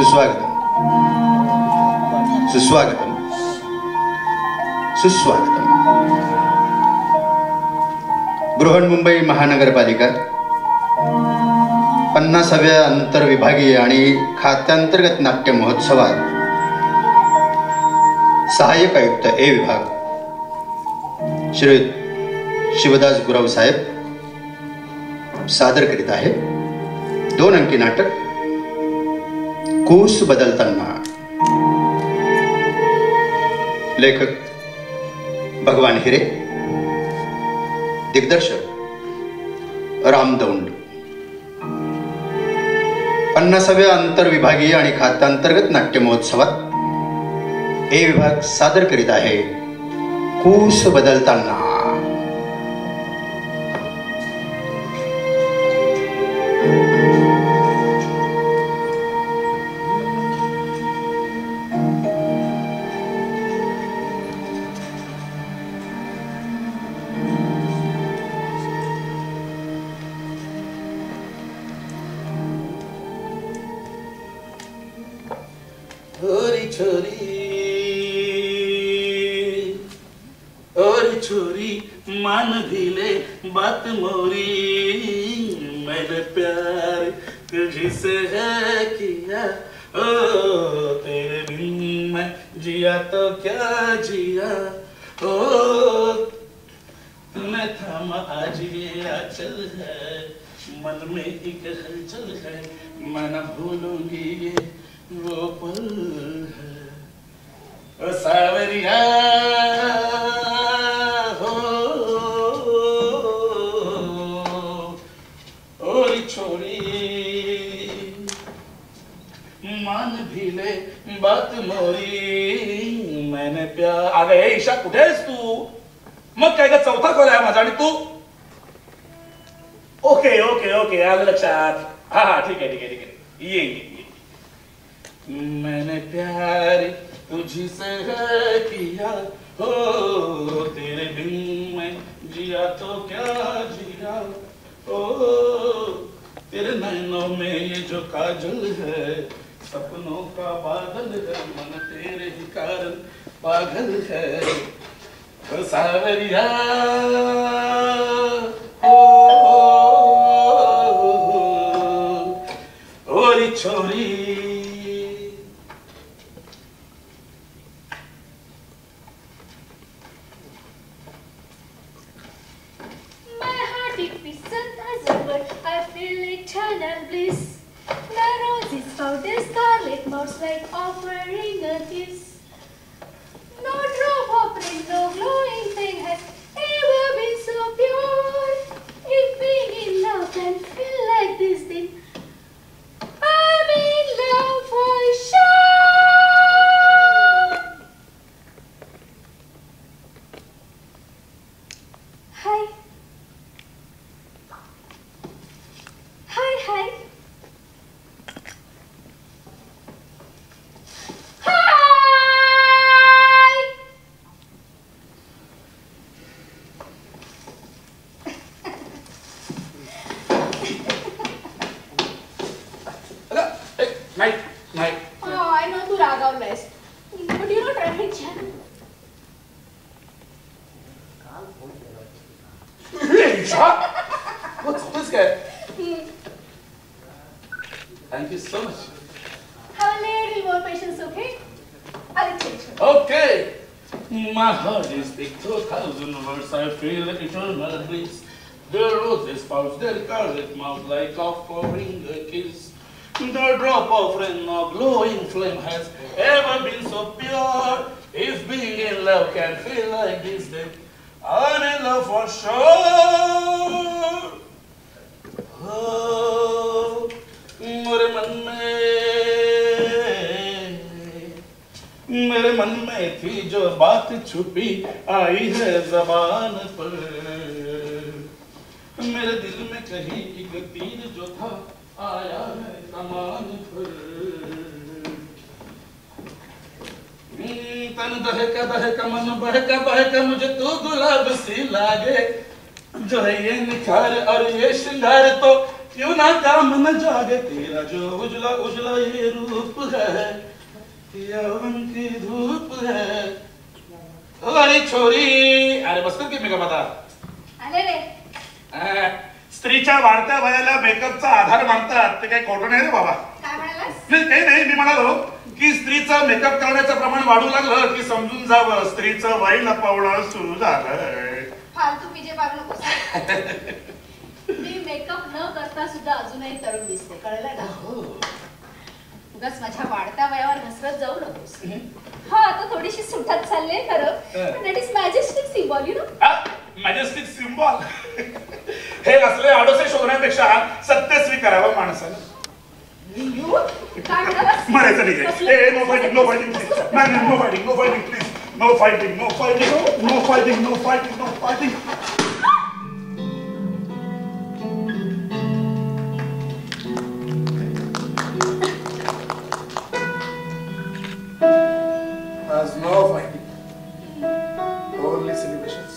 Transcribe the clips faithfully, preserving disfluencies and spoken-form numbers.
सुस्वागतम सुस्वागतम सुस्वागतम. बृहन्मुंबई महानगरपालिका पन्नासाव्या आंतरविभागीय आणि खात्यांतर्गत नाट्य महोत्सवात सहाय्यक आयुक्त ए विभाग श्री शिवदास गुरव साहेब सादर करीत आहे दोन अंकी नाटक कूस बदलताना. लेखक भगवान हिरे, दिग्दर्शक राम दौंड. पन्नासाव्या आंतरविभागीय आणि खात्यांतर्गत नाट्य महोत्सवात ए विभाग सादर करीत आहे कूस बदलताना. ओरी छोरी ओरी छोरी मान भिले बात मोरी, मैंने प्यार तुझी से है किया, ओ तेरे बिन मैं जिया तो क्या जिया, ओ मैं थामा आज ये आंचल है, मन में एक हलचल है, मैं न भूलूंगी ये वो पल है. ओ सावरिया हो ओरी छोरी मान भिले बात मोरी, मैंने प्यार. अगं हे ईशा कुठे आहेस तू? मग काय का चौथा कॉल आहे माझा आणि तू? ओके ओके ओके आलं लक्षात. हा हा ठीक आहे ठीक आहे ठीक आहे ये ये. मैंने प्यार तुझी से है किया, हो तेरे बिन मैं जिया तो क्या जिया, ओ तेरे नैनों में ये जो काजल है, सपनों का बादल है, मन तेरे ही कारण पागल है. ओ सावरिया ओ ओरी छोरी. I feel eternal bliss. The roses found their scarlet mouths like offering a kiss. No drop of rain, no glowing thing has ever been so pure. If being in love can feel like this, then I'm in love for sure. Hi. Hi, hi. Hi! Night, night. Oh, I know Tu रागावलायस. But you know try it, Jan. What's this guy? Thank you so much. Have a little more patience, okay? I'll teach you. Okay. My heart is thick to a thousand words. I feel eternal bliss. The roses spout their scarlet mouth like offering a kiss. The drop of rain or glowing flame has ever been so pure. If being in love can feel like this, then I'm in love for sure. Oh, मेरे मन में मेरे मन में थी जो बात छुपी आई है ज़बान पर, मेरे दिल में कहीं एक तीर जो था आया है कमान पर. तन दहका दहका मन बहका बहका मुझे तू गुलाब सी लागे, जो है ये निखार और ये श्रृंगार तो क्यों ना दामन जागे तेरा जो उजला उजला ये रूप है, यौवन की धूप है। अरे छोरी, अरे बसतो की मेकअप आता आले रे. स्त्रीच्या वाढत्या वयाला मेकअपचा आधार मानतात ते काही खोटं नाही रे बाबा. काय म्हणालास? नाही काही नाही, मी म्हणालो की स्त्रीचं मेकअप करण्याचं प्रमाण वाढू लागलं की समजून जावं स्त्रीचं वय लपवणं सुरू झालंय. फालतू पिजे पाडू नकोस. मी मेकअप न करता सुद्धा अजूनही तरुण दिसते, कळलं ना? उगाच माझ्या वाढत्या वयावर घसरत जाऊ नकोस. हा आता थोडीशी सुटत चालले खरं, that is majestic symbol, you know. Majestic symbol. हे असले आडोसे शोधण्यापेक्षा सत्य स्वीकारावं माणसानं. काय म्हणालास? मरायचं नाही. ए no fighting, no fighting please. Man no fighting, no fighting please. No fighting, no fighting, no fighting, no fighting, no fighting. As no fighting, only celebrations.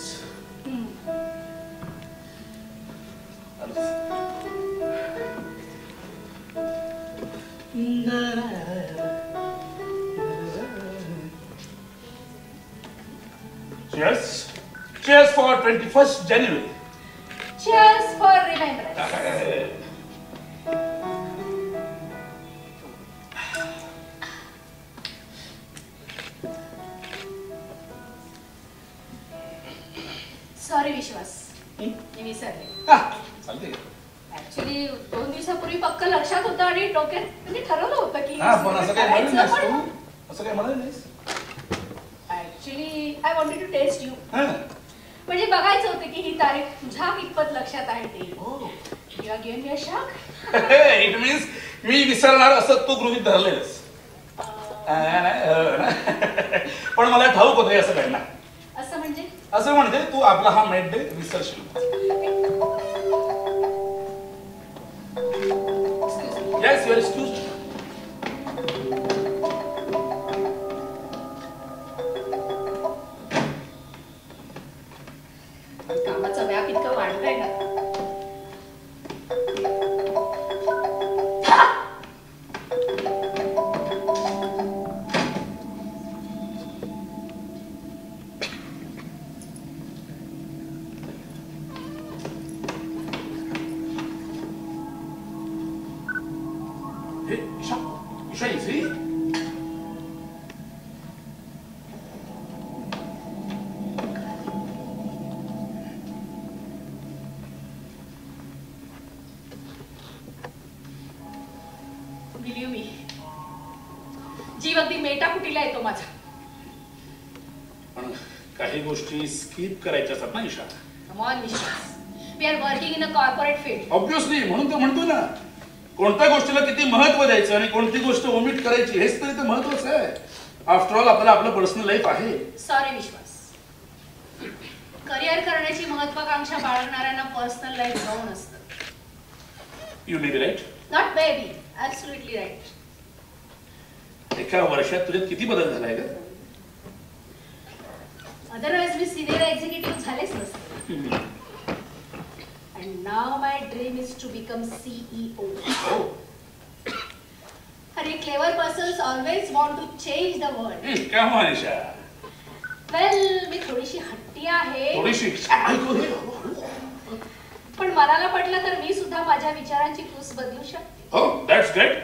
Cheers! Cheers for twenty-first January. Cheers for remembrance. Sorry Vishwas, मी विसरले. Actually दोन दिवसापूर्वी पक्क लक्षात होतं आणि डोक्यात म्हणजे ठरवलं होतं की actually I wanted to test you. म्हणजे बघायचं होतं की ही तारीख तुझ्या कितपत लक्षात आहे ते. You are giving me a shock. It means मी विसरणार असं तू गृहीत धरलेलंस. पण मला ठाऊक होतं असं काही ना. असं म्हणजे असं म्हणजे तू आपला हा मेड डे विसरशील. Yes, you are excused. कामाचा व्याप इतका वाढलाय ना. जीव अगदी मेटा कुटीला येतो माझा. पण काही गोष्टी स्किप करायच्या असतात ना Isha. Come on Vishwas, we are working in a corporate field. Obviously, म्हणून तर म्हणतो ना कोणत्या गोष्टीला किती महत्व द्यायचं आणि कोणती गोष्ट ओमिट करायची हेच तरी तर महत्वाचं आहे. आफ्टर ऑल आपल्याला आपलं पर्सनल लाईफ आहे. सॉरी विश्वास, करिअर करण्याची महत्वाकांक्षा बाळगणाऱ्यांना पर्सनल लाईफ गौण असतं. You may be right. Not baby, absolutely right. एका वर्षात तुझ्यात किती बदल झालाय ग? अदरवाइज मी सिनियर एक्झिक्युटिव्ह झालेच नसते. And now my dream is to become C E O. अरे clever persons always want to change the world. क्या हुआ निशा? Well, मी थोडीशी हट्टी आहे. थोडीशी? पण मनाला पटलं तर मी सुद्धा माझ्या विचारांची फूस बदलू शकते. Oh, that's great.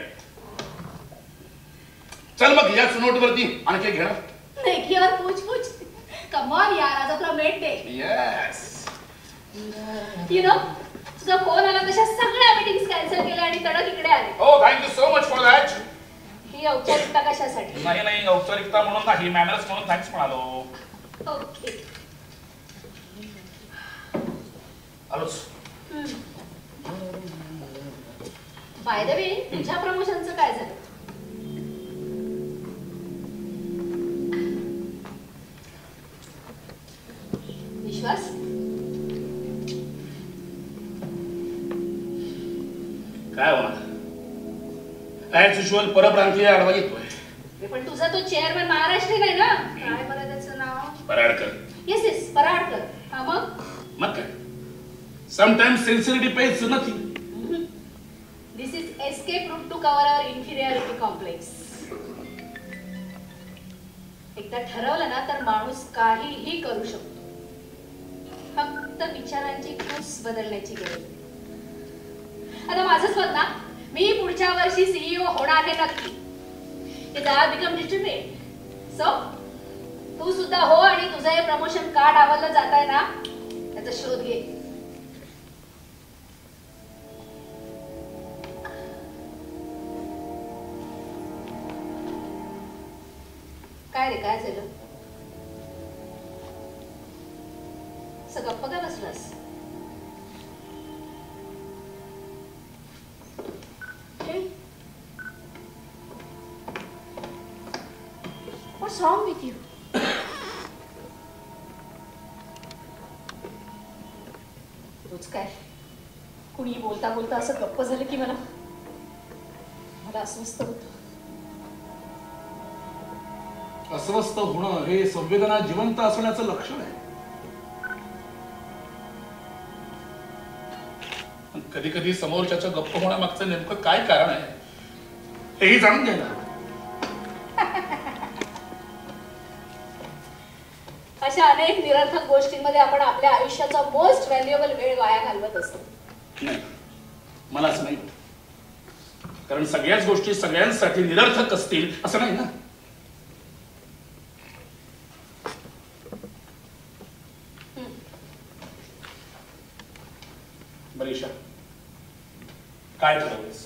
चल मग याच नोटवरती आणखी घेणार. नेकीवर पूछ पूछ. Come on यार, आज आपला met day. Yes. You know, तुझा फोन आला तशा सगळ्या मीटिंग्स कॅन्सल केल्या आणि तडक इकडे आले. Oh, thank you so much for that. ही औपचारिकता कशासाठी? नाही नाही, औपचारिकता म्हणून नाही, मॅनर्स म्हणून थँक्स म्हणालो. ओके. आलोच. बाय द वे, तुझ्या प्रमोशनचं काय झालं? विश्वास, काय होणार? ऍज युजुअल परप्रांतीय आडवा येतोय. पण तुझा तो चेअरमॅन महाराष्ट्रीयन आहे ना, काय बरं त्याचं नाव? पराडकर. Yes yes, Paradkar. हा मग मग काय, sometimes sincerity pays nothing. Escape route to cover our inferiority complex. एकदा ठरवलं ना तर माणूस काहीही करू शकतो. फक्त विचारांची कूस बदलण्याची गरज. आता माझंच बघ ना, मी पुढच्या वर्षी सीईओ होणार हे नक्की. It's I become determined. So, तू सुद्धा हो आणि तुझं हे प्रमोशन का डावललं जात आहे ना त्याचा शोध घे. काय रे, काय झालं? असं गप्प का बसलास? What's wrong with you? तूच काय, कुणी बोलता बोलता असं गप्प झालं की मला मला अस्वस्थ होतं. अस्वस्थ होणं हे संवेदना जिवंत असण्याचं लक्षण आहे. कधी कधी समोरच्याच्या गप्प होण्यामागचं नेमकं काय कारण आहे हेही जाणून घ्यायला. अशा अनेक निरर्थक गोष्टींमध्ये आपण आपल्या आयुष्याचा मोस्ट व्हॅल्युएबल वेळ वाया घालवत असतो. नाही, मला असं नाही, कारण सगळ्याच गोष्टी सगळ्यांसाठी निरर्थक असतील असं नाही ना. बरीशा, काय ठरवलंस?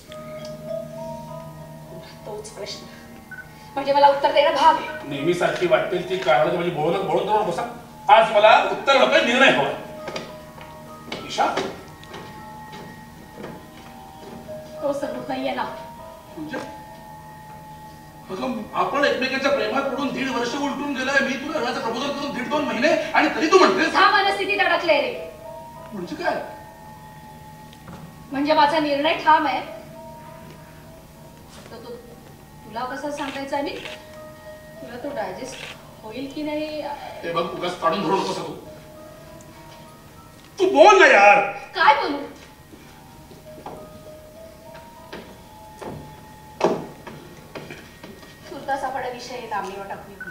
तोच प्रश्न म्हणजे मला उत्तर देणं भाग आहे. नेहमी सारखी वाटतील ती कारण म्हणजे बोलून बोलून बोलून बसा. आज मला उत्तर नको, निर्णय हवा. ईशा, तो समजत नाहीये ना. म्हणजे आपण एकमेकांच्या प्रेमात पडून दीड वर्ष उलटून गेलोय. मी तुला घराचं प्रबोधन करून दीड दोन महिने आणि तरी तू म्हणतेस हा मनस्थितीत अडकले रे. म्हणजे काय? म्हणजे माझा निर्णय ठाम आहे. तुला कसं सांगायचं आणि तुला तो डायजेस्ट होईल की नाही ते बघ. उगाच काढून धरू नकोस तू. तू बोल ना यार. काय बोलू? तुर्तास आपण विषय लांबणीवर टाकू.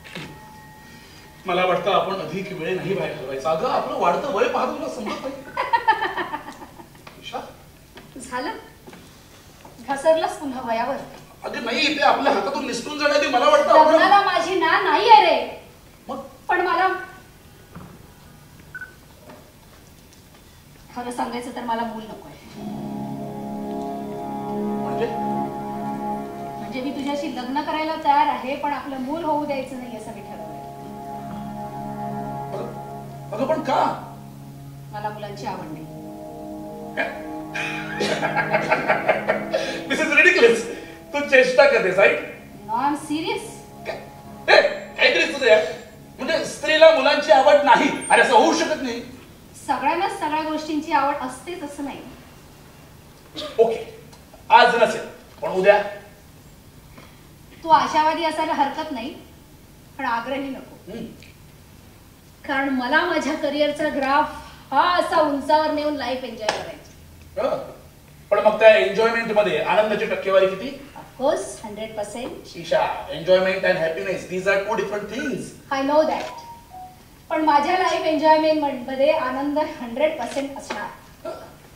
मला वाटतं आपण अधिक वेळ नाही बाहेर घालवायचा. अगं आपलं वाढतं वय पाहतो तुला समजत नाही. झालं, घसरलास पुन्हा वयावर. अगं नाही, ते आपल्या हातातून निसटून जाण्याआधी मला वाटतं लग्नाला माझी ना नाही आहे रे. मग पण मला खरं सांगायचं तर मला मूल नकोय. म्हणजे म्हणजे मी तुझ्याशी लग्न करायला तयार आहे, पण आपलं मूल होऊ द्यायचं नाही असं मी ठरवलंय. अगं पण का? मला मुलांची आवड नाही. This is ridiculous. तू चेष्टा करतेस, राईट? Non serious. काहीतरी तुझं यार. म्हणजे स्त्रीला मुलांची आवड नाही अरे असं होऊ शकत नाही. सगळ्यांनाच सगळ्या गोष्टींची आवड असतेच असं नाही. ओके, आज नसेल पण उद्या. तू आशावादी असायला हरकत नाही, पण आग्रही नको. कारण मला माझ्या करिअरचा ग्राफ हा असा उंचावर नेऊन लाईफ एन्जॉय करायची. पण मग त्या एन्जॉयमेंट मध्ये आनंदाची टक्केवारी किती? Of course hundred percent. Isha, enjoyment and happiness these are two different things. I know that. पण माझ्या लाईफ एन्जॉयमेंट मध्ये आनंद हंड्रेड पर्सेंट असणार.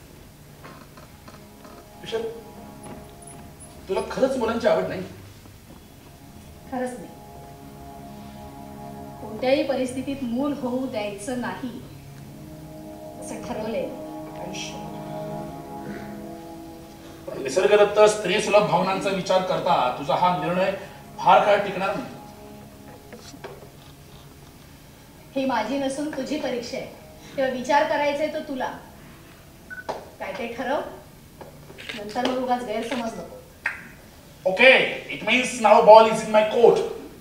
ईशा, तुला खरंच मुलांची आवड नाही? खरंच नाही. कोणत्याही परिस्थितीत मूल होऊ द्यायचं नाही असं ठरवलंय आयुष्य. निसर्गदत्त स्त्री सुलभ भावनांचा विचार करता तुझा हा निर्णय फार काळ टिकणार नाही. ही माझी नसून तुझी परीक्षा आहे. तेव्हा विचार करायचा आहे तो तुला. काय ते ठरव, नंतर मग उगाच गैरसमज नको. Okay, it means now ball is in my court.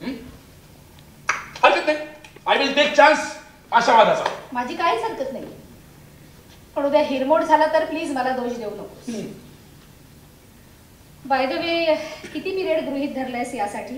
हरकत नाही, आय विल टेक चान्स आशावादाचा. माझी काहीच हरकत नाही, पण उद्या हिरमोड झाला तर प्लीज मला दोष देऊ नको. बाय द वे, किती पिरियड गृहीत धरलायस यासाठी?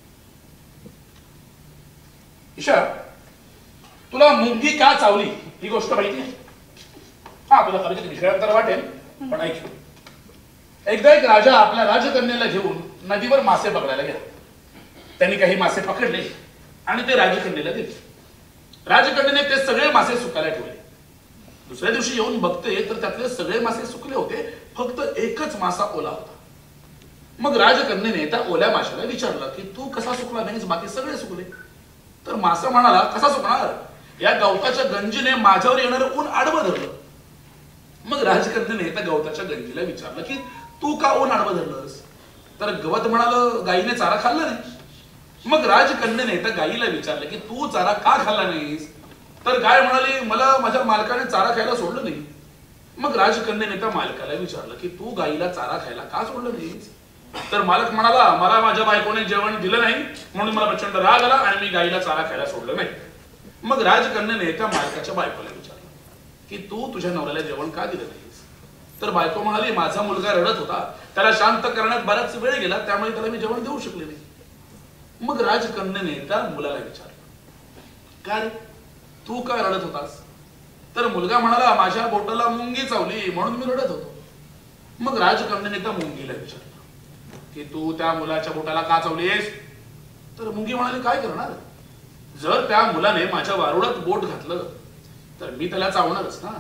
ईशा, तुला मुंगी का चावली ही गोष्ट माहिती आहे? हा, तुला कदाचित विषयांतर वाटेल, पण ऐक. एकदा एक राजा आपल्या राजकन्याला घेऊन नदीवर मासे पकडायला गेला. त्यांनी काही मासे पकडले आणि ते राजकन्याला दिले. राजकन्याने ते सगळे मासे सुकायला ठेवले. दुसऱ्या दिवशी येऊन बघते तर त्यातले सगळे मासे सुकले होते, फक्त एकच मासा ओला होता. मग राजकन्याने त्या ओल्या माशाला विचारलं की तू कसा सुकला नाहीस, बाकी सगळे सुकले. तर मासा म्हणाला, कसा सुकणार, या गवताच्या गंजीने माझ्यावर येणारं ऊन आडवं धरलं. मग राजकन्याने त्या गवताच्या गंजीला विचारलं की तू का ऊन आडवं धरलंस. तर गवत म्हणालं, गायीने चारा खाल्ला नाही. मग राजकन्याने त्या गायीला विचारलं की तू चारा का खाल्ला नाहीस. तर गाय म्हणाली, मला माझ्या मालकाने चारा खायला सोडलं नाही. मग राजकन्याने त्या मालकाला विचारलं की तू गायीला चारा खायला का सोडलं नाहीस. तर मालक म्हणाला, मला माझ्या बायकोने जेवण दिलं नाही म्हणून मला प्रचंड राग आला आणि मी गायीला चारा खायला सोडलं नाही. मग राजकन्याने त्या मालकाच्या बायकोला विचारलं की तू तुझ्या नवऱ्याला जेवण का दिलं नाहीस. तर बायको म्हणाली, माझा मुलगा रडत होता, त्याला शांत करण्यात बराच वेळ गेला, त्यामुळे त्याला मी जेवण देऊ शकले नाही. मग राजकन्याने त्या मुलाला विचारलं, का रे तू का रडत होतास. तर मुलगा म्हणाला, माझ्या बोटाला मुंगी चावली म्हणून मी रडत होतो. मग राजकन्याने त्या मुंगीला विचारलं की तू त्या मुलाच्या बोटाला का चावलीस. तर मुंगी म्हणाली, काय करणार, जर त्या मुलाने माझ्या वारुळात बोट घातलं तर मी त्याला चावणारच ना.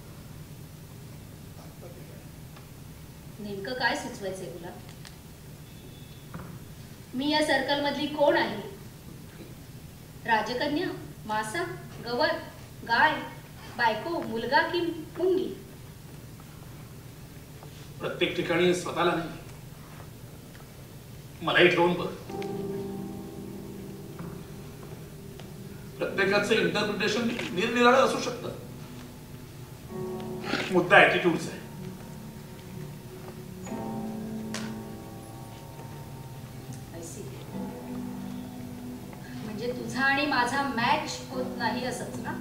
नेमकं काय सुचवायचंय तुला. मी या सर्कल मधली कोण आहे. राजकन्या, मासा, गवत, गाय, बायको, मुलगा की मुंगी. प्रत्येक ठिकाणी स्वतःला नाही, मलाही ठेवून बघ. प्रत्येकाचं इंटरप्रिटेशन निरनिराळं असू शकतं. मुद्दा ऍटिट्यूडचा आहे. म्हणजे तुझा आणि माझा मॅच होत नाही असंच ना.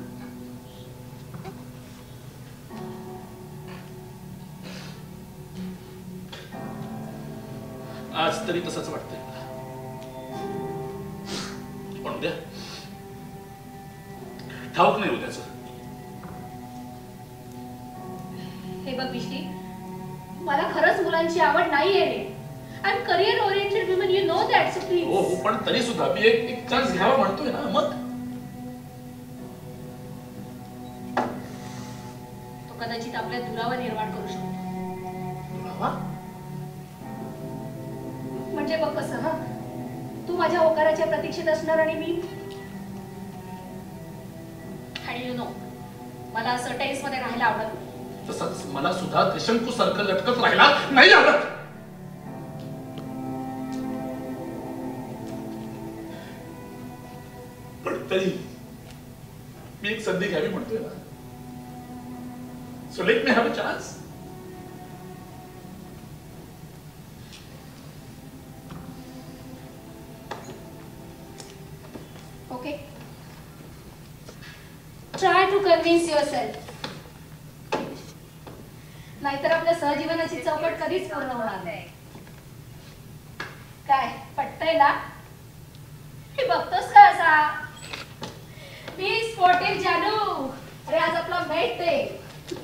आज तरी तसंच वाटतंय. पण उद्या ठाऊक नाही उद्याच. हे बघ विश्ली, मला खरंच मुलांची आवड नाहीये रे. I am career oriented woman, you know that. So please. हो हो, पण तरी सुद्धा मी एक एक चान्स घ्यावा म्हणतोय ना. मग तो कदाचित आपल्या दुरावा निर्माण करू शकतो. दुरावा म्हणजे बघ कसं, हा तू माझ्या होकाराच्या प्रतीक्षेत असणार आणि मी, आणि यू नो मला असं टेन्स मध्ये राहायला आवडत नाही. तसंच मला सुद्धा त्रिशंकू सर्कल लटकत राहिला नाही आवडत. पण तरी मी एक संधी घ्यावी म्हणतोय ना. So let me have a chance. Okay, try to convince yourself. नाहीतर आपल्या सहजीवनाची चौकट कधीच पूर्ण होणार नाही. काय पटतंय ना. हे बघतोस का असा. वीस फोर्टीन जानू, अरे आज आपला मेट डे.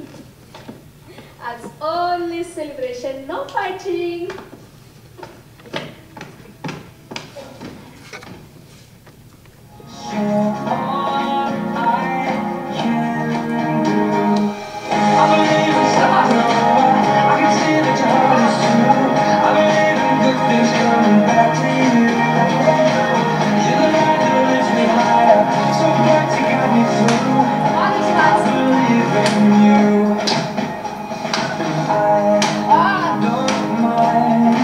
आज only celebration, no fighting. I don't mind.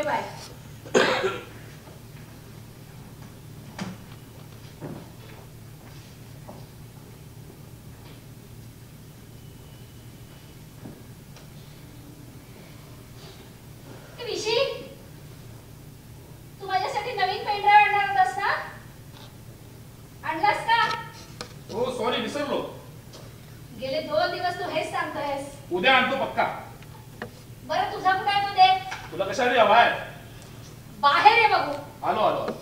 Bye. Vishi, तू माझ्यासाठी नवीन पेनड्राइव्ह आणणार होतास ना? आणलास का? हो सॉरी विसरलो. गेले दोन दिवस तू हेच सांगतोयस. उद्या आणतो पक्का. बरं तुझा कुठे आहे? तू दे. तुला कशासाठी हवाय? बाहेर ये बघू. आलो आलो आलो.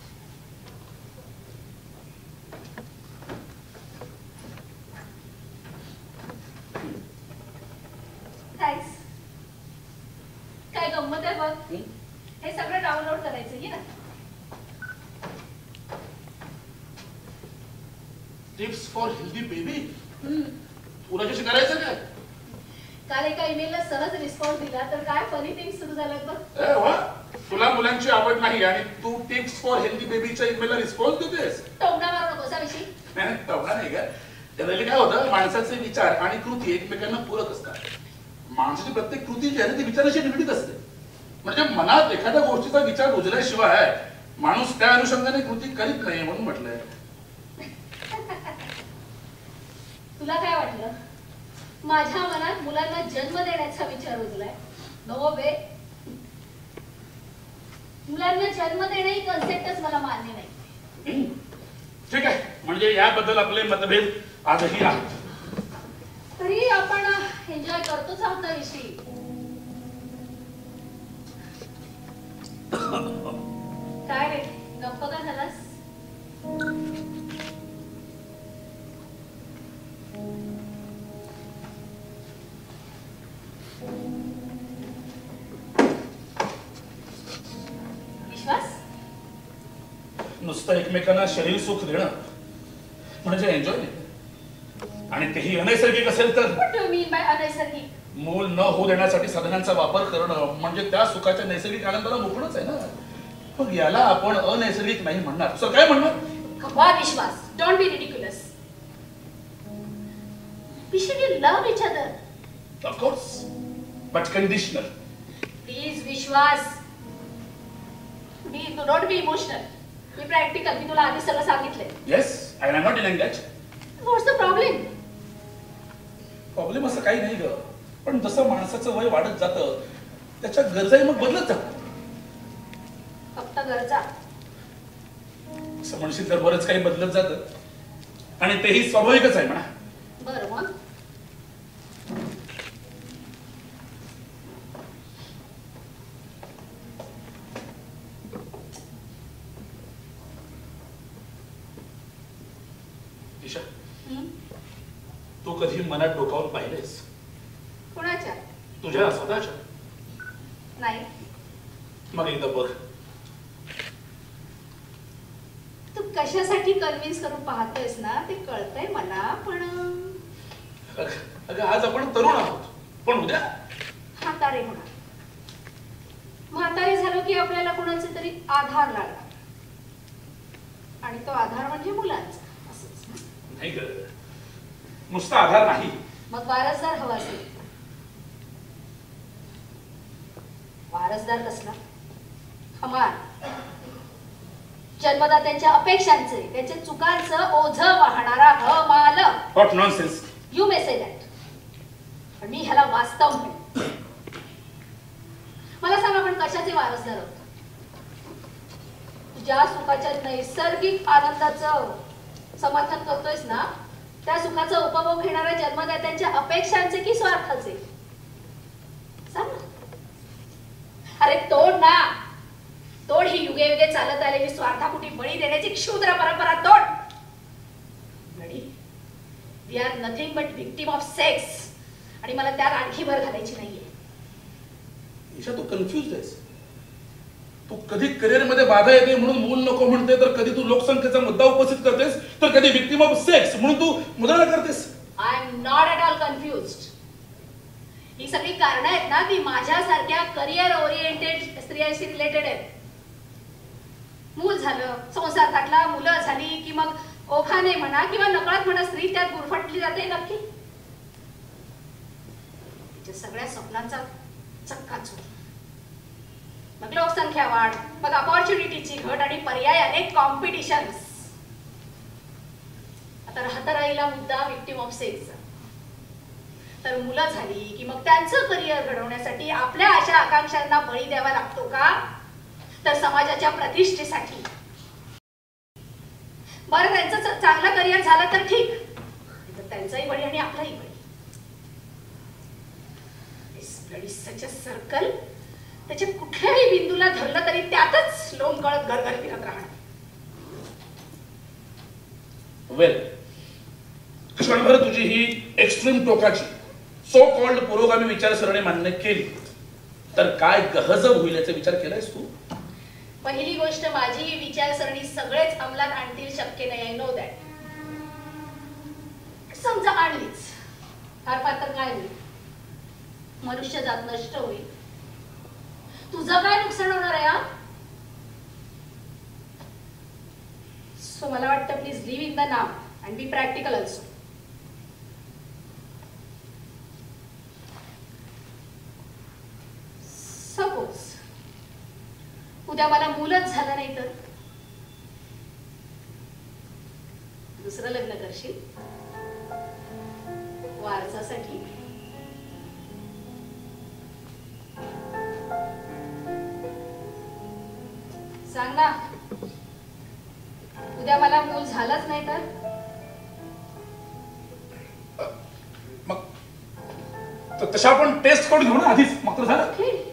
थँक्स. काय गंमत आहे बघ. हे सगळं डाउनलोड करायचं आहे ना. Tips for healthy baby. तुला कशी करायचं काय? काल एका ईमेलला सहज रिस्पॉन्स दिला तर काय फनी थिंग्स सुरू झाल्यात बघ. ए वा, तुला मुलांची आवड नाही आणि तू टिप्स फॉर हेल्दी बेबीच्या ईमेलला रिस्पॉन्स देतेस. टोमणा मारू नकोस हा विषयी. नाही तवडा नाही का. त्यावेळी काय होतं, माणसाचे विचार आणि कृती एकमेकांना पूरक असतात. माणसाची प्रत्येक कृती जी आहे ती विचाराशी निगडीत असते. म्हणजे मनात एखाद्या गोष्टीचा विचार रुजल्याशिवाय माणूस त्या अनुषंगाने कृती करीत नाही म्हणून म्हटलंय. तुला काय वाटलं माझ्या मनात मुलांना जन्म देण्याचा विचार रुजलाय? नो वे. मुलांना जन्म देणे ही कन्सेप्टच मला मान्य नाही. ठीक आहे, म्हणजे याबद्दल आपले मतभेद आजही आहेत. तरी आपण एन्जॉय करतोच आहोत ना विषयी. काय रे गप्प का झालास? विश्वास, नुसतं एकमेकांना शरीर सुख देणं म्हणजे एन्जॉय नाही. आणि तेही अनैसर्गिक असेल तर. What do you mean by अनैसर्गिक? मूल न होऊ देण्यासाठी साधनांचा वापर करणं म्हणजे त्या सुखाच्या नैसर्गिक आनंदाला मोकळच आहे ना. मग याला आपण अनैसर्गिक नाही म्हणणार. सर काय म्हणणार? कमाल Vishwas, don't be ridiculous. We should love each other. Of course, but conditional. Please Vishwas, be do not be emotional. मी प्रॅक्टिकल, मी तुला आधी सगळं सांगितलंय. Yes, and I'm not denying that. What's the problem? Problem असं काही नाही ग. पण जसं माणसाचं वय वाढत जातं त्याच्या गरजाही मग बदलत जातात. फक्त गरजा? असं म्हणशील तर बरंच काही बदलत जातं आणि तेही स्वाभाविकच आहे म्हणा. बरं मग ईशा, तू कधी मनात डोकावून पाहिलेस? कोणाच्या? तुझ्या स्वतःच्या? नाही. मग एकदा बघ. तू कशासाठी कन्व्हिन्स करून पाहतोयस ना ते कळतंय मला, पण अगं आज आपण तरुण आहोत, पण उद्या म्हातारे होणार. म्हातारे झालो की आपल्याला कोणाचे तरी आधार लागणार आणि तो आधार म्हणजे मुलांचा. असंच नाही ग, नुसता आधार नाही. मग वारसदार हवा असेल. वारसदार कसला? हमार जन्मदात्यांच्या अपेक्षांचे, त्यांच्या चुकांचं ओझं वाहणारा हमाल. What nonsense. You may say that, पण मी ह्याला वास्तव म्हणते. मला सांग, आपण कशाचे वारसदार आहोत? ज्या सुखाच्या नैसर्गिक आनंदाचं समर्थन करतोयस ना, त्या सुखाचा उपभोग घेणाऱ्या जन्मदात्यांच्या अपेक्षांचे की स्वार्थाचे? सांग ना. अरे तोड ना, तोड. ही युगे युगे चालत आलेली स्वार्थापोटी बळी देण्याची क्षुद्र परंपरा तोड. We are nothing but victim of sex, आणि मला त्यात आणखी भर घालायची नाहीये. ईशा, तू कन्फ्युज आहेस. तू कधी करिअर मध्ये बाधा येते म्हणून मूल नको म्हणते, तर कधी तू लोकसंख्येचा मुद्दा उपस्थित करतेस, तर कधी विक्टिम ऑफ सेक्स म्हणून तू मुद्दा करतेस. I am not at all confused. ही सगळी कारणं आहेत ना, ती माझ्यासारख्या करिअर ओरिएंटेड स्त्रियांशी रिलेटेड आहेत. मूल झालं, संसार थाटला, मुलं झाली की मग ओखाने म्हणा किंवा नकळत म्हणा स्त्री त्यात गुरफटली जाते. नक्की तिच्या सगळ्या स्वप्नांचा चक्काचूर. मग लोकसंख्या वाढ, मग अपॉर्च्युनिटीची घट आणि पर्यायाने कॉम्पिटिशन्स. आता राहता राहिला मुद्दा विक्टिम ऑफ सेक्सचा. तर मुलं झाली की मग त्यांचं करिअर घडवण्यासाठी आपल्या अशा आकांक्षांना बळी द्यावा लागतो का? तर समाजाच्या प्रतिष्ठेसाठी. बरं, त्यांचं चांगलं करिअर झालं तर ठीक, तर त्यांचाही बळी आणि आपलाही बळी. Such a circle. त्याच्या कुठल्याही बिंदूला धरलं तरी त्यातच लोंबकळत घरघर फिरत राहणार. वेल, क्षणभर तुझी ही एक्स्ट्रीम टोकाची सो कॉल्ड पुरोगामी विचारसरणी मान्य केली तर काय गहजब होईल याचा विचार केलायस तू? पहिली गोष्ट, माझी विचारसरणी सगळेच अंमलात आणतील शक्य नाही. I know that. समजा आणलीच, फार फार तर काय होईल? मनुष्य जात नष्ट होईल. तुझं काय नुकसान होणार आहे? सो मला वाटतं please live in the now and be practical also. Suppose उद्या मला मुलंच झालं नाही तर दुसरं लग्न करशील वारसासाठी? सांग ना. उद्या मला मूल झालंच नाही तर? मग तशा आपण टेस्ट करून घेऊ ना आधीच, मग तर झालं.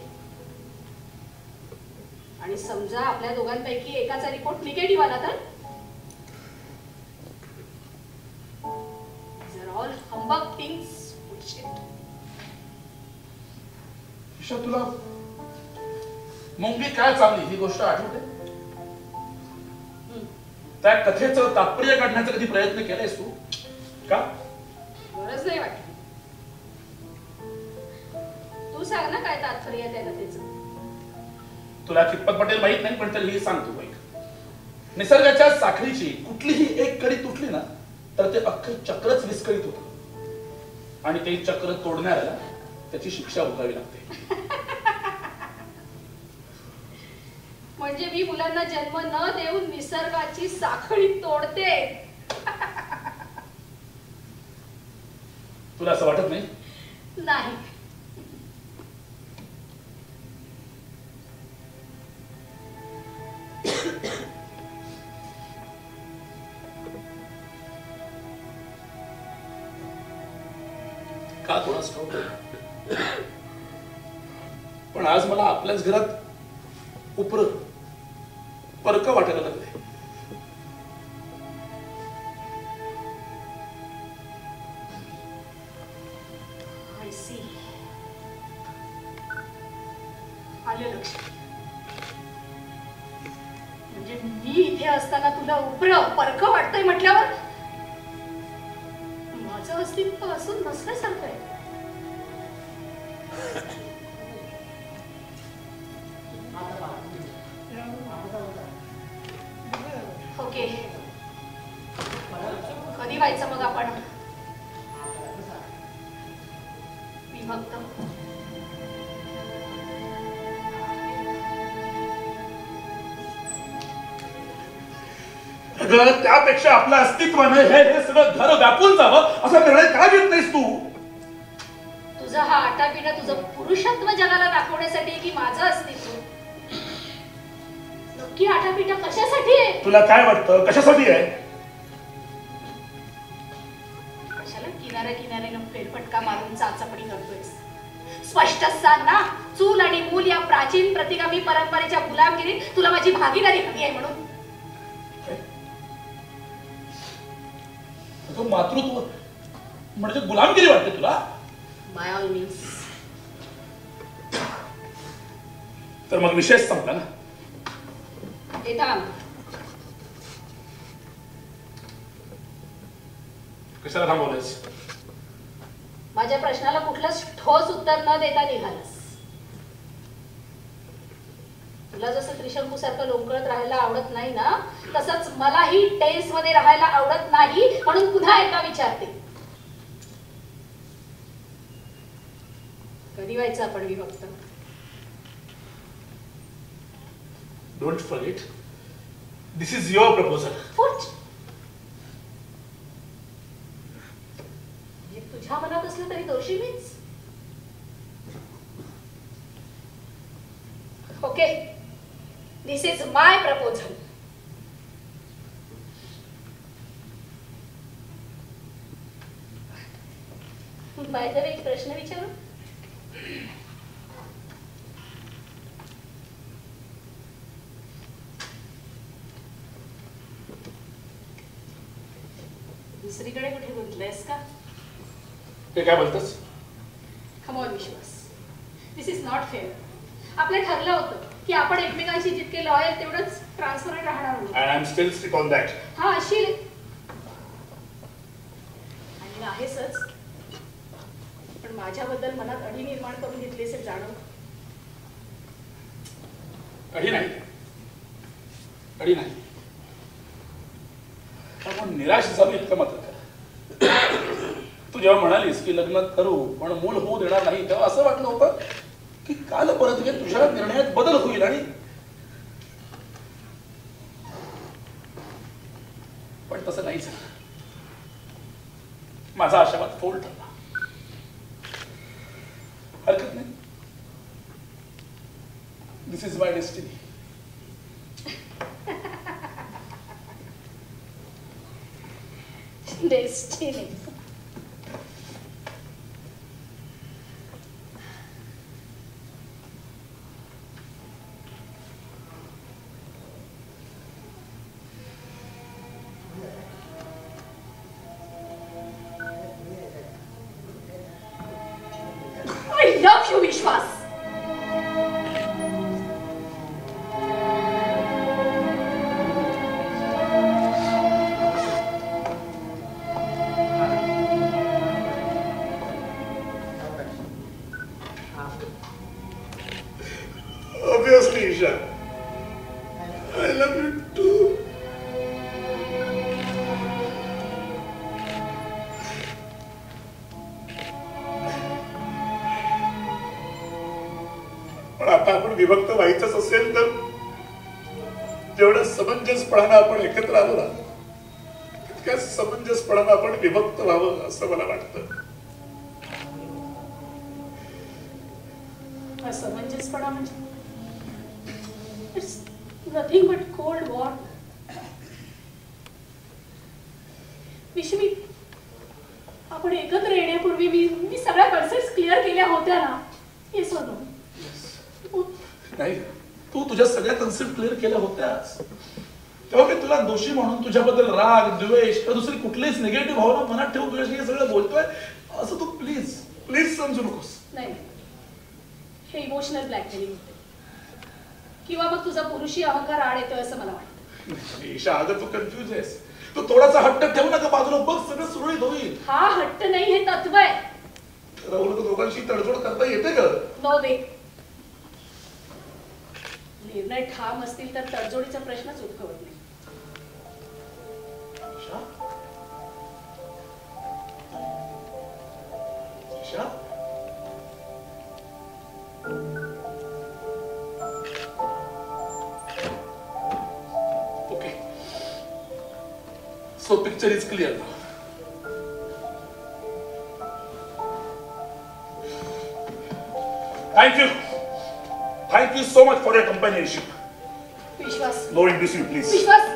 आणि समजा आपल्या दोघांपैकी एकाचा रिपोर्ट निगेटिव्ह आला तर? All humbug things. तुला मुंगी काय चालली ही गोष्ट आठवते? त्या कथेचं तात्पर्य काढण्याचा कधी प्रयत्न केलायस तू का? गरज नाही वाटत. तू सांग ना काय तात्पर्य त्या कथेचं. तुला कितपत पटेल माहित नाही, पण तरी सांगतो ऐक. निसर्गाच्या साखळीची कुठलीही एक कडी तुटली ना तर ते अख्खं चक्रच विस्कळीत होतं आणि ते चक्र तोडणाऱ्याला त्याची शिक्षा भोगावी लागते. म्हणजे मी मुलांना जन्म न देऊन निसर्गाची साखळी तोडते. तुला असं वाटत नाही? नाही. का कोणास ठाऊक, पण आज मला आपल्याच घरात उपर परक वाटायला लागले. I see. आलं लक्षात. म्हणजे मी इथे असताना तुला उपर परक वाटतंय म्हटल्यावर माझं अस्तित्व असून नसल्यासारखं आहे. ओके, कधी व्हायचं मग आपण विभक्त? त्यापेक्षा आपल्या अस्तित्वाने हे हे सगळं घर व्यापून जावं असा निर्णय का घेत नाहीस तू? तुझा हा आटापिटा तुझं पुरुषत्व जगाला दाखवण्यासाठी की माझं अस्तित्व? नक्की आटापिटा कशासाठी आहे? तुला काय वाटतं कशासाठी आहे? कशाला किनाऱ्या किनाऱ्यानं फेरफटका मारून चाचपणी करतोयस? स्पष्ट सांग ना. चूल आणि मूल या प्राचीन प्रतिगामी परंपरेच्या गुलामगिरीत तुला माझी भागीदारी हवी आहे म्हणून? मातृत्व म्हणजे गुलामगिरी वाटते तुला? By all means. तर मग विषय संपला ना. हे थांब. कशाला थांबवलंस? माझ्या प्रश्नाला कुठलंच ठोस उत्तर न देता निघालस. तुला जसं त्रिशंकू सारखं लोंबकळत राहायला आवडत नाही ना, तसंच मलाही टेन्स मध्ये राहायला आवडत नाही. म्हणून पुन्हा एकदा विचारते, कधी व्हायचं आपण विभक्त? Don't forget, this is your proposal. What? हे तुझ्या मनात असलं तरी दोषी मीच. Okay, this is my proposal. By the way, एक प्रश्न विचारू? दुसरीकडे कुठे गुंतलेस का? ते काय बोलतोस? Come on, Vishwas. This is not fair. आपलं ठरलं होतं की आपण एकमेकांशी जितके लॉयल तेवढंच ट्रान्सपरंट राहणार आहोत. And I'm still stick on that. हा अशी आणि आहेसच, पण माझ्याबद्दल मनात अडी निर्माण करून घेतलीस हे जाणव. अडी नाही, अडी नाही. आपण निराश झालो इतकं मात्र कर. तू जेव्हा म्हणालीस की लग्न करू पण मूल होऊ देणार नाही, तेव्हा असं वाटलं होतं की काल परत गे तुझ्या निर्णयात बदल होईल. आणि पण तसं नाही झालं. माझा आशावाद फोल ठरला. हरकत नाही. This is my destiny. Destiny. I love you, Vishwas. Obviously, Isha. I love you too. पण आता आपण विभक्त व्हायचंच असेल तर जेवढ्या समंजसपणानं आपण एकत्र आलो ना, तितक्या समंजसपणानं आपण विभक्त व्हावं असं मला वाटतं. असमंजसपणा म्हणजे it's nothing but cold war. Vishwi, आपण एकत्र येण्यापूर्वी मी मी सगळ्या कन्सेप्ट क्लिअर केल्या होत्या ना? येस और नो? नाही, तू तुझ्या सगळ्या कन्सेप्ट क्लिअर केल्या होत्याच. तेव्हा मी तुला दोषी म्हणून तुझ्याबद्दल राग, द्वेष किंवा दुसरी कुठलीच निगेटिव्ह भावना मनात ठेवून तुझ्याशी हे सगळं बोलतोय असं तू प्लीज प्लीज समजू नकोस. नाही, हे इमोशनल ब्लॅकमेलिंग होते किंवा मग तुझा पुरुषी अहंकार आड येतोय असं मला वाटतं. ईशा, अगं तू कन्फ्युज आहेस. तू थोडासा हट्ट ठेवू नका बाजूला, बघ सगळं सुरळीत होईल. हा हट्ट नाही, हे तत्व आहे. ठरवलं तर दोघांशी तडजोड करता येते का? No way. निर्णय ठाम असतील तर तडजोडीचा प्रश्नच उद्भवत नाही. Isha? Isha? Okay. So picture is clear now. Thank you. Thank you so much for your companionship. Vishwas. No inducing, please. विश्वास.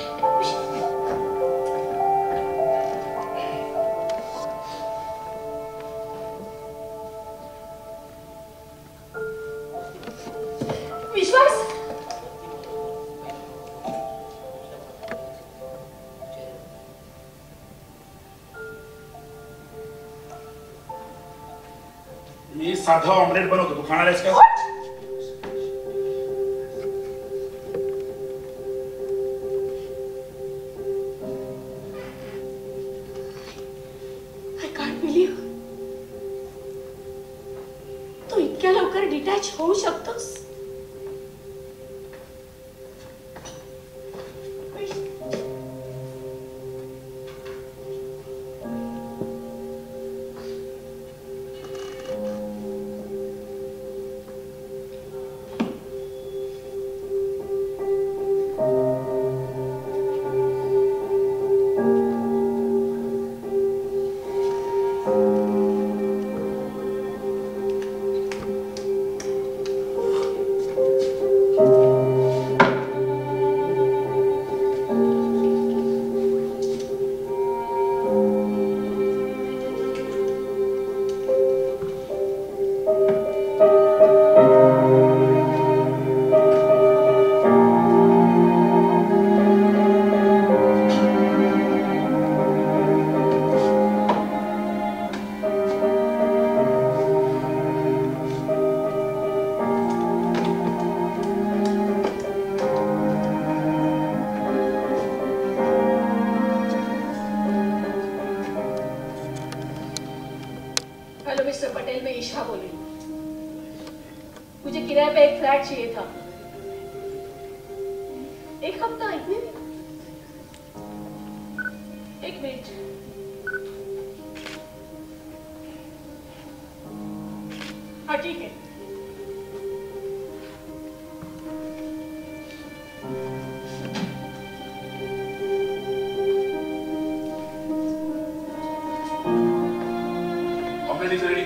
विश्वास. मी साधा ऑमलेट बनवतो, तू खाणार आहेस का? I can't believe तू इतक्या लवकर डिटॅच होऊ शकतोस. तुमचे किराए पे एक फ्लैट चाहिए था। एक हफ्ता एक मिनट एक मिनट हाँ ठीक है। Omelette is ready.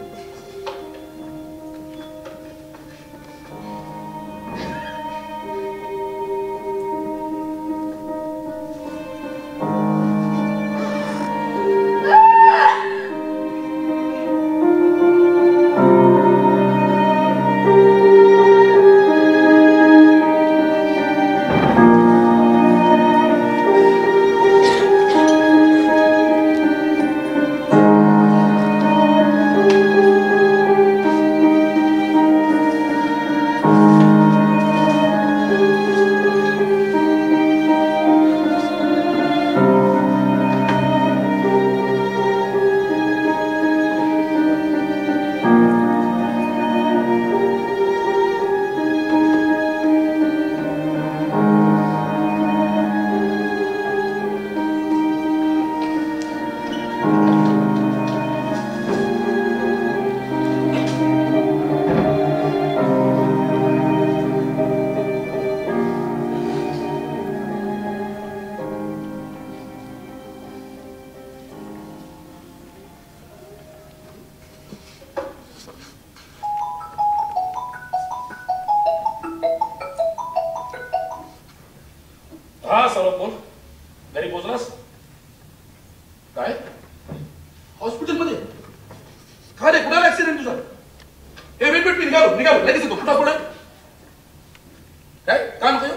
हा सौरभ बोल. घरी पोहोचलास काय? हॉस्पिटलमध्ये का रे? कुणाला ऍक्सिडेंट तुझा? ए वेट वेट निघालो निघालो लगेच येतो. कुठं पुढे काय काम नको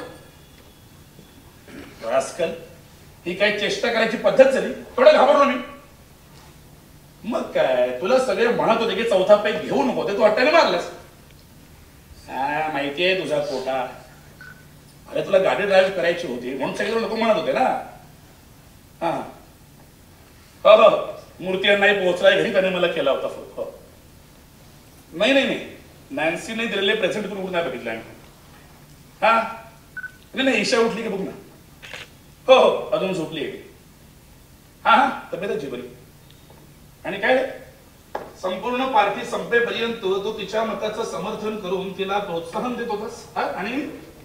आजकाल ही काही चेष्टा करायची पद्धत झाली. थोडं घाबरलो मी. मग काय तुला सगळे म्हणत होते की चौथा पैक घेऊ नको ते तू अट्ट्याने मारलास. हा माहितीये तुझा पोटा. अरे तुला गाडी ड्राईव्ह करायची होती म्हणून सगळे लोक म्हणत होते ना. हा हो हो मूर्ती नाही पोहोचलाय घरी त्याने मला केला होता फोन. हो नाही नाही नाही नॅन्सीने दिलेले प्रेझेंट करून कुठं नाही बघितलं आम्ही. हा नाही नाही ईशा उठली की बघ ना. हो हो अजून झोपली आहे. हा हा तब्येतच बरी. आणि काय संपूर्ण पार्टी संपेपर्यंत तो तिच्या मताचं समर्थन करून तिला प्रोत्साहन देत होतास. आणि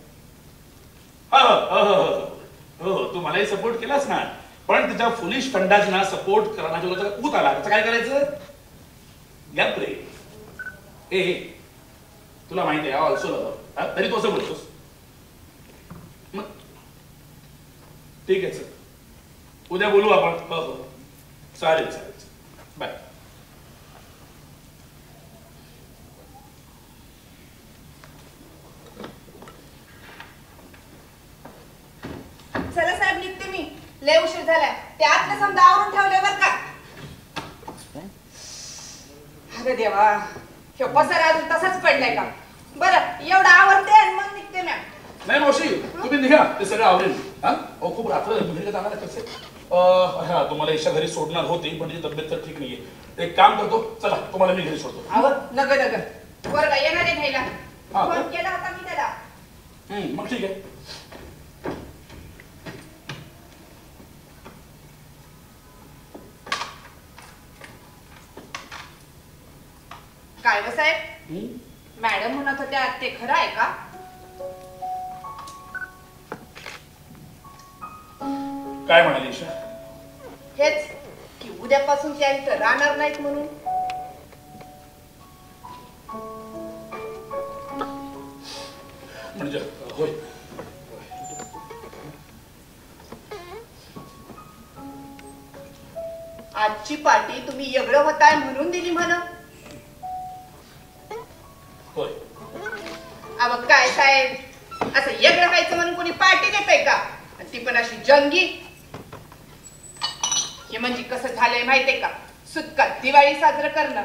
हो हो तू मलाही सपोर्ट केलास ना. पण तिच्या फुलिश फंडाजना सपोर्ट करण्याच्या ऊत आला त्याचं काय करायचं? गॅप रे. ए हे तुला माहिती आहे ऑल्सो लव्ह तरी तू असं बोलतोस. मग ठीक आहे चल उद्या बोलू आपण. हो हो चालेल चालेल बाय. चला साहेब निघते मी. लय उशीर झालाय. ते आतलं समजा आवरून ठेवलंय बर का. अरे देवा हे पसारा अजून तसाच पडलाय का? बरं एवढं आवडते आणि मग निघते मॅम. नाही मावशी तुम्ही निघा ते सगळं आवडेल. हा खूप रात्र घरी चांगला कसे हा तुम्हाला ईशा घरी सोडणार होती पण तिची तब्येत तर ठीक नाहीये. एक काम करतो चला तुम्हाला मी घरी सोडतो. आव नग नग बरं का येणार आहे घ्यायला. हा फोन केला होता मी त्याला. हम्म मग ठीक आहे. काय व साहेब मॅडम म्हणत होत्या ते खरं आहे का? काय म्हणाली ईशा? हेच की उद्यापासून त्या इथं राहणार नाहीत म्हणून. म्हणजे होय आजची पार्टी तुम्ही एवढं होताय म्हणून दिली म्हणा. होय अव काय साहेब असं एवढं खायचं म्हणून कोणी पार्टी देतय का? ती पण अशी जंगी. हे म्हणजे कसं झालंय माहितीये का? सुटकात दिवाळी साजरं करणं.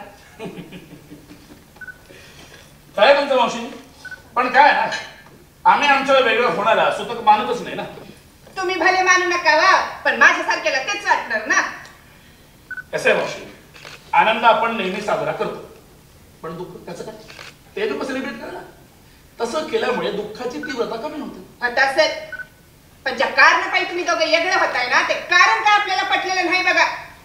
काय तुमचं मावशी? पण काय ना आम्ही आमच्या वेगळं होणारा सुतक मानतच नाही ना. तुम्ही भले मानू नका वा पण माझ्यासारख्याला तेच वाटणार ना. कसं आहे मावशी आनंद आपण नेहमी साजरा करतो पण दुःख त्याचं काय? ते लोक सेलिब्रेट करा. तसं केल्यामुळे दुःखाची तीव्रता कमी होते. आता असेल, पण ज्या कारणापायी तुम्ही दोघं वेगळं होताय ना, ते कारण काय आपल्याला पटलेलं नाही बघा.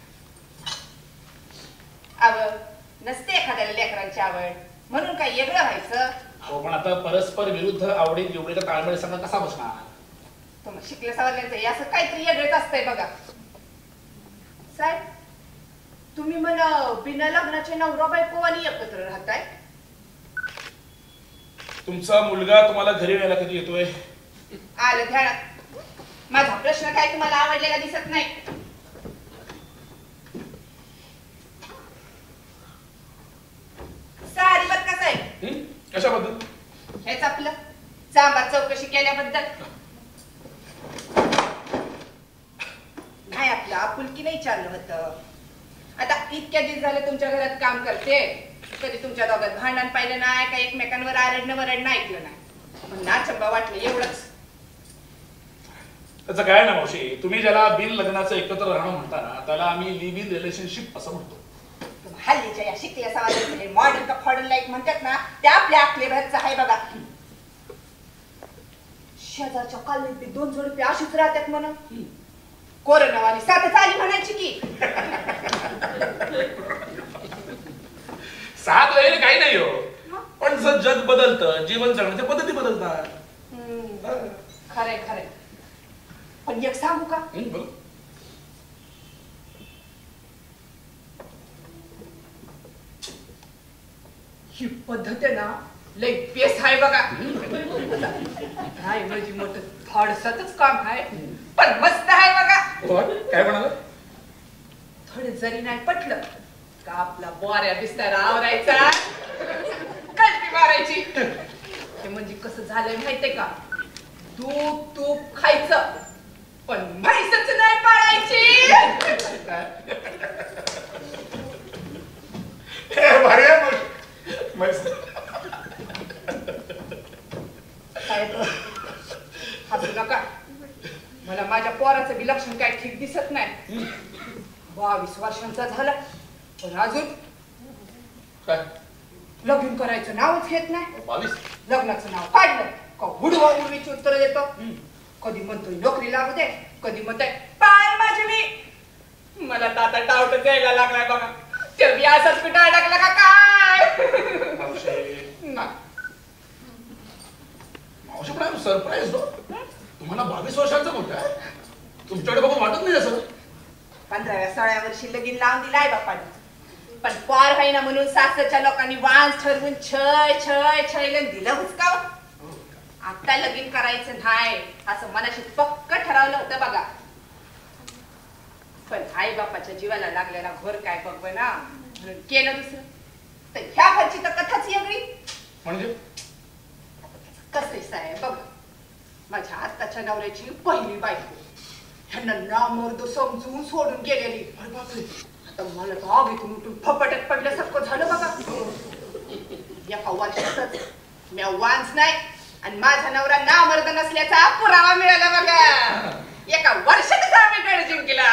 आवड नसते एखाद्याला लेकरांची आवड म्हणून काय वेगळं व्हायचं. हो, पण आता परस्पर विरुद्ध आवडी निवडीचा ताळमेळ सांगा कसा बसणार? तुम्ही शिकल्या सवरल्याचं असं काहीतरी वेगळंच असतंय बघा. साहेब, तुम्ही मला बिना लग्नाचे नवरा बायको आणि एकत्र राहताय. तुमचा मुलगा तुम्हाला घरी न्यायला कधी येतोय? आलं ध्यानात. माझा प्रश्न काय तुम्हाला आवडलेला दिसत नाही. सारी बद कसं आहे? कशाबद्दल? हेच आपलं चांबा चौकशी केल्याबद्दल. नाही, आपलं आपुलकी नाही चाललं होतं. आता इतक्या दिवस झाले तुमच्या घरात काम करते, कधी तुमच्या दोघात भांडण पाहिलं नाही का, एकमेकांवर आरडणं वरडणं ऐकलं नाही. पण नाचंबा वाटलं एवढंच. त्याचं काय ना मावशी, तुम्ही ज्याला बिन लग्नाचं एकत्र राहणं म्हणता ना, त्याला आम्ही लिव्ह इन रिलेशनशिप असं म्हणतो. हल्लीच्या या शिकल्या सवाल मॉडर्न का फॉडर्न लाईक म्हणतात ना, ते आपल्या आकलेभरचं आहे बघा. शेजारच्या कॉलनीत दोन जोडपे अशीच राहतात म्हणून कोरोनावाली साथच आली म्हणायची की. साथ वगैरे काही नाही हो, पण जर जग बदलतं, जीवन जगण्याच्या पद्धती बदलतात. खरंय खरंय. पण एक सांगू का, ही पद्धत आहे ना लय बेस आहे बघा. नाही म्हणजे मोठं थोडसच काम आहे, पण मस्त आहे बघा. काय म्हणाला? थोडे जरी नाही पटलं का आपला बोऱ्या बिस्तारा आवरायचा, कल्टी मारायची. हे म्हणजे कसं झालंय माहितीये का, दूध तूप खायचं पण म्हैसच नाही पाळायची. हसू नका, मला माझ्या पोराचं विलक्षण काय ठीक दिसत नाही. बावीस वर्षांचा झाला पण अजून काय लग्न करायचं नावच घेत नाही. बावीस लग्नाचं नाव काढलं का हुडवा उडवीची उत्तर देतो. कधी म्हणतोय नोकरी लागू दे, कधी म्हणतोय पाय माझे मी. मला तर आता डाऊटच यायला लागलाय बघा, ते बी असाच कुठं अडकला का काय. मावशी पण सरप्राईज हो, तुम्हाला बावीस वर्षांचं मोठं आहे. तुमच्याकडे बघून वाटत नाही असं. पंधराव्या सोळाव्या वर्षी लगीन लावून दिलाय बापाने, पण पार व्हायना म्हणून सासरच्या लोकांनी वांस ठरवून छय छय छयलं दिलं हुसकाव. आता लगीन करायचं नाही असं मनाशी पक्क ठरवलं होतं बघा. पण आई बापाच्या जीवाला लागलेला घोर काय बघ ना, म्हणून केलं दुसरं. तर ह्या घरची तर कथाच वेगळी. म्हणजे कसं साहेब बघ, माझ्या आत्ताच्या नवऱ्याची पहिली बायको ह्यांना नामर्द समजून सोडून गेलेली. अरे बापरे, आता मला तर आगीतून उठून फपाट्यात पडल्यासारखं झालं बघा. एका वर्षातच मी वांस नाही आणि माझा नवरा नामर्द नसल्याचा पुरावा मिळाला बघा. एका वर्षातच आम्ही गड जिंकला.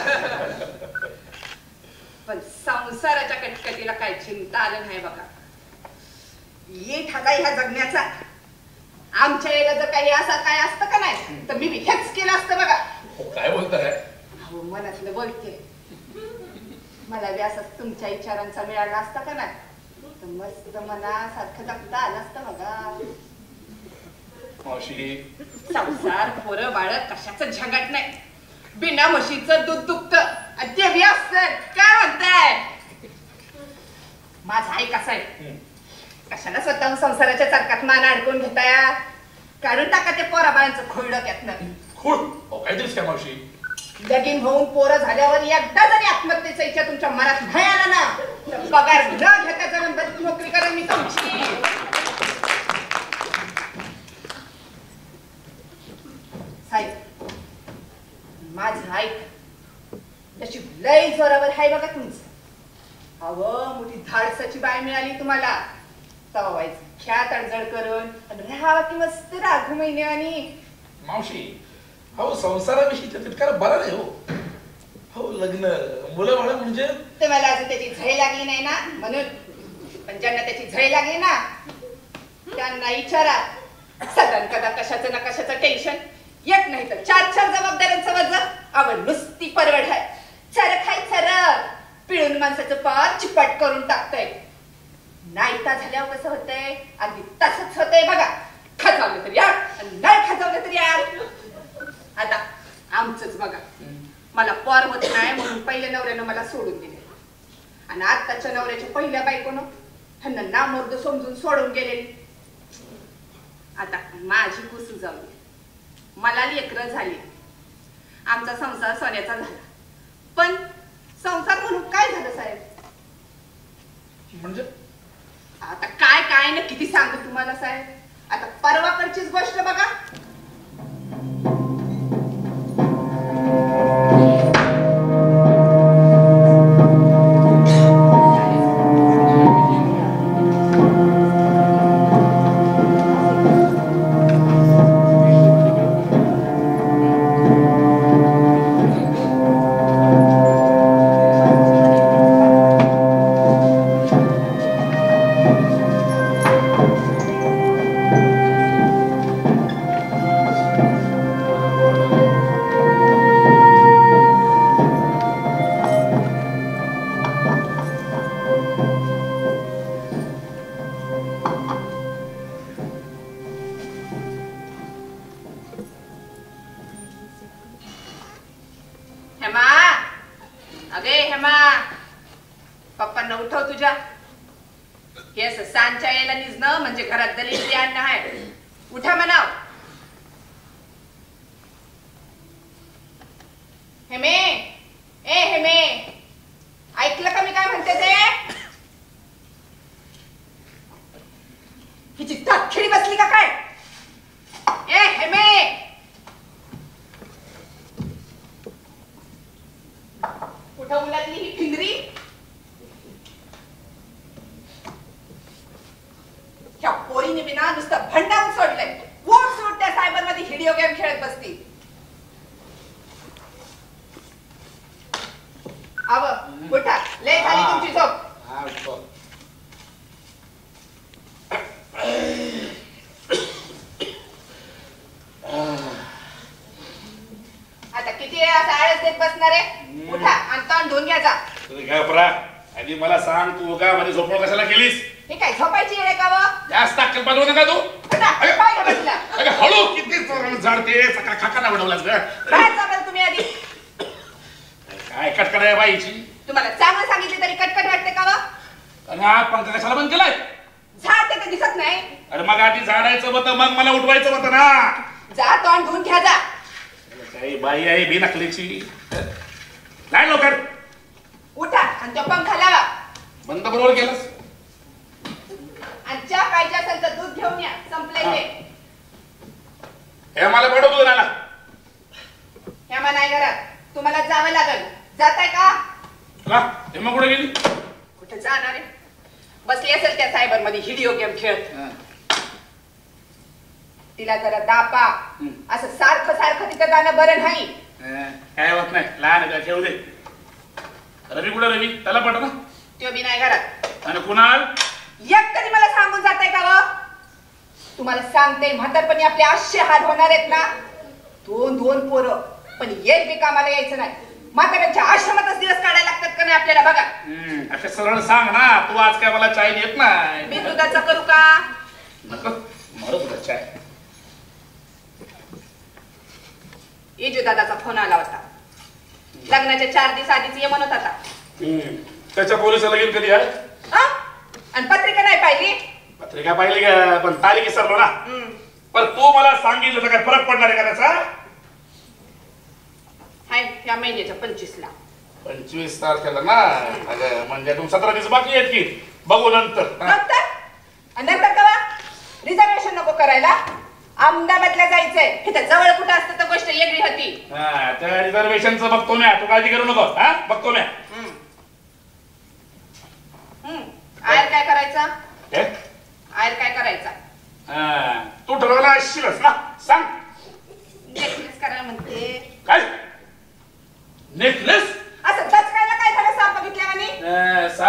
पण संसाराच्या कटकटीला काही चिंता आलं नाही बघा. ये ठाका ह्या जगण्याचा. आमच्या वेळेला जर काही असं काय असतं का नाही तर मी हेच केलं असतं बघा. काय बोलताय? अहो मनातलं बोलते. मला बी असं तुमच्या विचारांचा मिळाला असता का नाही तर मस्त मनासारखं जगता आलं असतं बघा. मावशी, संसार पोरं बाळ कशाचं झंगाट नाही. बिना म्हशीचं दूध दुखत ते बी असतं. काय म्हणताय? माझा आई कसा आहे, कशाला स्वतः संसाराच्या चरकात मान अडकून घेताय. काढून टाका ते पोरा बाळांचं खोडलं त्यातनं. खूळ काहीतरीच काय मावशी. लगीन होऊन पोरं झाल्यावर एकदा जरी आत्महत्येचा इच्छा तुमच्या मनात नाही आला ना तर पगार न घेता जर नोकरी करा मी तुमची. साहेब माझं ऐक, त्याची लय जोरावर हाय बघा तुमचं. अव मोठी धाडसाची बाय मिळाली तुम्हाला. तवायचं ख्यात अडजड करून राहावा की मस्त राघू महिने. आणि मावशी, हो संसाराविषयी तितकारा बरा नाही हो. हो लग्न मुलं बाळ म्हणजे तुम्हाला अजून त्याची झळी लागली नाही ना म्हणून. पण ज्यांना त्याची झळ लागली ना त्यांना विचारा. सदन कदा कशाचं ना कशाचं टेन्शन एक नाही तर चार चार जबाबदाऱ्यांचं वजन. आवड नुसती परवड आहे. चर खाय चर पिळून माणसाचं पार चिपट करून टाकतंय. नाहीता झाल्यावर कसं होतंय अगदी तसंच होतंय बघा. खाजावलं तरी यार आणि नाही खाजावलं तरी यार. आता आमचंच बघा. मला पोर होत नाही म्हणून पहिल्या नवऱ्यानं मला सोडून दिले आणि आत्ताच्या नवऱ्याच्या पहिल्या बायकोनं ह्यांना नामर्द समजून सोडून गेले. आता माझी कुसू जाऊ मला लेकरं झाली. आमचा संसार सोन्याचा झाला. पण संसार म्हणून काय झालं साहेब? म्हणजे आता काय काय ना किती सांगू तुम्हाला साहेब. आता परवाकडचीच गोष्ट बघा. पप्पांना उठव तुझ्या. हे असं सांच्या यायला निजणं म्हणजे घरात दलित अन्न आहे. उठा म्हणाव. हेमे ए हेमे ऐकलं का मी काय म्हणते ते? हिची तपखिरी बसली का काय? ए हेमे कुठं उलातली ही फिंगरी? ह्या पोरीने बिना नुसतं भंडावून सोडलंय. कोण सोड त्या सायबर मध्ये व्हिडिओ गेम खेळत बसती. आव उठा लय झाली तुमची झोप. आता किती वेळ असं आळस देत बसणार आहे? उठा आणि तोंड धुवून घ्या जा. तुझी काय परा आधी मला सांग तू का मध्ये झोपड कशाला केलीस? हे काय झोपायची वेळ का व? जास्त अक्कल पाठवू नका तू. अरे पाय घ्या बसला. अगं हळू किती झाडते सकाळ खाकाना बनवलास ग. काय चाललं तुम्ही आधी? काय कटकट आहे बाईची. तुम्हाला चांगलं सांगितलं तरी कटकट वाटते का व? आणि हा पंखा कशाला बंद केलाय? झाड ते दिसत नाही. अरे मग आधी झाडायचं होतं मग मला उठवायचं होतं ना. जा तोंड धुवून घ्या जा. काही बाई आहे बी नकलीची. नाही लवकर उठा आणि तो पंखा लावा. बंद बरोबर केलंस. आणि चहा पाहिजे असेल तर दूध घेऊन या. संपले ते. हे मला पाठव दूध आला. ह्या नाही घरात तुम्हाला जावं लागेल. जाताय का? का हे मग कुठे गेली? कुठे जाणार आहे? बसली असेल त्या सायबर मध्ये व्हिडिओ गेम खेळत. तिला जरा दापा. असं सारखं सारखं तिथं जाणं बरं नाही. काय होत नाही लहान का ठेवू दे. रवी कुठं रवी? त्याला पाठव ना. तो बी नाही घरात. आणि कुणाल? एक तरी मला सांगून जाताय का व? तुम्हाला सांगते म्हातारपणी आपले असे हाल होणार आहेत ना. दोन दोन पोरं पण एक बी कामाला यायचं नाही. म्हाताऱ्यांच्या आश्रमातच दिवस काढायला लागतात का नाही आपल्याला बघा. आता सरळ सांग ना. तू आज काय मला चाय देत नाही. मी दुधाचा करू का? नको मला तुझा चाय. इजू दादाचा फोन आला होता. लग्नाच्या चार दिवस आधीच ये म्हणत होता. त्याच्या पोलिसाला लगीन कधी आहे? आणि पत्रिका नाही पाहिली? पत्रिका पाहिली का पण तारीख विसरलो ना. पण तू मला सांगितलं तर काय फरक पडणार आहे का त्याचा? हाय या महिन्याच्या पंचवीस ला. पंचवीस तारखेला ना. अगं म्हणजे तू सतरा दिवस बाकी आहेत की. बघू नंतर. नंतर नंतर कवा? रिझर्वेशन नको करायला. अहमदाबादला जायचंय. इथं जवळ कुठं असतं तर गोष्ट वेगळी होती. हा त्या रिझर्वेशनचं बघतो मी. तू काळजी करू नको. हा बघतो मी. आयर काय करायचा? आयर काय करायचा? तू ठरवला असशीलच ना. सांग. नेकलेस करायला म्हणते. काय नेकलेस? असं दचकायला काय झालं साप बघितल्यावानी? साप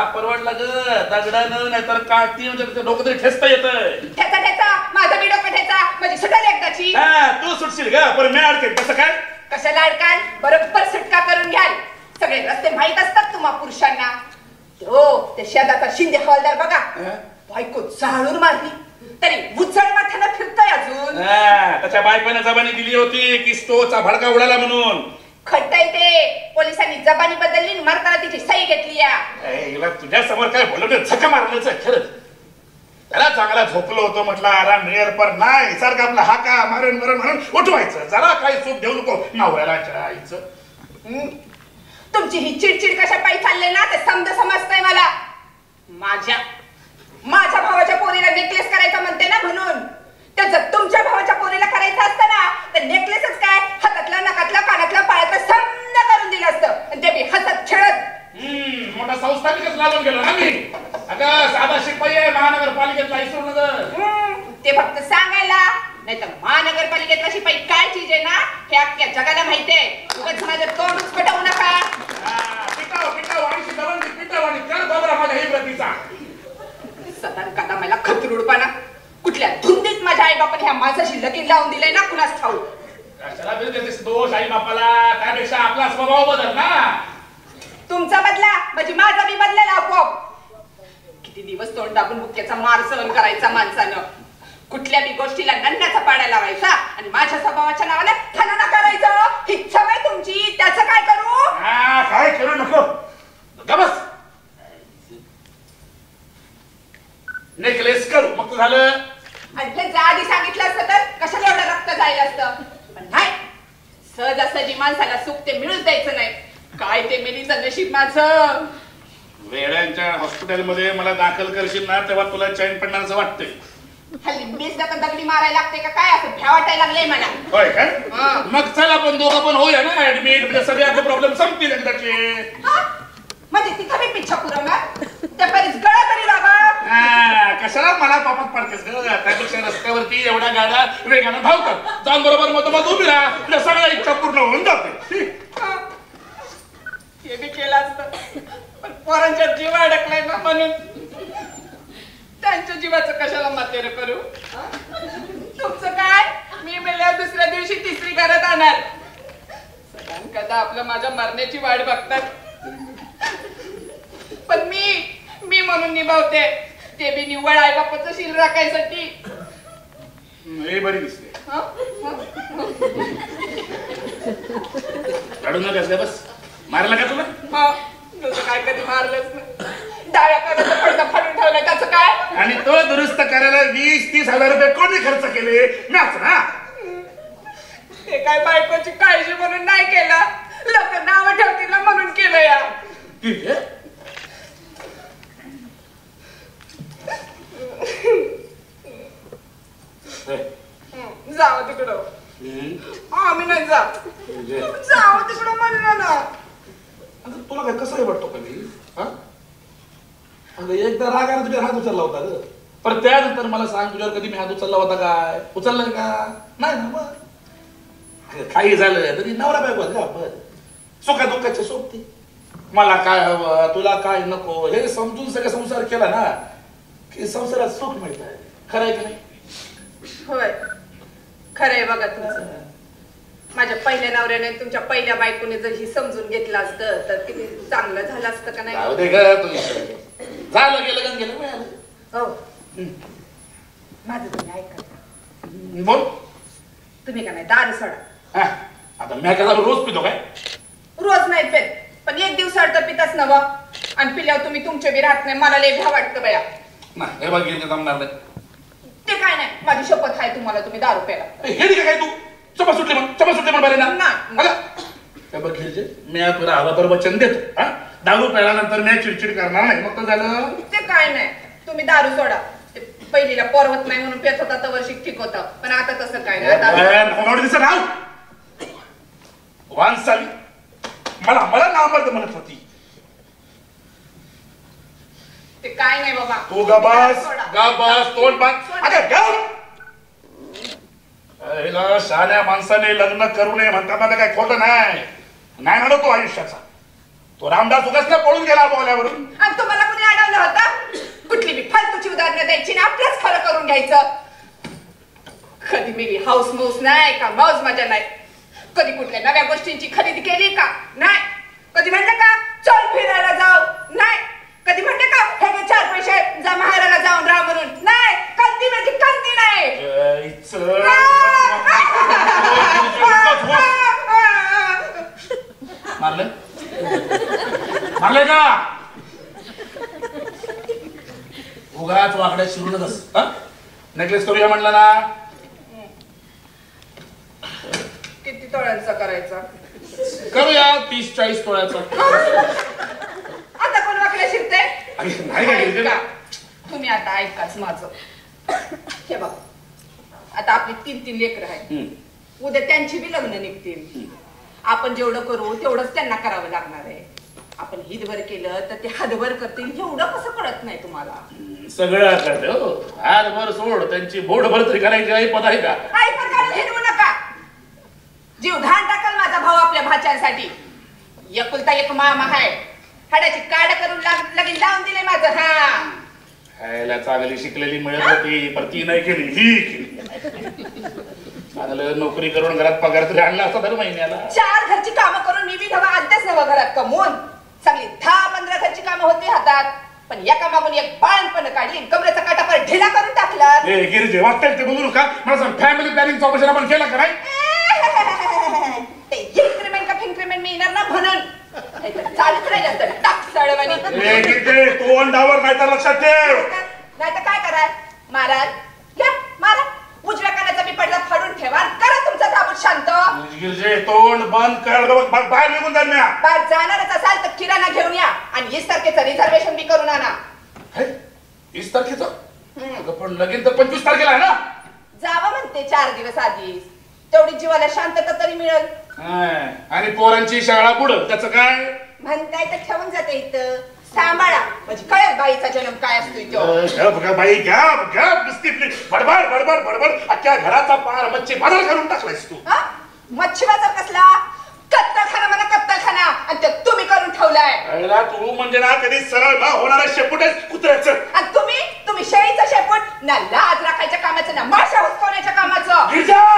परवडला ग दगडानं नाहीतर काठी म्हणजे डोकं तरी ठेचता येत. ठेचा ठेचा माझं मी डोकं ठेचा म्हणजे सुटाल एकदाची. हा तू सुटशील ग पण मी अडकेल कसं काय? कशाला अडकाल बरोबर सुटका करून घ्याल. सगळे रस्ते माहित असतात तुम्हा पुरुषांना. हो ते शेजारचा शिंदे हवालदार बघा बायको चाळून मारली तरी उचळ माथ्यानं फिरतोय अजून. त्याच्या बायकोने जबानी दिली होती की स्टोचा भडका उडाला म्हणून. खट्टाय ते पोलिसांनी जबानी बदलली मारताना तिची सही घेतली. हिला तुझ्या समोर काय बोलवलं झका मारण्याचं खरंच. त्याला चांगला झोपलो होतो म्हटलं आराम मिळेल पण नाही सारखं आपला हाका मारण मरण म्हणून उठवायचं. जरा काही सूप देऊ नको नवऱ्याला आईचं. तुमची ही चिडचिड कशा पायी चालले ना ते समज समजतंय मला. माझ्या माझ्या भावाच्या पोरीला नेकलेस करायचा म्हणते ना म्हणून. तर जर तुमच्या भावाच्या पोरीला करायचं असतं ना तर नेकलेसच काय हातातला नकातला कानातला पायातला समजा करून दिलं असतं आणि ते बी हसत खेळत. हम्म मोठा संस्थानिकच लागून गेलो ना मी. अगं साधा शिपाई आहे महानगरपालिकेतला इसरून ते फक्त सांगायला नाही तर महानगरपालिकेतला शिपाई काय चीज आहे ना हे अख्ख्या जगाला माहितीये. उगाच माझं तोंडच पटवू नका. पिटाव पिटाव आणि शिकवण पिटाव आणि कर बाबरा माझ्या ही प्रतीचा. सदान कादा मला खतरूडपणा कुठल्या धुंदीत माझ्या आई बापाने ह्या माणसाशी लगीन लावून दिलंय ना कुणास ठाऊ. कशाला देतेस दोष आई बापाला? त्यापेक्षा आपला स्वभाव बदल ना. तुमचा बदला म्हणजे माझा बी बदलेला आपोआप. किती दिवस तोंड दाबून बुक्क्याचा मार सहन करायचा माणसानं. कुठल्या बी गोष्टीला नन्नाचा पाडा लावायचा आणि माझ्या स्वभावाच्या नावाने खनाना करायचं. ही सवय तुमची त्याचं काय करू? काय करू नको गबस. नेकलेस करू मग झालं. आणि जर आधी सांगितलं असतं तर कशाला एवढं रक्त जायला असतं. पण नाही सहजासहजी माणसाला सुख ते मिळूच द्यायचं नाही. काय ते मेलीचं नशीब माझं. वेड्यांच्या हॉस्पिटलमध्ये मला दाखल करशील ना तेव्हा तुला चैन पडणार असं वाटतंय. हल्ली मेस दाखल दगडी मारायला लागते का काय असं भ्या वाटायला लागलंय मला. होय काय मग चल आपण दोघं पण होऊया ना ऍडमिट म्हणजे सगळे आपले प्रॉब्लेम संपतील एकदाचे. म्हणजे तिथं मी पिच्छा पुरवणार त्या बरीच गळा तरी लावा. कशाला मला पापात पडतेस ग? त्यापेक्षा रस्त्यावरती एवढ्या गाड्या वेगानं धावतात. जाऊन बरोबर मधोमध उभी राहा तुझ्या सगळ्या इच्छा पूर्ण होऊन जाते. हे बी केलं असतं पण पोरांच्या जीव अडकलाय ना म्हणून त्यांच्या जीवाचं कशाला मातेर करू. तुमचं काय मी मेल्यावर दुसऱ्या दिवशी तिसरी घरात आणणार. सगळ्यां कदा आपलं माझ्या मरण्याची वाट बघतात पण मी मी म्हणून निभावते ते बी निव्वळ आई बापाचं शील राखायसाठी. हे बरी दिसते. काढून नका बस. मारला का तुला? हा तुझं काय कधी मारलंच नाही. डाव्या कानाचा पडदा फाडून ठेवलाय त्याचं काय? आणि तो दुरुस्त करायला वीस तीस हजार रुपये कोणी खर्च केले नाच ना. ते काय बायकोची काळजी म्हणून नाही केलं. लोक नाव ठेवतील ना म्हणून केलं या. जावं तिकडं. आम्ही नाही जात. जावं तिकडं म्हणलं ना. तुला काय कसं वाटतो का मी? एकदा रागाने तुझ्या हात उचलला होता ग पण त्यानंतर मला सांग तुझ्यावर कधी मी हात उचलला होता काय? उचललाय का? नाही ना. मग काही झालं तरी नवरा बायको का आपण सुखा दुःखाचे सोबती. मला काय हवं तुला काय नको हे समजून सगळं संसार केला ना की संसारात सुख मिळत आहे. खरं आहे की नाही? होय खरंय बघा तुमचं. माझ्या पहिल्या नवऱ्याने तुमच्या पहिल्या बायकोने जर ही समजून घेतलं असतं तर किती चांगलं झालं असतं का नाही? जाऊ दे ग तू. झालं गेलं गण गेलं मिळालं. हो माझं तुम्ही ऐका. बोल. तुम्ही का नाही दारू सोडा. आता मी काय रोज पितो काय? रोज नाही पेत पण एक दिवस तर पिताच नवा आणि पिल्यावर तुम्ही तुमच्या बी राहत नाही. मला लय भ्या वाटतं बया. नाही हे बघ गेलं जमणार नाही. ते काय नाही माझी शपथ आहे तुम्हाला. तुम्ही दारू प्याला हे ठीक काय तू चपा सुटले म्हण चपा सुटले म्हण बरे ना. नाही बघ घ्यायचे मी तुला हवा तर वचन देतो. हा दारू प्यायल्यानंतर मी चिडचिड करणार नाही. मग तर झालं. ते काय नाही तुम्ही दारू सोडा. पहिलीला पोरवत नाही म्हणून पेत होता तर वर्षी ठीक होतं पण आता तसं काय नाही. दिसत नाव वानसाली मला मला नामर्द म्हणत होती. ते काय नाही बाबा. तू गबास गबास तोंड बांध. अगं गप. शहाण्या माणसाने लग्न करू नये म्हणताना काय खोटं नाही नाही म्हणतो आयुष्याचा. तो रामदास उगाच पळून गेला बोल्यावरून. आणि तुम्हाला कोणी फालतूची उदाहरणं द्यायची ना आपलंच खरं करून घ्यायचं. कधी मी हाऊस मौस नाही का मौज मजा नाही. कधी कुठल्या नव्या गोष्टींची खरेदी केली का नाही. कधी म्हणलं का चल फिरायला जाऊ नाही. कधी म्हणलं का हे घे चार पैसे जा महाराला जाऊन राहा म्हणून नाही. कधी म्हणजे कधी नाही. मारलं मारलंय का उगाच वाकड्यात शिरूनच असं नेकलेस करूया म्हटलं ना. किती तोळ्यांचा करायचा करूया तीस चाळीस तोळ्याचा. आता कोण वाकड्या शिरते नाही का तुम्ही आता ऐकाच माझं. हे बघ आता आपली तीन तीन लेकरं आहेत. उद्या त्यांची बी लग्न निघतील. आपण जेवढं करू तेवढंच त्यांना करावं लागणार आहे. आपण हितभर केलं तर ते हातभर करतील एवढं कसं कळत नाही तुम्हाला. सगळं करते हो हातभर सोड त्यांची बोटभर तरी करायची आई पद आहे का. आई पण काढून हिरवू नका. जीव घाण टाकल माझा भाऊ आपल्या भाच्यासाठी. एकुलता एक मामा आहे. हाडाची काड करून लगीन लावून दिले माझं. हा खायला चांगली शिकलेली मिळत होती पण ती नाही केली ही केली. चांगलं नोकरी करून घरात पगार तरी आणला असता दर महिन्याला. चार घरची कामं करून मी बी तेव्हा आणतेच नवं घरात कमवून. चांगली दहा पंधरा घरची कामं होती हातात. पण एका मागून एक बाळपण काढली कमरेचा काटा पर ढिला करून टाकला. गिरिजे वाटतंय ते बोलू नका. मला सांग फॅमिली प्लॅनिंग ऑपरेशन आपण केलं का नाही. ते इन्क्रीमेंट का फिन्क्रीमेंट मिळणार ना म्हणून चालूच राहिलं तर टाक सळवानी. तोंडावर नाही तर लक्षात ठेव. नाही तर काय कराय महाराज घ्या मारा. उजव्या कानाचा मी पडदा फाडून ठेवा करा तुमचा ताबूत शांत. गिरजे तोंड बंद कर बाहेर निघून जा. बाहेर जाणारच असाल तर किराणा घेऊन या आणि वीस तारखेचं रिझर्वेशन बी करून आणा. वीस तारखेचं पण लगीन तर पंचवीस तारखेला आहे ना. जावं म्हणते चार दिवस आधीच. तेवढी जीवाला शांतता तरी मिळेल. आणि पोरांची शाळा पुढं त्याचं काय म्हणताय तर ठेवून जाते इथं. सांभाळा म्हणजे कळेल बाईचा जन्म काय असतो. बाई घ्या घ्या बडबड बडबड बडबड अख्ख्या घराचा पार मच्छी बाजार करून टाकलायस तू. मच्छी बाजार कसला कत्तलखाना म्हणा कत्तलखाना आणि ते तुम्ही करून ठेवलाय. तू म्हणजे ना कधी सरळ ना होणारा शेपूट आहे कुत्र्याचं. आणि तुम्ही तुम्ही शेळीचं शेपूट ना लाज राखायच्या कामाचं ना माशा हुसकवण्याच्या कामाचं.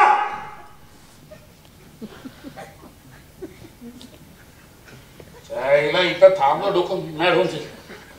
चायला इथं थांबलं डोकं मॅड होऊन जाईल.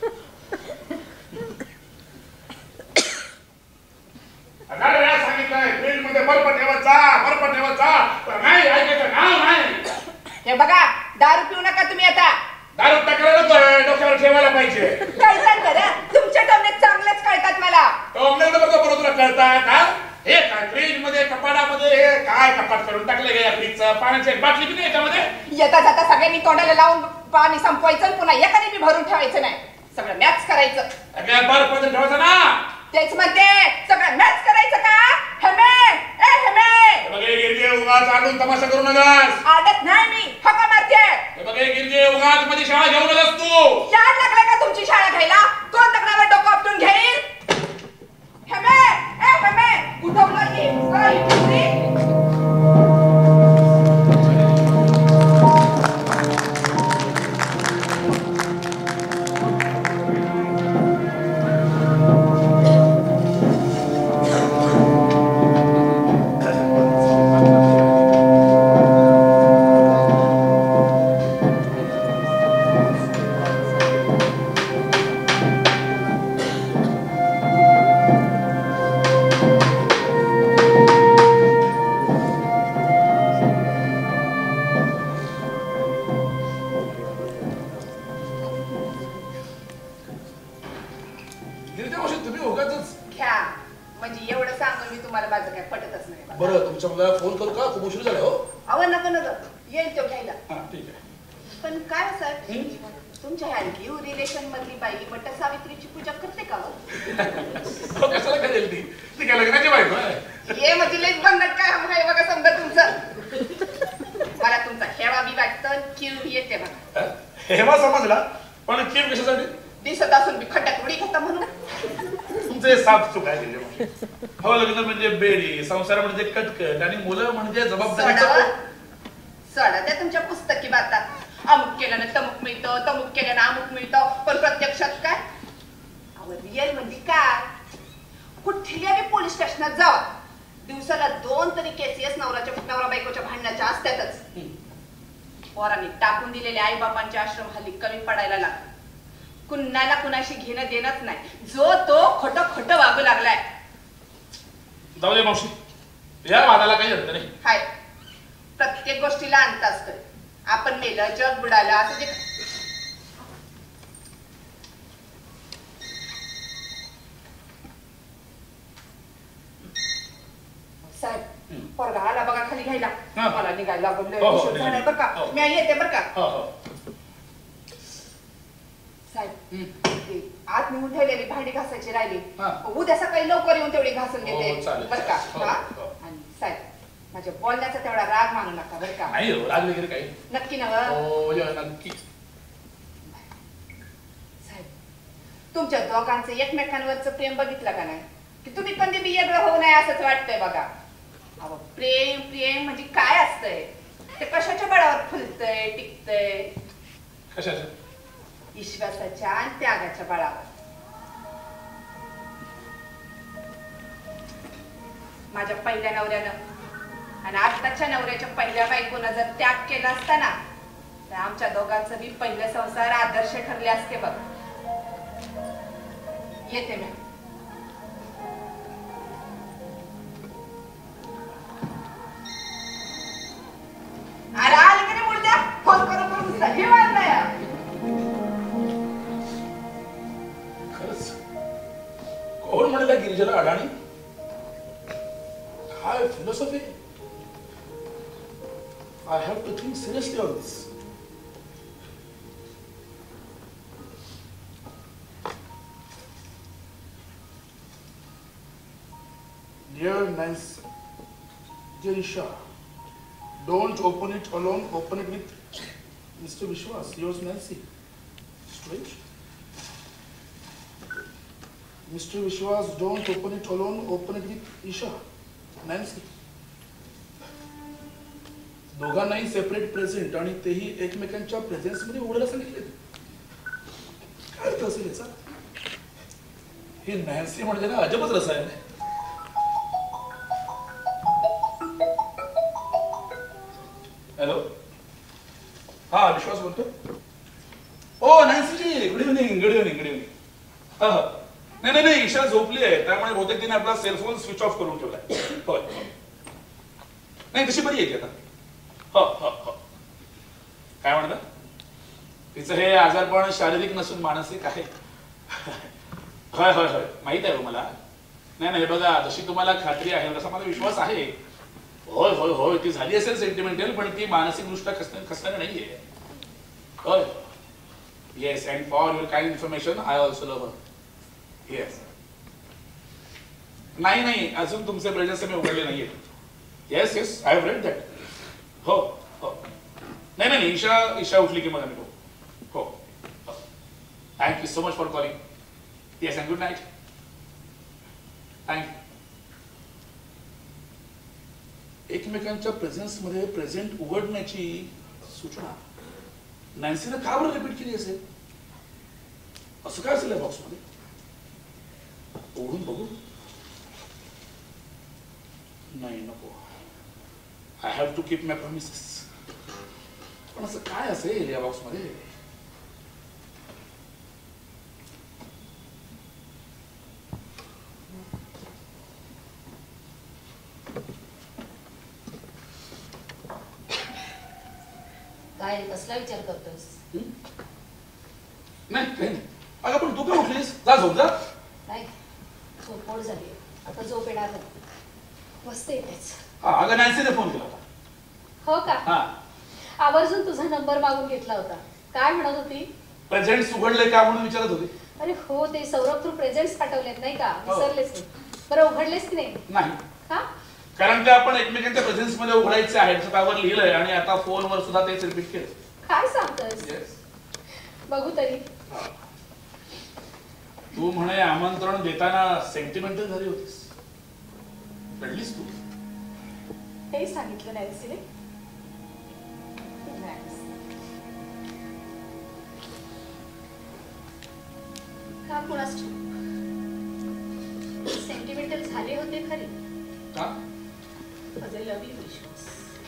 सांगितलंय फ्रीज मध्ये बर्फ ठेवत जा बर्फ ठेवत जा. नाही ऐकायचं नाव नाही. हे बघा दारू पिऊ नका तुम्ही आता. दारू टाकायला नको डोक्यावर ठेवायला पाहिजे. कळतात बरं तुमच्या टोमण्यात चांगलेच कळतात मला. टोमण्यात बरोबर तुला कळतात हा. हे काय फ्रीज मध्ये कपाटामध्ये हे काय कपाट करून टाकलं गे या फ्रीजचं. पाण्याची एक बाटली किती याच्यामध्ये. येता जाता सगळ्यांनी तोंडाला लावून पाणी संपवायचं पुन्हा एकाने बी भरून ठेवायचं नाही. सगळं मॅच करायचं. बर्फ ठेवायचं ना. तेच म्हणते सगळं मॅच करायचं का. हेमे ए हेमे बघे गिरजे उगाच आणून तमाशा करू नकास. आडत नाही मी हका मारते. बघे गिरजे उगाच मध्ये शाळा घेऊ नकास तू. याद लागलाय का तुमची शाळा घ्यायला. कोण तक्रावर डोकं आपटून घेईल. हेमे ए हेमे उठवलं की काही पुरी. बरं तुमच्या मुलाला फोन करू का. खूप उशीर झाला हो. अहो नको नको येईल तो घ्यायला. ठीक आहे. पण काय सर तुमच्या ह्या न्यू रिलेशन मधली बाई वट सावित्रीची पूजा करते का. कशाला करेल ती. ती काय लग्नाची बायको आहे. ये म्हणजे लई बंधन काय आहे बघा समजा तुमचं. मला तुमचा हेवा बी वाटतं किव येते बघा. हेवा समजला पण किव कशासाठी. दिसत असून मी खड्ड्यात उडी घेता म्हणून. तुमचे साफ चूक आहे. हो लग्न म्हणजे बेडी संसार म्हणजे कटकट आणि मुलं म्हणजे जबाबदारी. सोडा त्या तुमच्या पुस्तकी बातात. अमुक केल्यानं तमुक मिळतं तमुक केल्यानं अमुक मिळतं पण प्रत्यक्षात काय. अहो रिअल म्हणजे काय? कुठल्या बी पोलीस स्टेशनात जावा, दिवसाला दोन तरी केसेस नवराच्या नवरा बायकोच्या भांडणाच्या असतातच. पोरांनी टाकून दिलेले आई बापांचे आश्रम हल्ली कमी पडायला लागले. कुणाला कुणाशी घेणं देणंच नाही, जो तो खोटं खोटं वागू लागलाय. जाऊ दे मावशी, या वादाला काही अर्थ नाही. हाय, प्रत्येक गोष्टीला अंत असतोय. आपण मेलं जग बुडालं असं जे साहेब, पोरगा आला बघा खाली घ्यायला. मला निघायला लागलं बरं का, मी येते बरं का. साहेब, आत निघून ठेवलेली भांडी घासायची राहिली, उद्या सकाळी लवकर येऊन तेवढी घासून घेते बरं का. आणि साहेब, माझ्या बोलण्याचा तेवढा राग मानू नका बरं का. नाही राग वगैरे काही नक्की नव्ह? नक्की. साहेब, तुमच्या दोघांचं एकमेकांवरचं प्रेम बघितलं का नाही, की तुम्ही कधी बी वेगळं होऊ नये असंच वाटतंय बघा. अहो प्रेम प्रेम म्हणजे काय असतंय? ते कशाच्या बळावर फुलतंय टिकतंय? कशाच्या? विश्वासाच्या आणि त्यागाच्या बळावर. माझ्या पहिल्या नवऱ्यानं आणि आत्ताच्या नवऱ्याच्या पहिल्या बायकोनं जर त्याग केला असता ना, तर आमच्या दोघांचं बी पहिलं संसार आदर्श ठरले असते बघ. येते मी. अरे आले की नाही मुलगा? फोन करून करून सगळे वाजलाय. खरंच कोण म्हणाला गिरिजाला अडाणी? काय philosophy? I have to think seriously on this. Dear Nancy, Jirisha, don't open it alone. Open it with Mister Vishwas. Yours, Nancy. Strange. Mister Vishwas, don't open it alone. Open it with Isha. Nancy. दोघांनाही separate present आणि तेही एकमेकांच्या presents मध्ये उघडायला सांगितले. काय अर्थ असेल याचा? हे नॅन्सी म्हणजे ना अजबच रसायन आहे. हॅलो, हा विश्वास बोलतो. ओ नॅन्सीजी, good evening. Good evening. Good evening. हा हा नाही नाही नाही ईशा झोपली आहे, त्यामुळे बहुतेक तिने आपला सेलफोन स्विच ऑफ करून ठेवलाय. होय, नाही तशी बरी आहे ती आता. हो हो हो. काय म्हणता? तिचं हे आजारपण शारीरिक नसून मानसिक आहे. होय होय होय माहित आहे मला. नाही नाही बघा, जशी तुम्हाला खात्री आहे तसा मला विश्वास आहे. होय होय होय ती झाली असेल सेंटिमेंटल, पण ती मानसिक दृष्ट्या कसणारी नाहीये. होय. Yes, and for your kind information I also love her. Yes. नाही नाही अजून तुमचे प्रेझेन्स मी उघडले नाहीये. Yes yes I have read that. हो हो. नाही नाही ईशा ईशा उठली की मला मी हो हो. Thank you so much for calling. Yes and good night. Thank you. एकमेकांच्या प्रेझेन्स मध्ये प्रेझेंट उघडण्याची सूचना नॅन्सीनं का बरं रिपीट केली असेल? असं काय असेल या बॉक्स मध्ये? उघडून बघू. नाही नको. I have to keep my promises. पण असं काय असेल या बॉक्स मध्ये? काय कसला विचार करतोस? नाही काही नाही. अगं पण तू काय उठलीस? जा झोप जा. नाही, झोपमोड झाली. आता झोप येणार नाही. मस्त येतेच. हा अगं नॅन्सीने फोन केला होता. हो का? हा आवर्जून तुझा नंबर मागून घेतला होता. काय म्हणत होती? प्रेझेंट्स उघडले का म्हणून विचारत होती. अरे हो, ते सौरभ थ्रू प्रेझेंट्स पाठवलेत नाही का? विसरलेस नाही. बरं उघडलेस की नाही? नाही. का? कारण ते आपण एकमेकांच्या प्रेझेन्स मध्ये उघडायचे आहे त्यावर लिहिलंय आणि आता फोनवर सुद्धा तेच रिपीट केलं. काय सांगतोस? बघू तरी. तू म्हणे आमंत्रण देताना सेंटिमेंटल झाली होतीस. रडलीस तू? हे सांगितलं नॅन्सीने. का कुणास ठाऊक? म्हणते खरी. का? माझे लवी विश्वास.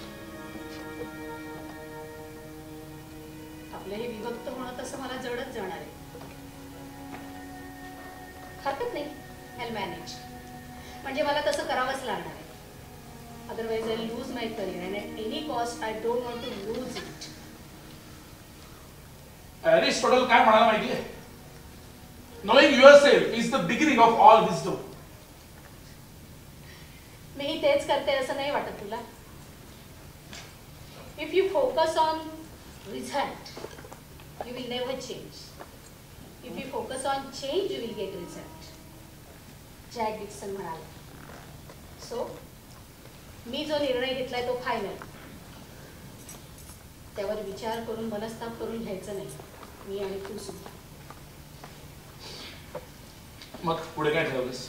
आपलं हे विभक्त होणं तसं मला जडच जाणार आहे. हरकत नाही, I'll manage. म्हणजे मला तसं करावंच लागणार आहे. Otherwise I'll lose my career and at any cost I don't want to lose it. Aristotle काय म्हणाला माहितीये? Knowing yourself is the beginning of all wisdom. मी तेच करते असं नाही वाटत तुला? If you focus on result, you will never change. If you focus on change, you will get result. Jack Dixon म्हणाला. सो मी जो निर्णय घेतलाय तो फायनल. त्यावर विचार करून मनस्ताप करून घ्यायचं नाही. मी आणि तू सुद्धा. मग पुढे काय ठरवलंस?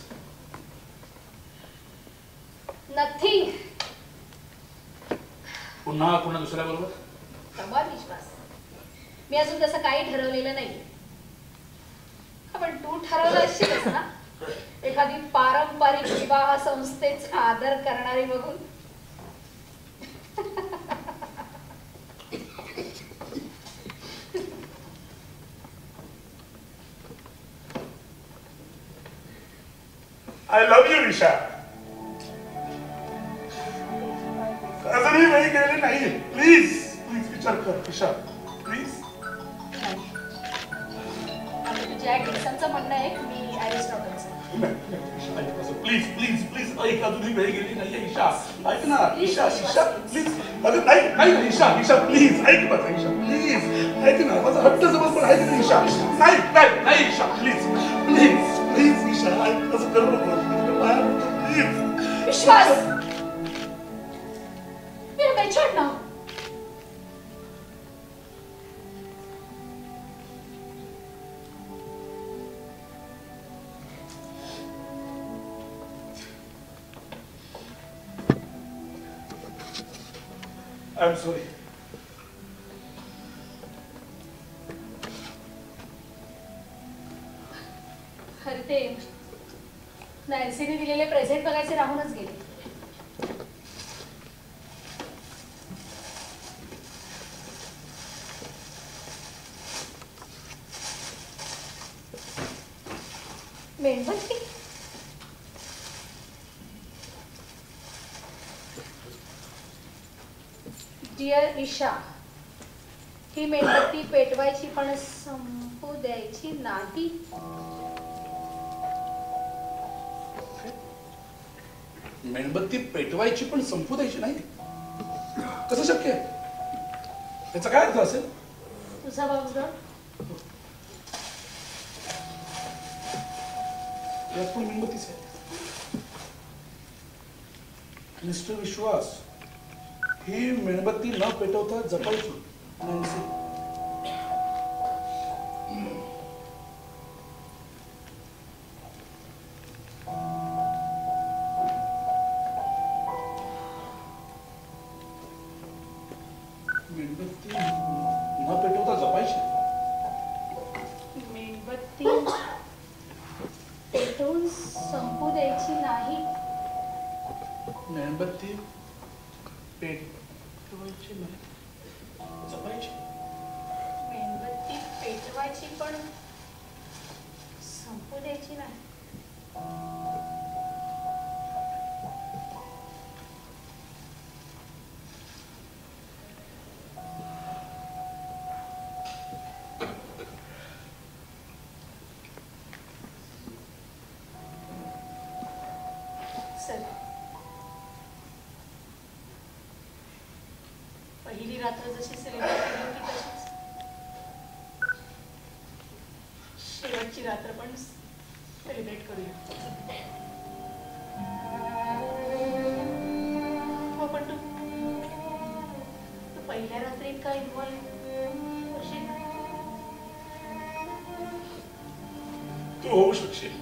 नथिंग. पुन्हा पुन्हा दुसऱ्या बरोबर? कमाल विश्वास. मी अजून तसं काही ठरवलेलं नाही. पण तू ठरवलं असशीलच ना एखादी पारंपरिक विवाह संस्थेचा आदर करणारी बघून. I love you Isha. अजूनही वेळ गेलेली नाही. प्लीज प्लीज विचार कर ईशा, प्लीज. जॅक डिक्सनचं म्हणणं आहे, मी अरिस्टॉटलचं. प्लीज प्लीज प्लीज ऐक, अजूनही वेळ गेली नाहीये ईशा. ऐक ना ईशा, ईशा प्लीज. अगं नाही नाही ईशा, ईशा प्लीज ऐक माझं. ईशा प्लीज ऐक ना, माझा हट्ट जबरदस्त पण ऐक ना ईशा. नाही नाही नाही Isha please please please Isha ऐक, असं करू नको प्लीज. विश्वास, मेरा मैं छोड़ना. I'm sorry. अरे ते नॅन्सीने दिलेले प्रेझेंट बघायचे राहूनच गेले. मेणबत्ती. डिअर ईशा, ही मेणबत्ती पेटवायची पण संपू द्यायची नाही. मेणबत्ती पेटवायची पण संपू द्यायची नाही? कसं शक्य आहे? त्याचा काय अर्थ असेल? तुझा बाबूराव, यात पण मेणबत्तीच आहे. मिस्टर विश्वास, ही मेणबत्ती न पेटवता जपायची. नॅन्सी, मेणबत्ती न पेटवता जपायची. मेणबत्ती पेटवून संपू द्यायची नाही. मेणबत्ती पेटवायची नाही, जपायची. मेणबत्ती पेटवायची पण संपू द्यायची नाही. सर, पहिली रात्र जशी सेलिब्रेट केली होती तशीच शेवटची रात्र पण सेलिब्रेट करूया. हो, पण तू तू पहिल्या रात्रीत काय इन्व्हॉल्व होशील? तू होऊ शकशील.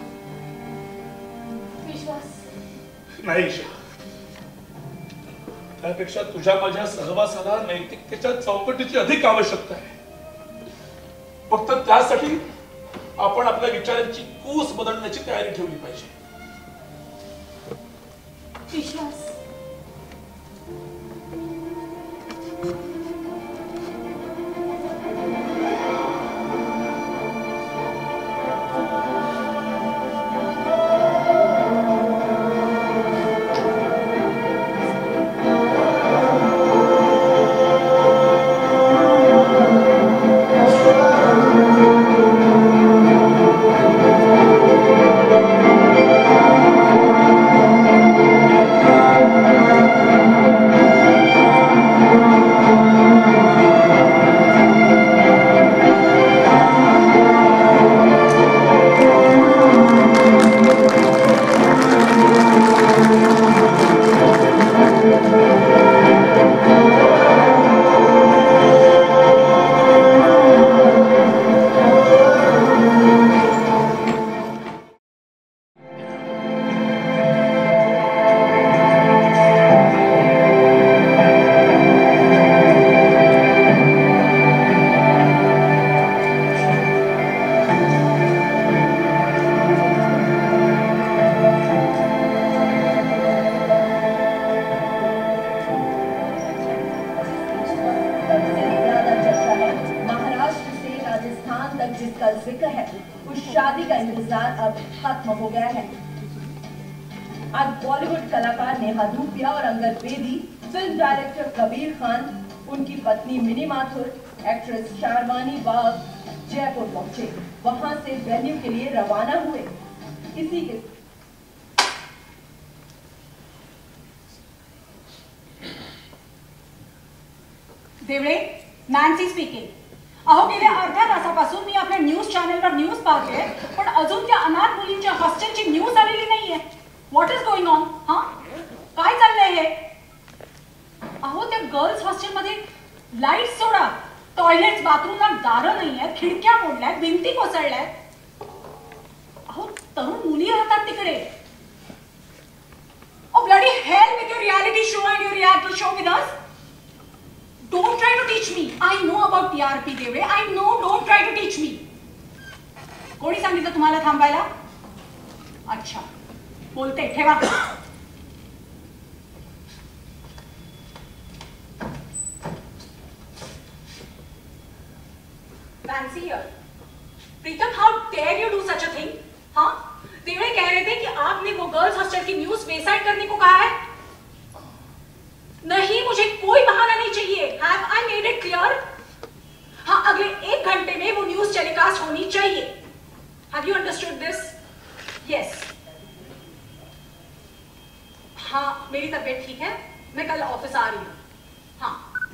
विश्वास, नाही ईशा, त्यापेक्षा तुझ्या माझ्या सहवासाला नैतिकतेच्या चौकटीची अधिक आवश्यकता आहे. फक्त त्यासाठी आपण आपल्या विचारांची कूस बदलण्याची तयारी ठेवली पाहिजे. विश्वास, वहां से वेन्यू के लिए रवाना हुए. इसी के देवळे, नॅन्सी स्पीकिंग. अहो गेल्या अर्ध्या तासापासून मी आपल्या न्यूज चॅनलवर न्यूज पाहते, पण अजून त्या अनाथ मुलींच्या हॉस्टेलची न्यूज आलेली नाहीये. What is going on? हा, काय चाललंय हे? अहो त्या गर्ल्स हॉस्टेलमध्ये लाईट सोडा, टॉयलेट बाथरूमला दारं नाही आहेत, खिडक्या मोडल्यात, भिंती कोसळल्यात. अहो तरुण मुली राहतात तिकडे. Oh bloody hell with your reality show and your reality show with us. Don't try to teach me. I know about TRP Deole. I know. Don't try to teach me. कोणी सांगितलं तुम्हाला थांबायला? अच्छा, बोलते, ठेवा. Fancy here. Pritam, how dare you do such a thing? हाँ? देवड़े कह रहे थे कि आपने वो गर्ल्स हॉस्टल की न्यूज वेबसाइट करने को कहा है. नहीं, मुझे कोई बहाना नहीं चाहिए. Have I made it clear? हाँ, अगले एक घंटे में वो न्यूज टेलीकास्ट होनी चाहिए. Have you understood this? Yes. हाँ, मेरी तबीयत ठीक है. मैं कल ऑफिस आ रही हूँ. हाँ.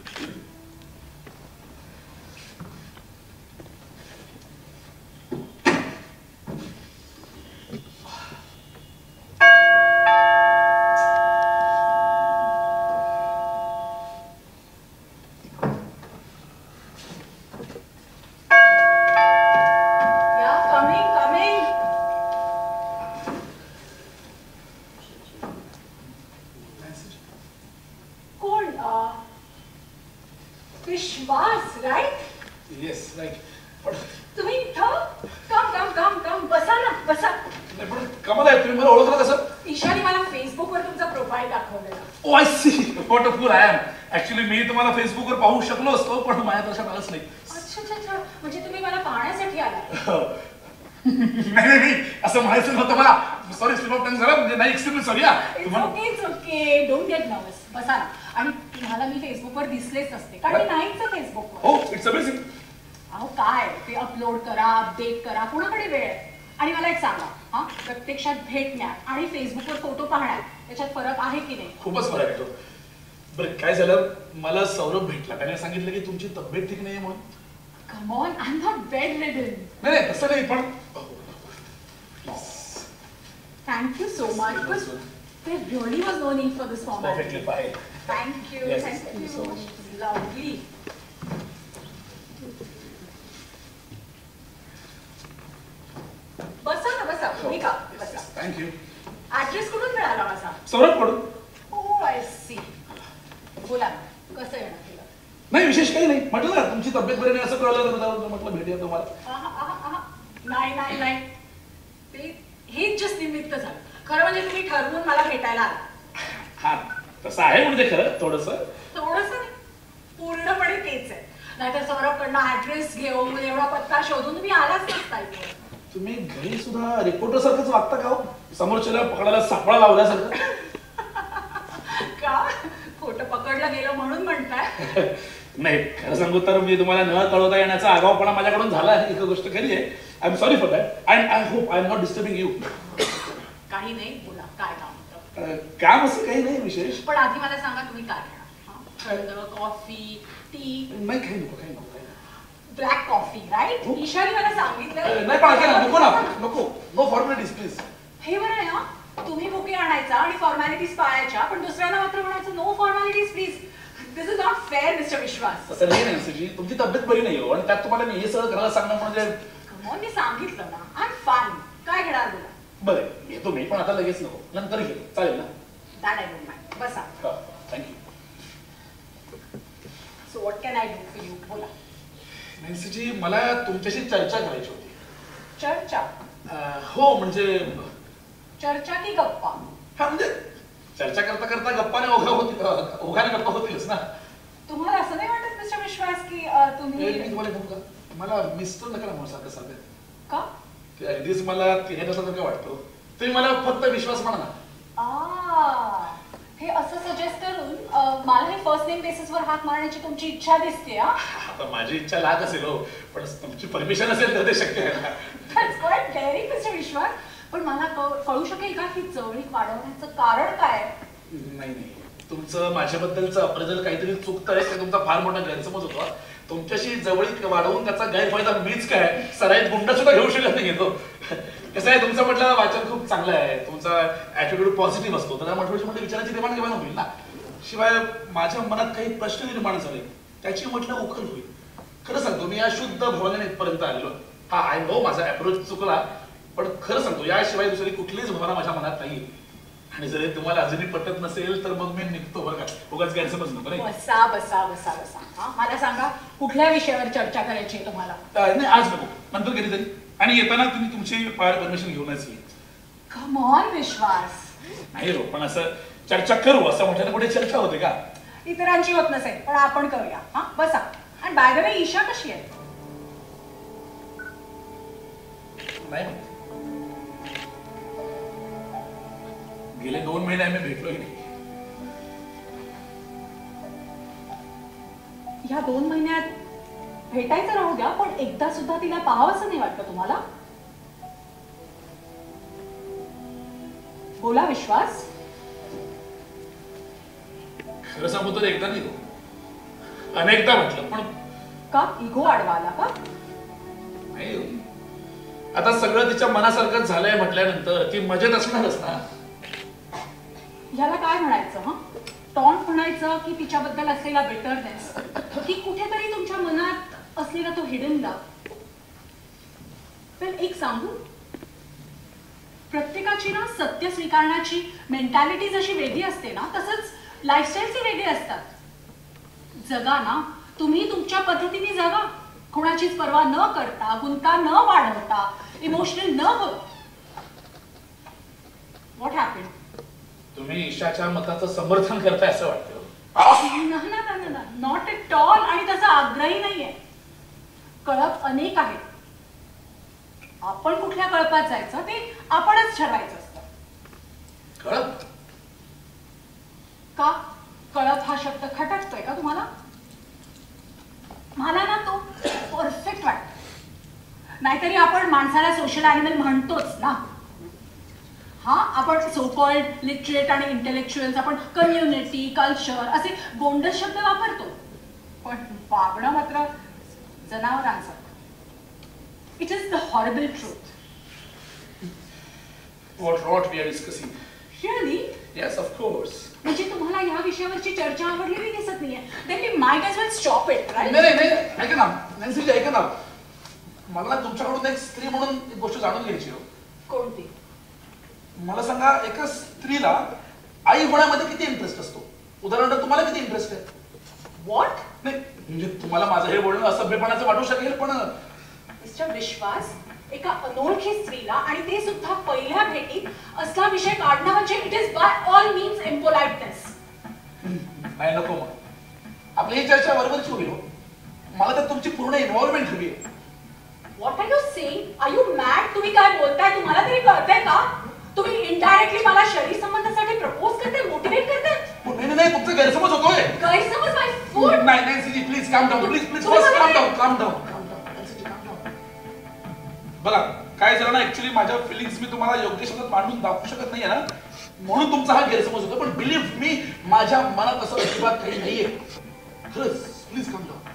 विश्वास, राइट? Yes, right. पण तुम्ही इथं? कम कम कम कम बसा ना, बसा. नाही पण कमाल आहे, तुम्ही मला ओळखलं कसं? ईशानी मला फेसबुकवर तुमचा प्रोफाईल दाखवलेला. Oh I see, what a fool I am. Actually मी तुम्हाला फेसबुकवर पाहू शकलो असतो, पण माझ्या लक्षात आलंच नाही. अच्छा अच्छा अच्छा, म्हणजे तुम्ही मला पाहण्यासाठी आला? नाही नाही, असं म्हणायचं नव्हतं मला. सॉरी, स्लिप ऑफ टंग झाला. म्हणजे नाही, excuse me, sorry. It's okay, it's okay. Don't get nervous. बसा ना. आणि तुम्हाला मी फेसबुकवर दिसलेच असते, कारण मी नाहीच फेसबुकवर. हो, इट्स अमेझिंग. अहो काय, ते अपलोड करा, अपडेट करा, कोणाकडे वेळ आहे? आणि मला एक सांगा, हा, प्रत्यक्षात भेटण्यात आणि फेसबुकवर फोटो पाहण्यात त्याच्यात फरक आहे की नाही? खूपच फरक आहे तो. बरं, काय झालं, मला सौरभ भेटला. त्याने सांगितलं की तुमची तब्येत ठीक नाही म्हणून. Come on, I am not bedridden. नाही नाही, तसं नाही, पण thank you so much. But there really was no need for this format. Perfectly fine. Thank you. Yes, Thank thank you you so much. Lovely. बसा ना, बसा. तुम्ही का बसा. Thank you. ऍड्रेस कुठून मिळाला माझा? सौरभ कडून. Oh I see. बोला कसं येणार तुला? नाही विशेष काही नाही, म्हटलं ना तुमची तब्येत बरी नाही असं कळलं तर म्हटलं भेटूया तुम्हाला. आहा, आहा, आहा. नाही नाही नाही ते हेच जस्ट निमित्त झालं. खरं म्हणजे तुम्ही ठरवून मला भेटायला आला. हा तसं आहे म्हणजे खरं थोडस थोडस नाही पूर्णपणे तेच आहे. नाहीतर सौरभकडनं ऍड्रेस घेऊन एवढा पत्ता शोधून तुम्ही आलाच नसता इथे. तुम्ही घरी सुद्धा रिपोर्टर सारखंच वागता का हो? समोरच्याला पकडायला सापळा लावल्यासारखं. का खोटं पकडलं गेलं म्हणून म्हणताय? नाही खरं सांगू तर मी तुम्हाला न कळवता येण्याचा आगाऊपणा माझ्याकडून झाला आहे. एक गोष्ट खरी आहे. I am sorry for that and I hope I am not disturbing you. काही नाही बोला काय काम होतं? काम असं काही नाही विशेष. पण आधी मला सांगा तुम्ही काय घेणार? Coffee tea? नाही काही नको काही नको ब्लॅक कॉफी राईट? ईशानी मला सांगितलं. नाही पण नको ना नको नो फॉर्मॅलिटीज प्लीज. हे बरं आहे ना तुम्ही बुके आणायचा आणि फॉर्मॅलिटीज पाळायच्या पण दुसऱ्यांना मात्र म्हणायचं no formalities please. This is not fair mister Vishwas. तसं नाही नॅन्सी, तुमची तब्येत बरी नाही हो आणि त्यात तुम्हाला मी हे सगळं करायला सांगणं म्हणजे. मग मी सांगितलं ना आय एम फाईन. काय घेणार बोला? बरं येतो मी पण आता लगेच नको नंतर घेतो चालेल ना? That I don't mind. बसा. Thank you. So what can I do for you? बोला. नॅन्सीजी मला तुमच्याशी चर्चा करायची होती. चर्चा? हो म्हणजे चर्चा की गप्पा? हा म्हणजे चर्चा करता करता गप्पाने ओघा होतील ओघाने गप्पा होतीलच ना. तुम्हाला असं नाही वाटत मिस्टर विश्वास की तुम्ही? मी तुम्हाला म्हणू का मला मिस्टर नका म्हणून सारखं सारखं का? अगदीच मला हे तसं काय वाटतं. तुम्ही मला फक्त विश्वास म्हणा ना. आ हे असं सजेस्ट करून मला हे फर्स्ट नेम बेसिसवर हाक मारण्याची तुमची इच्छा दिसते. आता माझी इच्छा लाख असेल हो पण तुमची परमिशन असेल तर ते शक्य आहे ना. That's quite daring, मिस्टर विश्वास. पण मला कळू शकेल का की जवळीक वाढवण्याचं कारण काय? नाही नाही तुमचं माझ्याबद्दलचं अप्रेझल काहीतरी चुकतंय ते तुमचा फार मोठा गैरसमज होता. तुमच्याशी जवळीक वाढवून त्याचा गैरफायदा मीच काय सराईत गुंड सुद्धा घेऊ शकत नाही घेतो. कसं आहे तुमचं म्हटलं वाचन खूप चांगलं आहे. तुमचा ऍटिट्यूड पॉझिटिव्ह असतो तर म्हटलं म्हणजे विचाराची देवाणघेवाण होईल ना. शिवाय माझ्या मनात काही प्रश्न निर्माण झाले त्याची म्हटलं उकल होईल. खरं सांगतो मी या शुद्ध भावनेने इथपर्यंत आलेलो. हा आय नो माझा अप्रोच चुकला पण खरं सांगतो याशिवाय दुसरी कुठलीच भावना माझ्या मनात नाही. आणि जर तुम्हाला अजूनही पटत नसेल तर मग मी निघतो बरं का. उगाच गैरसमज नको नाही. बसा बसा बसा बसा. मला सांगा कुठल्या विषयावर चर्चा करायची आहे तुम्हाला? नाही आज नको नंतर कधीतरी. आणि येताना तुम्ही तुमची परमिशन घेऊनच येईल. Come on Vishwas. नाही हो पण असं चर्चा करू असं म्हटलं कुठे चर्चा होते का? इतरांची होत नसेल पण आपण करूया. हा बसा. आणि बाय द वे ईशा कशी आहे? नाही गेले दोन महिने आम्ही भेटलोही नाही. या दोन महिन्यात भेटायचं राहू द्या पण एकदा सुद्धा तिला पाहावंसं नाही वाटतं तुम्हाला? बोला विश्वास. खरं सांगू तर एकदा नाही अनेकदा म्हटलं पण. का इगो आडवा आला का? नाही आता सगळं तिच्या मनासारखंच झालंय म्हटल्यानंतर ती मजेत असणारच ना. याला काय म्हणायचं? हा टॉन्ट म्हणायचं की तिच्याबद्दल असलेला बिटरनेस की कुठेतरी तुमच्या मनात असलेला तो हिडन लव्ह? पण एक सांगू प्रत्येकाची ना सत्य स्वीकारण्याची मेंटॅलिटी जशी वेगळी असते ना तसंच लाईफस्टाईलचे वेगळे असतात. जगा ना तुम्ही तुमच्या पद्धतीने जगा. कोणाचीच पर्वा न करता गुंता न वाढवता इमोशनल न होता. What happened? तुम्ही ईशाच्या मताचं समर्थन करताय असं वाटतं. Not at all. आणि त्याचा आग्रही नाहीये. कळप अनेक आहेत. आपण कुठल्या कळपात जायचं ते आपणच ठरवायचं असतं. कळप का? कळप हा शब्द खटकतोय का तुम्हाला? मला ना तो परफेक्ट वाटतो. नाहीतरी आपण माणसाला सोशल ॲनिमल म्हणतोच ना. हा आपण सो कॉल्ड लिटरेट आणि इंटेलेक्च्युअल्स आपण कम्युनिटी कल्चर असे गोंडस शब्द वापरतो पण वागणं मात्र जनावरांसारखं. It is the horrible truth. What what we are discussing? Really? Yes, of course. म्हणजे तुम्हाला या विषयावरची चर्चा आवडलेली दिसत नाहीये. Then we might as well stop it, right? नाही नाही ऐका ना नॅन्सी ऐका ना मला तुमच्याकडून एक स्त्री म्हणून एक गोष्ट जाणून घ्यायची हो. कोणती? मला सांगा एका स्त्रीला आई होण्यामध्ये किती इंटरेस्ट असतो? उदाहरणार्थ तुम्हाला किती इंटरेस्ट आहे? व्हॉट? नाही म्हणजे तुम्हाला माझं हे बोलणं असभ्यपणाचं वाटू शकेल, पण मिस्टर विश्वास, एका अनोळखी स्त्रीला आणि ते सुद्धा पहिल्या भेटीत असला विषय काढणं म्हणजे it is by all means impoliteness. नाही नको मग, आपली ही चर्चा बरोबरच होईल. मला तर तुमची पूर्ण इन्व्हॉल्वमेंट हवी आहे. What are you saying? Are you mad? तुम्ही काय बोलताय? तुम्हाला तरी कळतंय का? तुम्ही इनडायरेक्टली मला शरीर संबंधासाठी प्रपोज करताय, मोटिवेट करताय. नाही नाही तुमचा गैरसमज होतोय. गैरसमज? My food. नाही नाही सीजी please calm down, please please first calm down, calm down, calm down. बघा काय झालं ना, ऍक्च्युली माझ्या फिलिंग्स मी तुम्हाला योग्य शब्दात मांडून दाखवू शकत नाहीये ना, म्हणून तुमचा हा गैरसमज होतो. पण बिलीव्ह मी, माझ्या मनात असं अजिबात काही नाहीये. खरंच प्लीज काम डाऊन.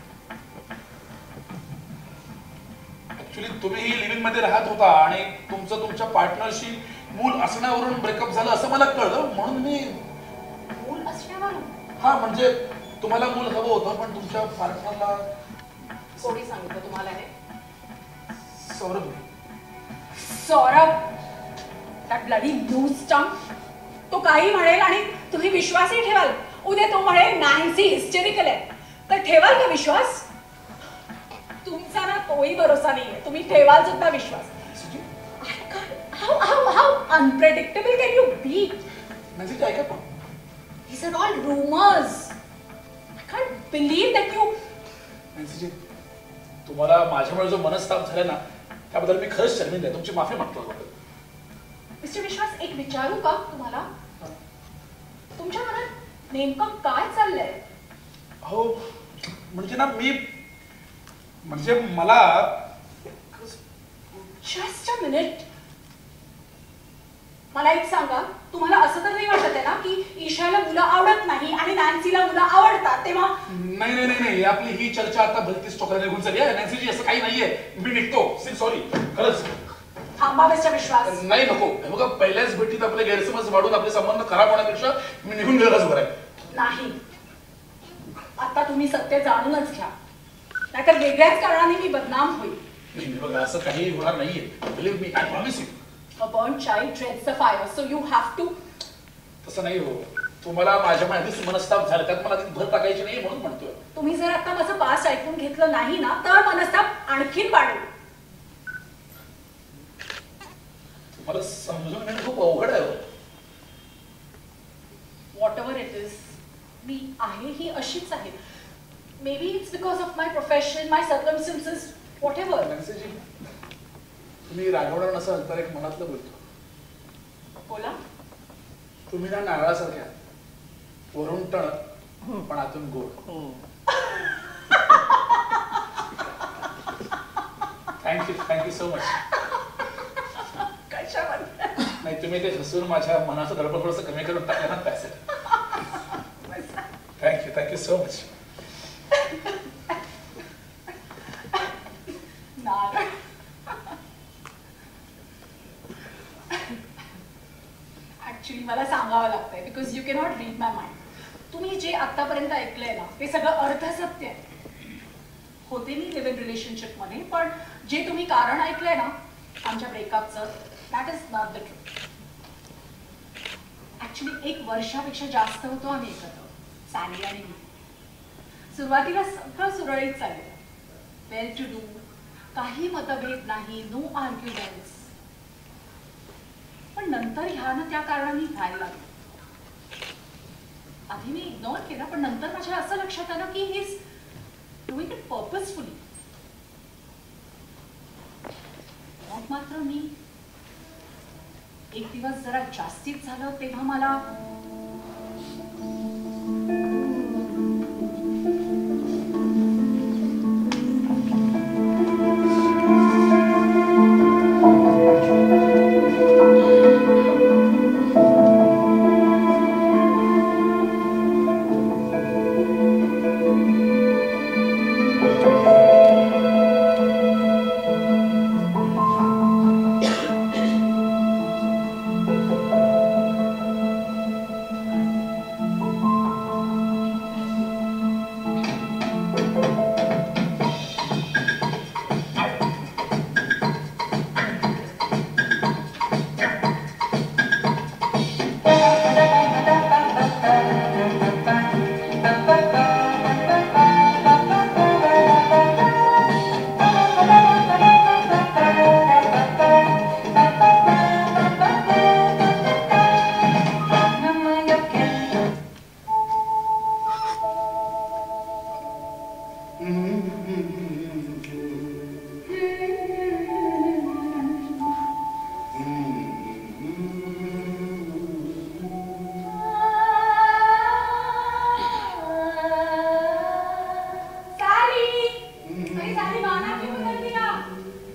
ऍक्च्युली तुम्ही ही लिव्हिंग मध्ये राहत होता आणि तुमचं तुमच्या पार्टनरशी मूल असण्यावरून ब्रेकअप झालं असं मला कळलं, म्हणून मी. मूल असण्यावरून? हा म्हणजे तुम्हाला मूल हवं होतं पण तुमच्या पार्टनरला. कोणी सांगितलं तुम्हाला हे? Saurabh. Saurabh, that bloody news stump. तो काही म्हणेल आणि तुम्ही विश्वासही ठेवाल. उद्या तो म्हणेल नॅन्सी हिस्टेरिकल आहे, तर ठेवाल का विश्वास? तुमचा ना तोही भरोसा नाहीये. तुम्ही ठेवाल सुद्धा विश्वास? How how how unpredictable can you be? म्हणजे काय का पण? These are all rumors. I can't believe that you. जी तुम्हाला माझ्यामुळे जो मनस्ताप झाला ना, त्याबद्दल मी खरंच शर्मिंद आहे. तुमची माफी मागतो. मिस्टर विश्वास, एक विचारू का तुम्हाला? तुमच्या मनात नेमकं काय चाललंय? हो म्हणजे ना मी, म्हणजे मला. Just a minute. मला एक सांगा, तुम्हाला असं तर नाही वाटत आहे ना की ईशाला मुलं आवडत नाही आणि नॅन्सीला मुलं आवडतात? तेव्हा नाही नाही नाही, आपली ही चर्चा आता भलतीच टोकाला निघून चालली आहे. नॅन्सीजी असं काही नाहीये. मी निघतो. सॉरी. खरंच थांबा मिस्टर विश्वास. नाही नको. बघा पहिल्याच भेटीत आपले गैरसमज वाढून आपले संबंध खराब होण्यापेक्षा मी निघून गेलोच बरं आहे. नाही, आता तुम्ही सत्य जाणूनच घ्या, नाहीतर वेगळ्याच कारणाने मी बदनाम होईल. बघा असं काही होणार नाहीये. Believe me, I promise you. A burnt child dreads the fire, so you have to. तसं नाही हो. तुम्हाला माझ्यामुळे आधीच मनस्ताप झाला, त्यात मला आधी भर टाकायची नाही म्हणून म्हणतोय. तुम्ही जर आता माझं पास्ट ऐकून घेतलं नाही ना, तर मनस्ताप आणखीन वाढेल. तुम्हाला समजून घेणं खूप अवघड आहे. वॉट एव्हर इट इज, मी आहे ही अशीच आहे. Maybe it's because of my profession, my circumstances, whatever. तुम्ही रागवणार नसाल तर एक मनातलं बोलतो. बोला. तुम्ही ना नारळासारख्या, वरून टणक पण आतून गोड. Thank you thank you so much. कशाबद्दल? नाही तुम्ही ते हसून माझ्या मनाचं दडपण थोडंसं कमी करून टाकलं ना त्यासाठी. Thank you thank you so much. नारळ. ऍक्च्युली मला सांगावं लागतंय because you cannot read my mind. तुम्ही जे आतापर्यंत ऐकलंय ना, ते सगळं अर्धसत्य आहे. होते मी लिव्ह इन रिलेशनशिप मध्ये, पण जे तुम्ही कारण ऐकलंय ना आमच्या ब्रेकअपचं, that is not the truth. Actually एक वर्षापेक्षा जास्त होतो आम्ही एकत्र, सॅली आणि मी. सुरुवातीला सगळं सुरळीत चाललं, वेल टू डू, काही मतभेद नाही, नो आर्ग्युमेंट्स. पण नंतर ह्यानं त्या कारणाने व्हायला लागलं. आधी मी इग्नोर केला, पण नंतर माझ्या असं लक्षात आलं की ही इज डुइंग इट पर्पजफुली. मग मात्र मी एक दिवस जरा जास्तीच झालं तेव्हा मला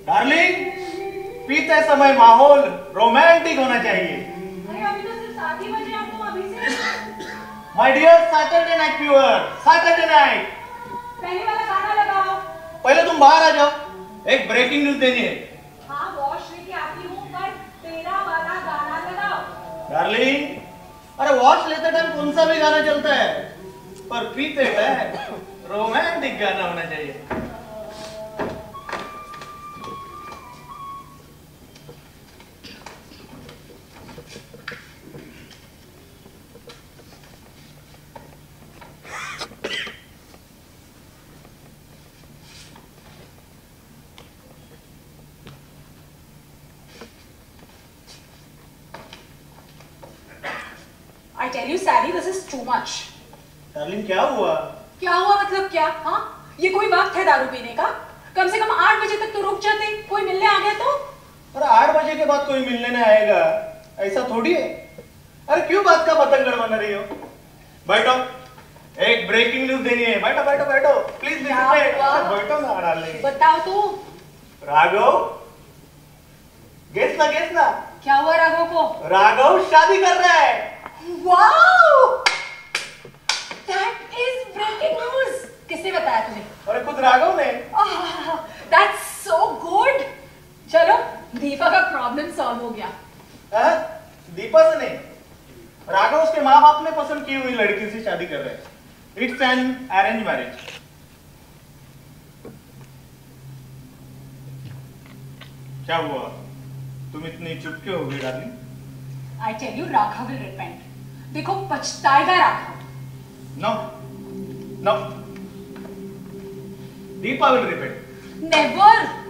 डार्लिंग, पीते समय माहौल रोमांटिक होना चाहिए। अरे अभी तो सिर्फ सात ही बजे, आप तुम अभी से। My dear Saturday night viewer, Saturday night. पहले वाला गाना लगाओ। पहले तुम बाहर आ जाओ, एक ब्रेकिंग न्यूज देनी है। हाँ वॉश लेके आती हूँ, पर तेरा वाला गाना लगाओ। डार्लिंग, अरे वॉश लेते टाइम कौन सा भी गाना चलता है, पर पीते टाइम रोमांटिक गाना होना चाहिए। I tell you, Sally, this is too much. Darling, क्या हुआ? क्या हुआ मतलब क्या? हाँ, ये कोई वक्त है दारू पीने का? कम से कम आठ बजे तक तो रुक जाते, कोई मिलने आ गया तो? अरे आठ बजे के बाद कोई मिलने नहीं आएगा, ऐसा थोड़ी है। अरे क्यों बात का पतंगड़ बना रही हो? बैठो, एक ब्रेकिंग न्यूज देनी है। बैठो बैठो बैठो, प्लीज बैठो ना डार्लिंग। बताओ तो। राघव, गेस ना गेस ना। क्या हुआ राघव को? राघव शादी कर रहा है। Wow! That is breaking news. किसने बताया तुम्हें? अरे खुद राघव ने। Ah, that's so good. चलो, दीपा का प्रॉब्लम सॉल्व हो गया। आ? दीपा से नहीं, राघव उसके माँ बाप ने पसंद की हुई लड़की से शादी कर रहे हैं। It's an arrange marriage. क्या हुआ? तुम इतनी चुप क्यों हो गई darling? I tell you, Raghav will repent. देखो पछताएगा Raghav. No, no. Deepa will repent. Never.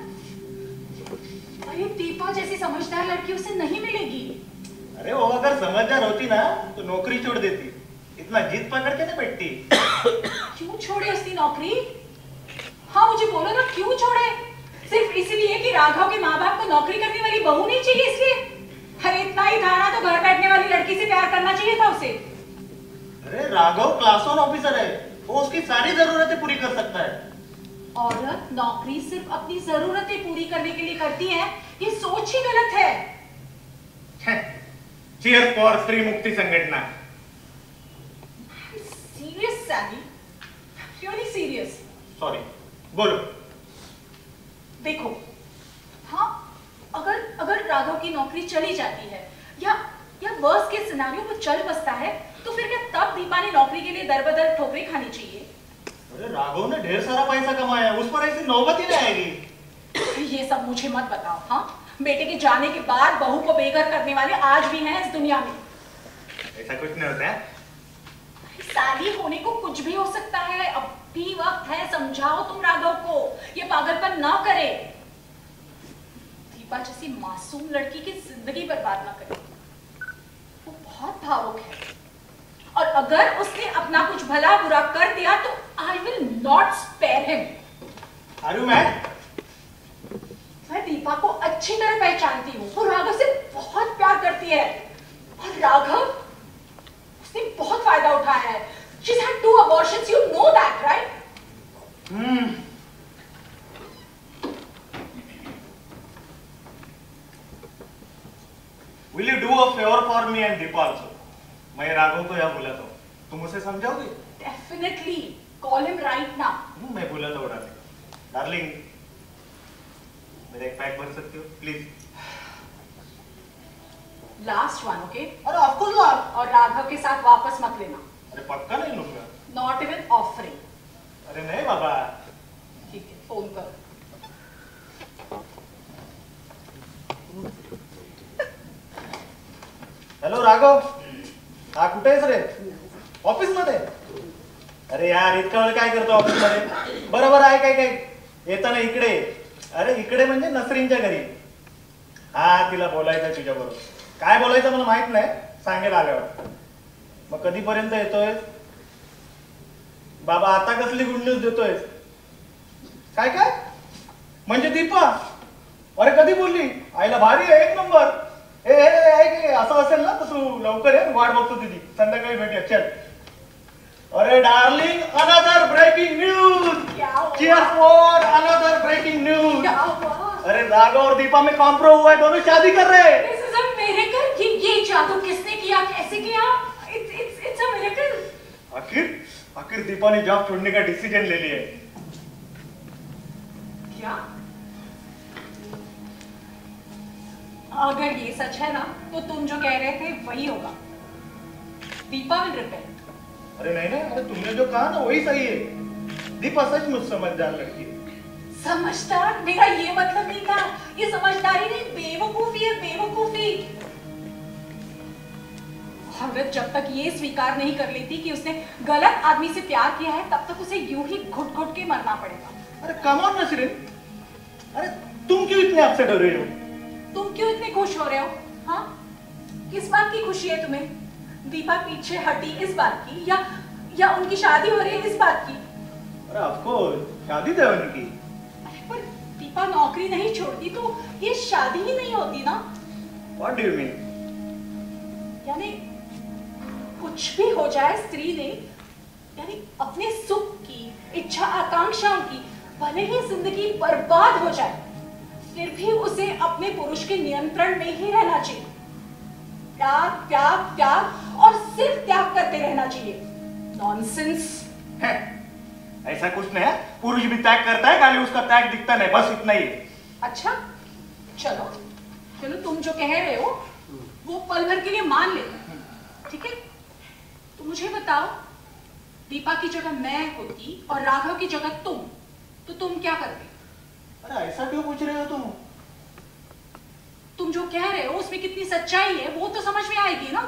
अरे दीपा जैसी समझदार लड़की उसे नहीं मिलेगी। अरे वो अगर समझदार होती ना तो नौकरी छोड़ देती, इतना जिद पकड़ के नहीं बैठती। क्यों छोड़े उसकी नौकरी? हाँ मुझे बोलो ना, क्यों छोड़े? सिर्फ इसलिए कि राघव के माँ बाप को नौकरी करने वाली बहू नहीं चाहिए इसलिए? अरे इतना ही था ना तो घर बैठने वाली लड़की से प्यार करना चाहिए था उसे। अरे राघव क्लास वन ऑफिसर है, वो उसकी सारी जरूरतें पूरी कर सकता है। औरत नौकरी सिर्फ अपनी जरूरतें पूरी करने के लिए करती है, ये सोच ही गलत है। चीयर्स फॉर स्त्री मुक्ति संगठन। Serious Sally, really serious. Sorry, बोलो। देखो, हाँ अगर अगर राघव की नौकरी चली जाती है या या वर्स्ट के सिनेरियो में चल बसता है तो फिर क्या तब दीपा ने नौकरी के लिए दर बदर ठोकरें खानी चाहिए? अरे राघव ने ढेर सारा पैसा कमाया है, उस पर ऐसी नौबत ही नहीं आएगी। ये सब मुझे मत बताओ। हाँ, बेटे के जाने के बाद बहू को बेघर करने वाले आज भी हैं इस दुनिया में। ऐसा कुछ नहीं होता है। साली होने को कुछ भी हो सकता है, अब भी वक्त है, समझाओ तुम राघव को ये पागलपन ना करे। दीपा जैसी मासूम लड़की की जिंदगी बर्बाद ना करे, वो बहुत भावुक है और अगर उसने अपना कुछ भला बुरा कर दिया तो I will not spare him. Are you mad? मैं दीपा को अच्छी तरह पहचानती हूँ, वो राघव से बहुत प्यार करती है और राघव उसने बहुत फायदा उठाया है। She's had two abortions, you know that, right? Hmm. Will you do a favor for me and Deepa also? मैं राघव को यहाँ बुलाता हूँ, तुम उसे समझाओगे? Definitely. Call him right now. मैं बुलाता हूँ डार्लिंग। डार्लिंग, मेरा एक पैक भर सकती हो, प्लीज? Last one, okay? अरे of course not. और राघव के साथ वापस मत लेना। अरे पक्का नहीं लूंगा। Not even offering. अरे नहीं बाबा। ठीक है, फोन कर। हॅलो राघव, हा कुठे आहेस रे? ऑफिस मध्ये? अरे यार इतका वेळ काय करतो ऑफिस मध्ये? बरोबर आहे काय काय येताना इकडे? अरे इकडे म्हणजे नसरीनच्या घरी। हा तिला बोलायचं तुझ्या बरोबर। काय बोलायचं मला माहित नाही, सांगेल आल्यावर। मग कधीपर्यंत येतोय? बाबा आता कसली गुड न्यूज देतोय? काय काय म्हणजे दीपा? अरे कधी बोलली? आईला भारी आहे, एक नंबर। ए ए असं असेल ना तर तू लवकर ये, वाट बघतो तिथे, संध्याकाळी भेटूया, चल। अरे डार्लिंग, अनदर ब्रेकिंग न्यूज। क्या हुआ? Cheers for another breaking news. क्या हुआ? अरे राघव और दीपा में कॉम्प्रो हुआ है, दोनों शादी कर रहे हैं। This is a miracle. ये ये जादू किसने किया, कैसे KIA? It's it's it's a miracle. आखिर आखिर दीपा ने जॉब छोड़ने का डिसीजन ले लिया है। क्या? अगर ये सच है ना, तो तुम जो कह रहे थे वही होगा। Deepa will repent. अरे नहीं नहीं, अरे तुमने जो कहा ना वही सही है। दीपा सचमुच समझदार लड़की है। समझदार? मेरा ये मतलब नहीं था। ये समझदारी नहीं, बेवकूफी है, बेवकूफी। औरत जब तक ये स्वीकार नहीं कर लेती कि उसने गलत आदमी से प्यार किया है, तब तक उसे यूं ही घुट घुट के मरना पड़ेगा। अरे कम ऑन नसरीन, अरे तुम क्यों इतने अपसेट हो रहे हो? तुम क्यों इतने खुश हो रहे हो? हाँ, किस बात की खुशी है तुम्हें? दीपा पीछे हटी इस बात की, या या उनकी शादी हो रही है इस बात की? अरे आपको शादी तो उनकी। अरे पर दीपा नौकरी नहीं छोड़ती तो ये शादी ही नहीं होती ना। What do you mean? यानी कुछ भी हो जाए स्त्री ने, यानी अपने सुख की, इच्छा आकांक्षाओं की, भले ही जिंदगी बर्बाद हो जाए, फिर भी उसे अपने पुरुष के नियंत्रण में ही रहना चाहिए। त्याग त्याग त्याग और सिर्फ त्याग करते रहना चाहिए। नॉनसेंस है, ऐसा कुछ नहीं है। पुरुष भी त्याग करता है, खाली उसका त्याग दिखता नहीं, बस इतना ही। अच्छा, चलो चलो, तुम जो कह रहे हो वो पल भर के लिए मान लेते हैं, ठीक है? तो मुझे बताओ, दीपा की जगह मैं होती और राघव की जगह तुम, तो तुम क्या करते? अरे ऐसा क्यों पूछ रहे हो तुम? तुम जो कह रहे हो उसमें कितनी सच्चाई है वो तो समझ में आएगी ना।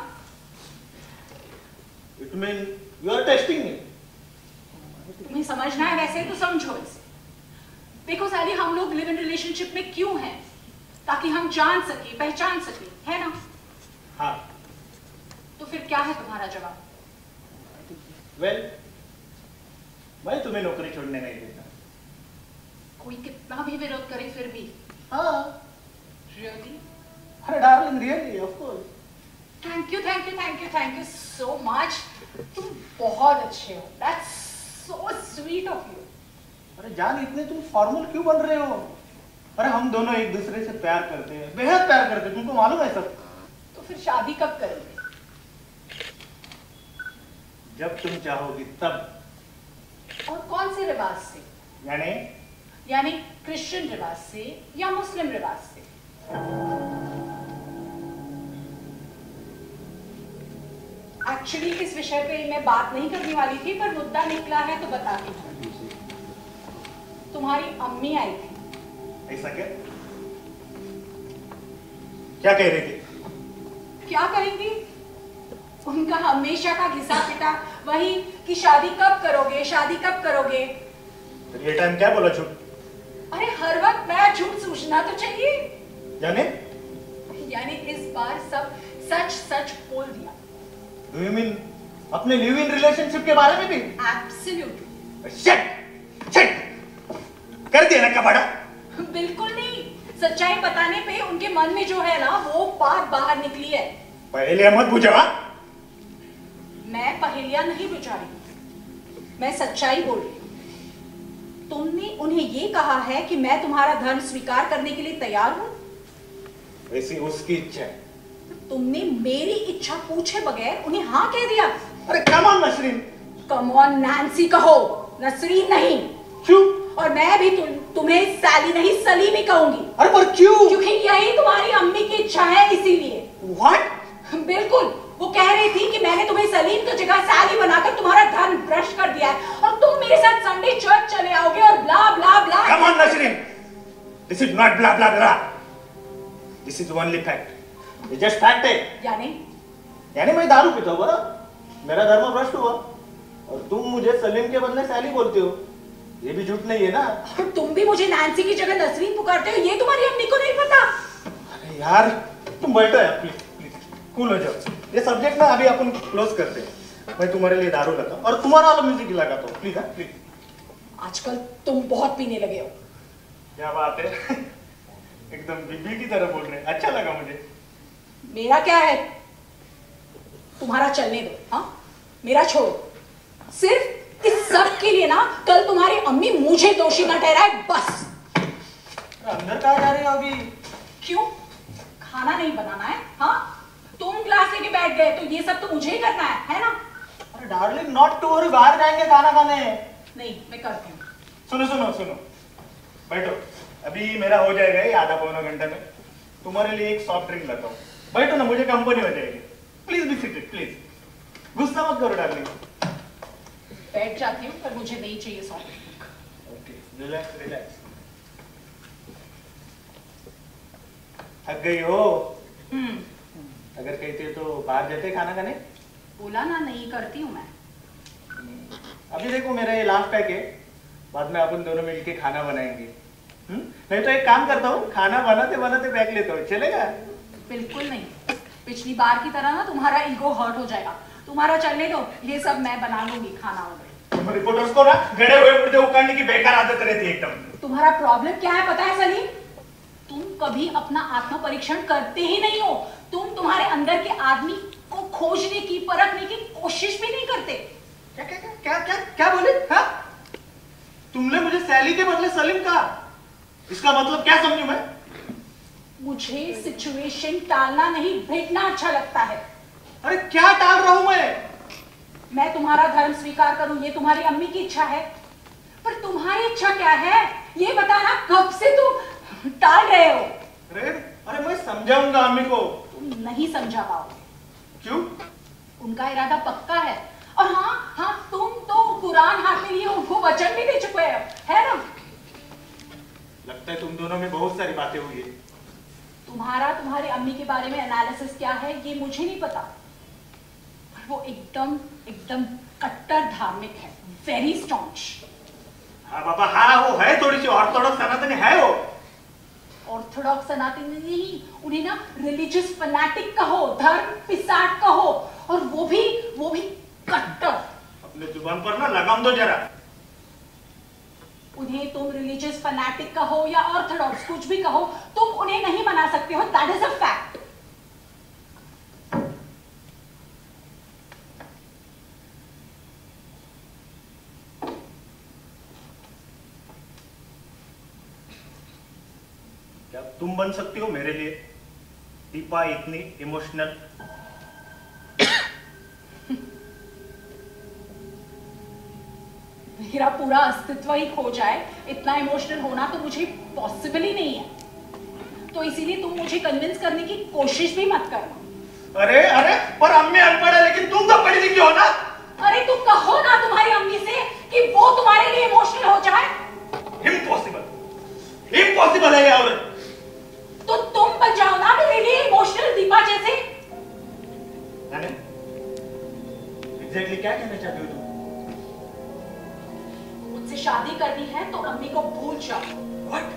It mean you are testing me. तुम्हें समझना है वैसे तो समझो इसे। देखो साली, हम लोग लिव इन रिलेशनशिप में क्यों हैं? ताकि हम जान सके, पहचान सके, है ना? हाँ। तो फिर क्या है तुम्हारा जवाब? Well, मैं तुम्हें नौकरी छोड़ने नहीं देता। कोई कितना भी विरोध करे फिर भी? हाँ। Really? अरे darling, really, of course. Thank you thank you thank you thank you so much. तुम बहुत अच्छे हो। That's so sweet of you. अरे जान, इतने तुम फॉर्मल क्यों बन रहे हो? अरे हम दोनों एक दूसरे से प्यार करते हैं, बेहद प्यार करते हैं, तुमको मालूम है सब। तो फिर शादी कब करोगे? जब तुम चाहोगी तब। और कौन से रिवाज से? यानी यानी क्रिश्चियन रिवाज से या मुस्लिम रिवाज से? एक्चुअली इस विषय पे मैं बात नहीं करने वाली थी, पर मुद्दा निकला है तो बताती हूँ। तुम्हारी अम्मी आई थी। ऐसा क्या? क्या कह रही थी? क्या करेंगी? उनका हमेशा का घिसा पिटा वही कि शादी कब करोगे, शादी कब करोगे। तो ये टाइम क्या बोला झूठ? अरे हर वक्त मैं झूठ सूझना तो चाहिए। यानी यानी इस बार सब सच सच बोल दिया। Do you mean अपने लिव इन रिलेशनशिप के बारे में भी? Absolutely. Shit! Shit! कर दिया ना कबाड़ा? बिल्कुल नहीं। सच्चाई बताने पे उनके मन में जो है ना वो बात बाहर निकली है। पहले मत बुझा। मैं पहेलियां नहीं बुझा रही, मैं सच्चाई बोल रही हूँ। तुमने उन्हें ये कहा है कि मैं तुम्हारा धन स्वीकार करने के लिए तैयार हूँ। वैसी उसकी इच्छा है। तुमने मेरी इच्छा पूछे बगैर उन्हें हाँ कह दिया। अरे come on Nasreen. Come on Nancy कहो, नसरीन नहीं। क्यों? और मैं भी तुम तुम्हें सैली नहीं सलीम ही कहूंगी। अरे पर क्यों? क्योंकि यही तुम्हारी अम्मी की इच्छा है, इसीलिए। What? बिल्कुल, वो कह रही थी कि मैंने तुम्हें सलीम की जगह सैली बनाकर तुम्हारा धन भ्रष्ट कर दिया है और तुम मेरे साथ संडे चर्च चले आओगे और blah blah blah. Come on Nasreen, this is not blah blah blah. This is only fact. ये just fact है। यानी यानी मैं दारू पीता हूँ, मेरा धर्म भ्रष्ट हुआ और तुम मुझे सलीम के बदले सैली बोलते हो। ये भी झूठ नहीं है ना? और तुम भी मुझे नैन्सी की जगह नसरीन पुकारते हो, ये तुम्हारी अम्मी को नहीं पता? अरे यार तुम बैठो यार, प्लीज प्लीज कूल हो जाओ। ये सब्जेक्ट ना अभी अपन क्लोज करते हैं। मैं तुम्हारे लिए दारू लाता हूँ और तुम्हारा वाला म्यूजिक लगाता हूँ, प्लीज। हाँ प्लीज। आजकल तुम बहुत पीने लगे हो। क्या बात है, एकदम बीबी की तरह बोल रहे हैं। अच्छा लगा मुझे। मेरा क्या है, तुम्हारा चलने दो। हाँ, मेरा छोड़ो। सिर्फ इस सब के लिए ना कल तुम्हारी अम्मी मुझे दोषी ना ठहराए, बस। अंदर कहाँ जा रही हो अभी? क्यों? खाना नहीं बनाना है? हाँ, तुम क्लास लेके बैठ गए तो ये सब तो मुझे ही करना है, है ना? अरे डार्लिंग, नॉट टू वरी, बाहर जाएंगे खाना खाने। नहीं, मैं करती हूँ। सुनो सुनो सुनो, बैठो, अभी मेरा हो जाएगा ये आधा पौना घंटे में। तुम्हारे लिए एक सॉफ्ट ड्रिंक लाता हूँ, बैठो ना, मुझे कंपनी हो जाएगी। प्लीज बी सीटेड, प्लीज, गुस्सा मत करो डार्लिंग। बैठ जाती हूँ, पर मुझे नहीं चाहिए soft drink. Okay, relax relax. थक गई हो? हम्म, अगर कहते तो बाहर जाते खाना खाने। बोला ना, नहीं करती हूँ मैं। अभी देखो मेरा ये लास्ट पैक है, बाद में अपन दोनों मिलके खाना बनाएंगे। हम्म? नहीं तो एक काम करता हूँ, खाना बनाते बनाते पैक लेता हूँ, चलेगा? बिल्कुल नहीं, पिछली बार की तरह ना तुम्हारा ईगो हर्ट हो जाएगा। तुम्हारा चलने दो, ये सब मैं बना लूंगी खाना वगैरह। तुम रिपोर्टर्स को ना गड़े हुए मुर्दे उखाड़ने की बेकार आदत रहती है एकदम। तुम्हारा प्रॉब्लम क्या है पता है सलीम? तुम कभी अपना आत्म परीक्षण करते ही नहीं हो। तुम तुम्हारे अंदर के आदमी को खोजने की, परखने की कोशिश भी नहीं करते। क्या क्या क्या क्या क्या, क्या बोले? हाँ? तुमने मुझे सैली के बदले सलीम कहा, इसका मतलब क्या समझूं मैं? मुझे सिचुएशन टालना नहीं, भेजना अच्छा लगता है। अरे क्या टाल रहा हूं मैं? मैं तुम्हारा धर्म स्वीकार करूं, ये तुम्हारी अम्मी की इच्छा है, पर तुम्हारी इच्छा क्या है ये बताना। कब से तुम टाल रहे हो? अरे अरे मैं समझाऊंगा अम्मी को। तुम नहीं समझा पाओगे। क्यों? उनका इरादा पक्का है। और हाँ हाँ, तुम तो कुरान हाथ में लिए उनको वचन भी दे चुके हो, है ना? लगता है तुम दोनों में बहुत सारी बातें हुई है। तुम्हारा तुम्हारी अम्मी के बारे में एनालिसिस क्या है ये मुझे नहीं पता, पर वो एकदम एकदम कट्टर धार्मिक है, वेरी स्टॉन्च। हाँ बाबा, हाँ वो है, थोड़ी सी ऑर्थोडॉक्स सनातनी है वो। ऑर्थोडॉक्स सनातनी नहीं, उन्हें ना रिलीजियस फैनाटिक कहो, धर्म पिसाट कहो, और वो भी वो भी कट्टर। अपने जुबान पर ना लगाम दो जरा। उन्हें तुम रिलीजियस फैनाटिक कहो या ऑर्थोडॉक्स, कुछ भी कहो, तुम उन्हें नहीं मना सकते हो, दैट इज अ फैक्ट। क्या तुम बन सकती हो मेरे लिए दीपा इतनी इमोशनल? मेरा पूरा अस्तित्व ही खो जाए, इतना इमोशनल होना तो मुझे पॉसिबल ही नहीं है। तो इसीलिए तुम मुझे कन्विंस करने की कोशिश भी मत करना। अरे अरे, पर अम्मी अनपढ़ है, लेकिन तुम तो पढ़ी लिखी हो ना। अरे तो कहो ना तुम्हारी अम्मी से कि वो तुम्हारे लिए इमोशनल हो जाए। इम्पॉसिबल, इम्पॉसिबल है यार। तो तुम बन जाओ ना मेरे लिए इमोशनल दीपा जैसे। एग्जैक्टली क्या कहना चाहती हो तुम? मुझसे शादी करनी है तो अम्मी को भूल जाओ। What?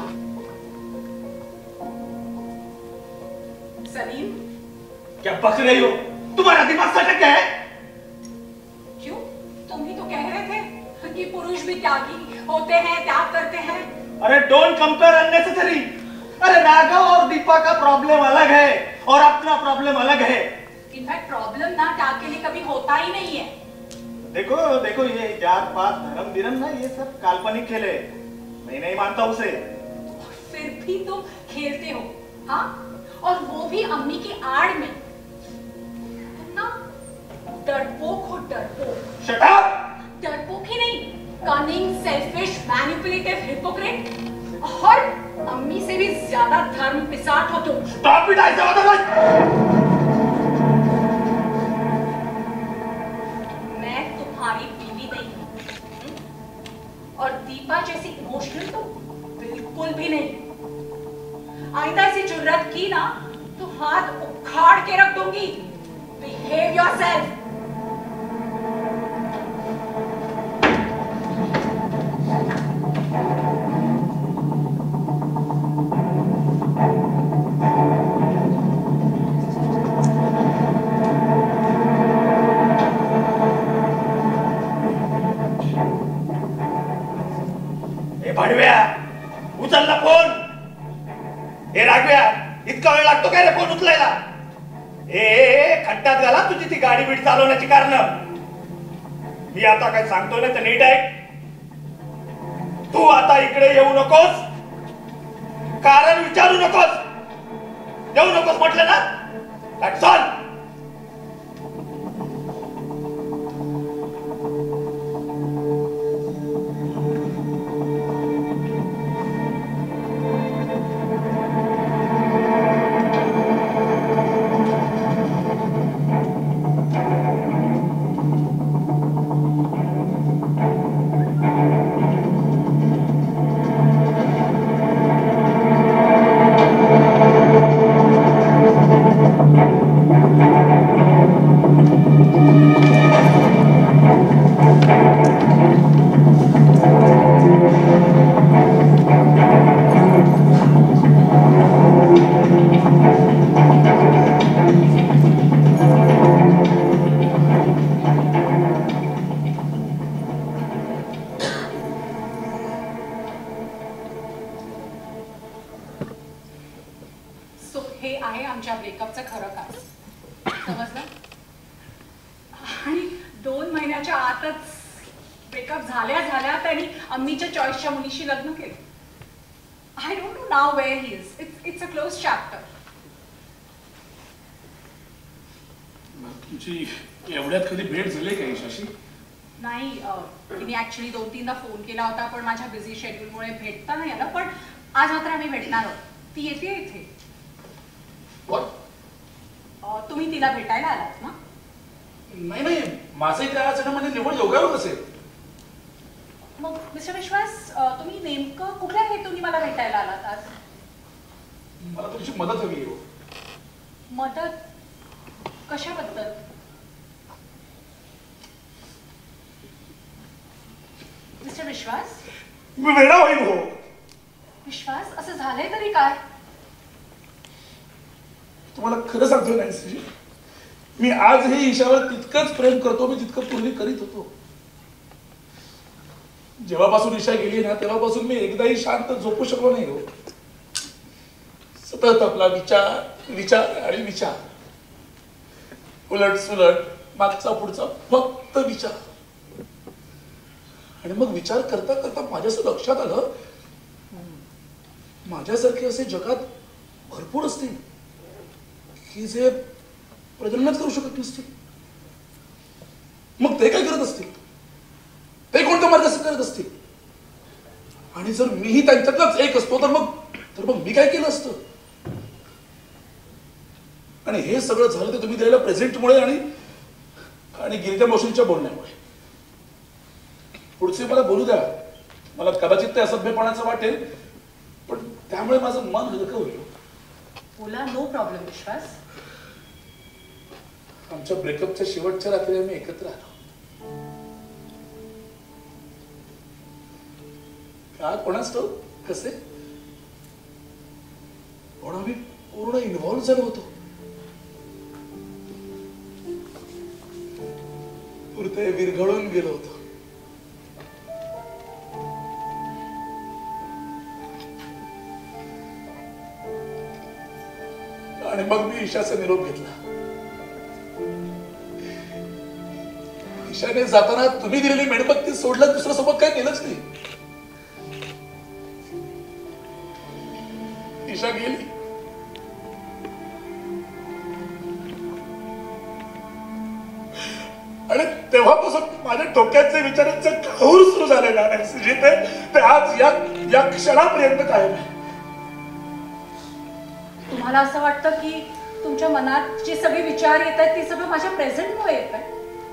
सलीम, क्या बक रही हो? तुम्हारा दिमाग सटक गया है? क्यों? तुम ही तो कह रहे थे कि पुरुष भी त्यागी होते हैं, त्याग करते हैं। अरे डोंट कंपेयर अननेसेसरी। अरे राघव और दीपा का प्रॉब्लम अलग है और अपना प्रॉब्लम अलग है। इनफैक्ट प्रॉब्लम ना त्याग के लिए कभी होता ही नहीं है। देखो देखो, ये जात पात धर्म विरम ना, ये सब काल्पनिक खेल है, मैं नहीं मानता उसे। फिर भी तुम खेलते हो, हाँ? और वो भी अम्मी की आड़ में। तुम ना डरपोक हो, डरपोक। Shut up! डरपोक ही नहीं, कनिंग, सेल्फिश, मैनिपुलेटिव, हिपोक्रेट, और अम्मी से भी ज्यादा धर्म पिसाट हो तुम। स्टॉप इट, ऐसे मत बोलो। मैं तुम्हारी बीवी नहीं हूं, और दीपा जैसी इमोशनल तो बिल्कुल भी नहीं। आइंदा ऐसी जुर्रत की ना तो हाथ उखाड़ के रख दूंगी। Behave yourself. भाडव्या, उचल ना फोन. हे राघव्या, इतका वेळ लागतो काय रे फोन उचलायला? ए खड्ड्यात घाला तुझी ती गाडी बीड चालवण्याची कारण. मी आता काय सांगतो ना तर नीट आहे. तू आता इकडे येऊ नकोस. कारण विचारू नकोस, येऊ नकोस म्हटलं ना. That's all. एवढ्यात कधी भेट झाली का ईशाशी? नाही, तिने ऍक्च्युली दोन तीनदा फोन केला होता, पण माझ्या बिझी शेड्यूलमुळे भेटता नाही आलं. पण आज मात्र आम्ही भेटणार आहोत. ती येते इथे. तुम्ही तिला भेटायला आलात ना? नाही नाही, माझं इथे आज येणं म्हणजे निवड योगायोग असेल. मग मिस्टर विश्वास, तुम्ही नेमकं कुठल्या हेतूने मला भेटायला आलात आज? मला तुमची मदत हवी आहे. मदत कशाबद्दल? मिस्टर विश्वास, मी वेडा होईल हो. विश्वास, असं झालंय तरी काय? तुम्हाला खरं सांगतोय नॅन्सी, मी आजही ईशावर तितकंच प्रेम करतो मी जितकं पूर्वी करीत होतो. जेव्हापासून ईशा गेली ना तेव्हापासून मी एकदाही शांत झोपू शकलो नाही हो. सतत आपला विचार विचार आणि विचार, उलट सुलट, मागचा पुढचा फक्त विचार. आणि मग विचार करता करता माझ्या असं लक्षात आलं, माझ्यासारखे असे जगात भरपूर असतील की जे प्रजननच करू शकत नसतील. मग ते काय करत असतील? ते कोणत्या मार्गाने करत असतील? आणि जर मीही त्यांच्यातलाच एक असतो तर मग तर मग मी काय केलं असतं? आणि हे सगळं झालं ते तुम्ही दिलेल्या प्रेझेंटमुळे आणि आणि गिरिजा मावशींच्या बोलण्यामुळे. पुढचे मला बोलू द्या, मला कदाचित ते असभ्यपणाचं वाटेल, पण त्यामुळे माझं मन हलकं होईल. बोला, नो प्रॉब्लेम विश्वास. आमच्या ब्रेकअपच्या शेवटच्या रात्री आम्ही एकत्र आलो. का कोणाच तो कसे पण आम्ही पूर्ण इन्व्हॉल्व्ह झालो होतो. पुरते विरघळून गेलो होतो. आणि मग मी ईशाचा निरोप घेतला. ईशाने जाताना तुम्ही दिलेली मेणबत्ती सोडलं, दुसऱ्या सोबत काय केलंच नाही. ईशा गेली. आणि तेव्हापासून माझ्या डोक्याचे विचारांचे घोर सुरू झालेला आहे जिथे ते आज या या क्षणापर्यंत कायम आहे. तुम्हाला असं वाटतं की तुमच्या मनात जे सगळे विचार येत आहेत ते सगळं माझ्या प्रेझेंटमुळे येत आहे?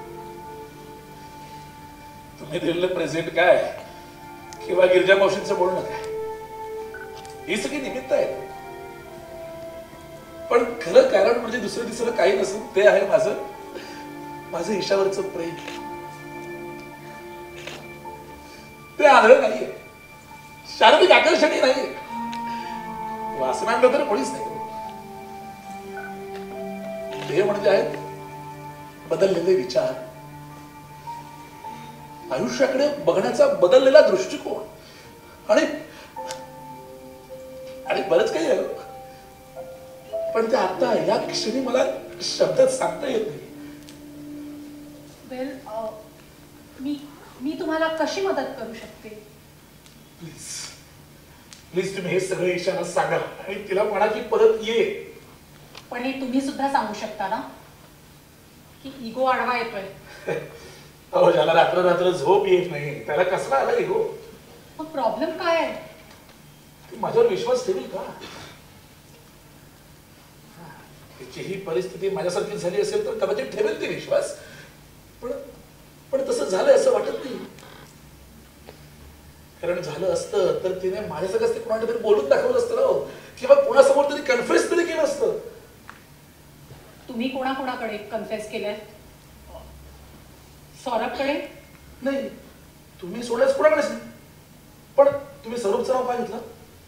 तुम्ही दिलेलं प्रेझेंट काय किंवा गिरिजा मावशींचं बोलणं काय, ही सगळी निमित्त आहेत. पण खरं कारण म्हणजे दुसरं तिसरं काही नसून ते आहे माझं माझं ईशावरचं प्रेम. ते आंधळ नाहीये, शारीरिक आकर्षणही नाहीये, वासनांना तर कोणीच नाही. ते म्हणजे आहेत बदललेले विचार, आयुष्याकडे बघण्याचा बदललेला दृष्टिकोन आणि आणि बरंच काही आहे. पण ते आता या क्षणी मला शब्दात सांगता येत नाही. वेल, मी मी तुम्हाला कशी मदत करू शकते? प्लीज प्लीज तुम्ही हे सगळं ईशाला सांगा आणि तिला म्हणा की परत ये. पण हे तुम्ही सुद्धा सांगू शकता ना की इगो आडवा येतोय. अहो ज्याला रात्र रात्र झोप येत नाही त्याला कसला आला इगो. मग प्रॉब्लेम काय आहे? ती माझ्यावर विश्वास ठेवील का? तिची ही परिस्थिती माझ्यासारखी झाली असेल तर कदाचित ठेवेल ती विश्वास. पण पण तसं झालं असं वाटत नाही. कारण झालं असतं तर तिने माझ्यासंगच ते कोणाकडे तरी बोलून दाखवलं असतं ना, किंवा कोणासमोर तरी कन्फेस तरी केलं असतं. तुम्ही कोणाकोणाकडे कन्फेस केलंय? सौरभकडे? नाही, तुम्ही सोडायच कोणाकडेच नाही. पण तुम्ही सौरभचं नाव काय घेतलं?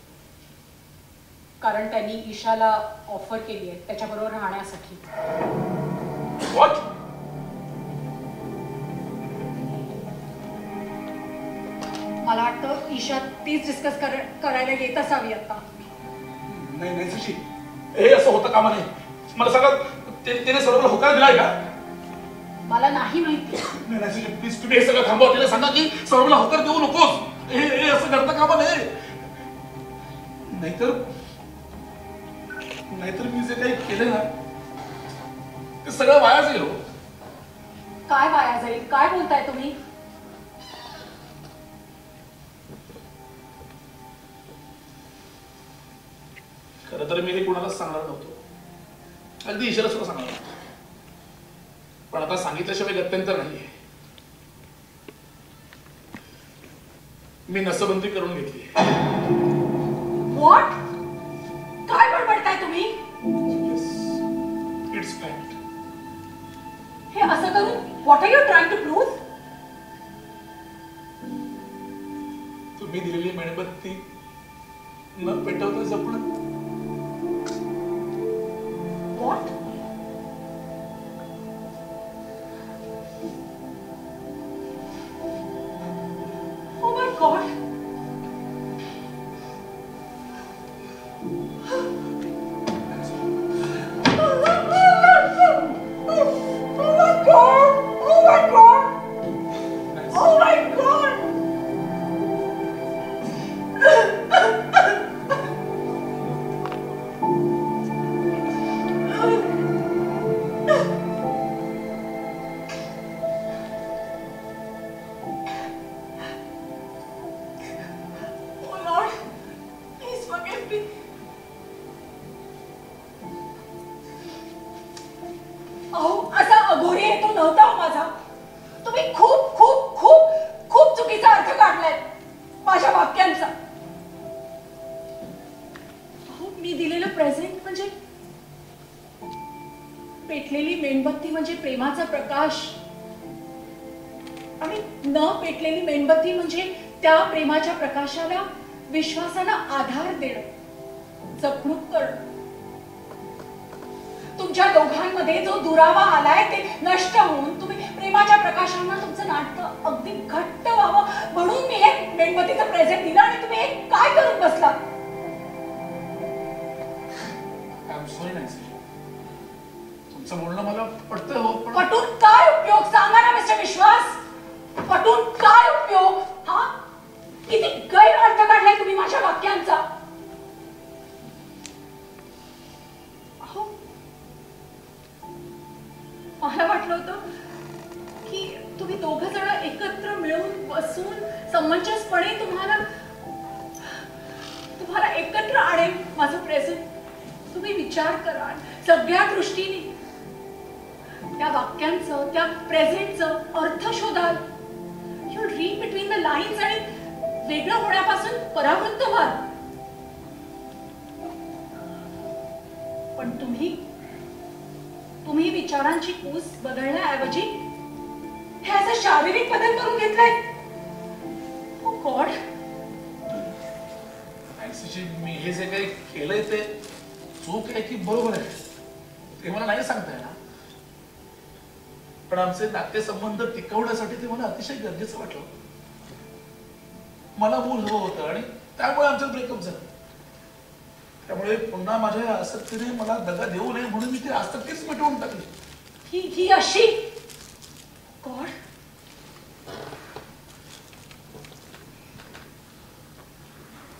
कारण त्यांनी ईशाला ऑफर केली आहे त्याच्याबरोबर राहण्यासाठी. What? मला वाटतं ईशा तीच डिस्कस करायला येत असावी आता. नाही नाही शशी, हे असं होतं कामा नाही. मला सांगा, तिने सौरभला होकार दिलाय का? मला नाही माहिती. नाही नाही शशी, प्लीज तुम्ही हे सगळं थांबवा. तिला सांगा की सौरभला होकार देऊ नकोस. हे हे असं घडतं कामा नाही. नाहीतर नाहीतर मी जे काही केलं ना ते सगळं वाया जाईल. काय वाया जाईल? काय बोलताय तुम्ही? खरं तर मी हे कुणालाच सांगणार नव्हतो, अगदी ईशाला सुद्धा सांगणार नव्हतो. पण आता सांगितल्याशिवाय गत्यंतर नाहीये. मी नसबंदी करून घेतली. व्हॉट? काय बडबडताय तुम्ही? It's fact. हे असं करून what are you trying to prove? तुम्ही दिलेली मेणबत्ती न पेटवता जपणं. व्हॉट? Oh my God. पेटलेली मेणबत्ती म्हणजे प्रेमाचा प्रकाश आणि न पेटलेली मेणबत्ती म्हणजे त्या प्रेमाच्या प्रकाशाला विश्वासाला आधार देणं, जपणूक करणं. तुमच्या दोघांमध्ये जो दुरावा आलाय ते नष्ट होऊन तुम्ही प्रेमाच्या प्रकाशानं तुमचं नाटक अगदी घट्ट व्हावं म्हणून मी हे मेणबत्तीचं प्रेझेंट दिलं आणि तुम्ही हे काय करून बसला? तुमचं बोलणं मला पटतं हो, पण पटून काय उपयोग सांगा ना मिस्टर विश्वास. पटून काय उपयोग? हा, किती गैरअर्थ काढलाय तुम्ही माझ्या वाक्यांचा. अहो, मला वाटलं होतं की तुम्ही दोघ जण एकत्र मिळून बसून समंजसपणे तुम्हाला तुम्हाला एकत्र आणेल माझं प्रेझेंट. तुम्ही विचार करा सगळ्या दृष्टीने त्या वाक्यांचं, त्या प्रेझेंटचं अर्थ शोधाल. You read between the lines आणि वेगळं होण्यापासून परावृत्त व्हाल. पण तुम्ही तुम्ही विचारांची कूस बदलण्याऐवजी हे असं शारीरिक बदल करून घेतलाय. ओ गॉड. मी हे जे काही केलंय ते चूक आहे की बरोबर आहे ते मला नाही सांगता येणार, पण आमचे नातेसंबंध टिकवण्यासाठी ते मला अतिशय गरजेचं वाटलं. मला मूल हवं होतं आणि त्यामुळे आमचं ब्रेकअप झालं. त्यामुळे पुन्हा माझ्या आसक्तीने मला दगा देऊ नये म्हणून मी ती आसक्तीच मिटवून टाकली. ही ही अशी गॉड.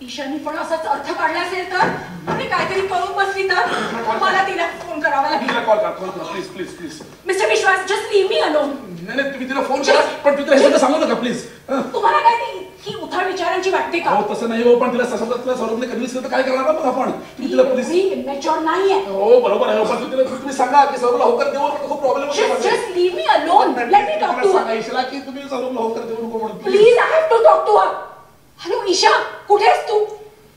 ईशानी पण असाच अर्थ काढला असेल तर आणि काहीतरी करून बसली तर मला तिला फोन करावा लागेल. तिला कॉल करा कॉल करा please please please. Mister Vishwas just leave me alone. नाही नाही तुम्ही तिला फोन करा पण तिला हे सगळं सांगू नका प्लीज. तुम्हाला काय ती ही उथळ विचारांची वाटते का? हो तसं नाही हो पण तिला ससंतला सौरभने कन्व्हिन्स केलं तर काय करणार मग आपण. तुम्ही तिला प्लीज. मॅच्युअर नाहीये. हो बरोबर आहे पण तिला तुम्ही सांगा की सौरभला होकर देऊ नको खूप प्रॉब्लेम होतो. Just leave me alone. Let me talk to her. सांगा ईशाला की तुम्ही सौरभला होकर देऊ नको म्हणून please I have to talk to her. Hello Isha कुठे आहेस तू?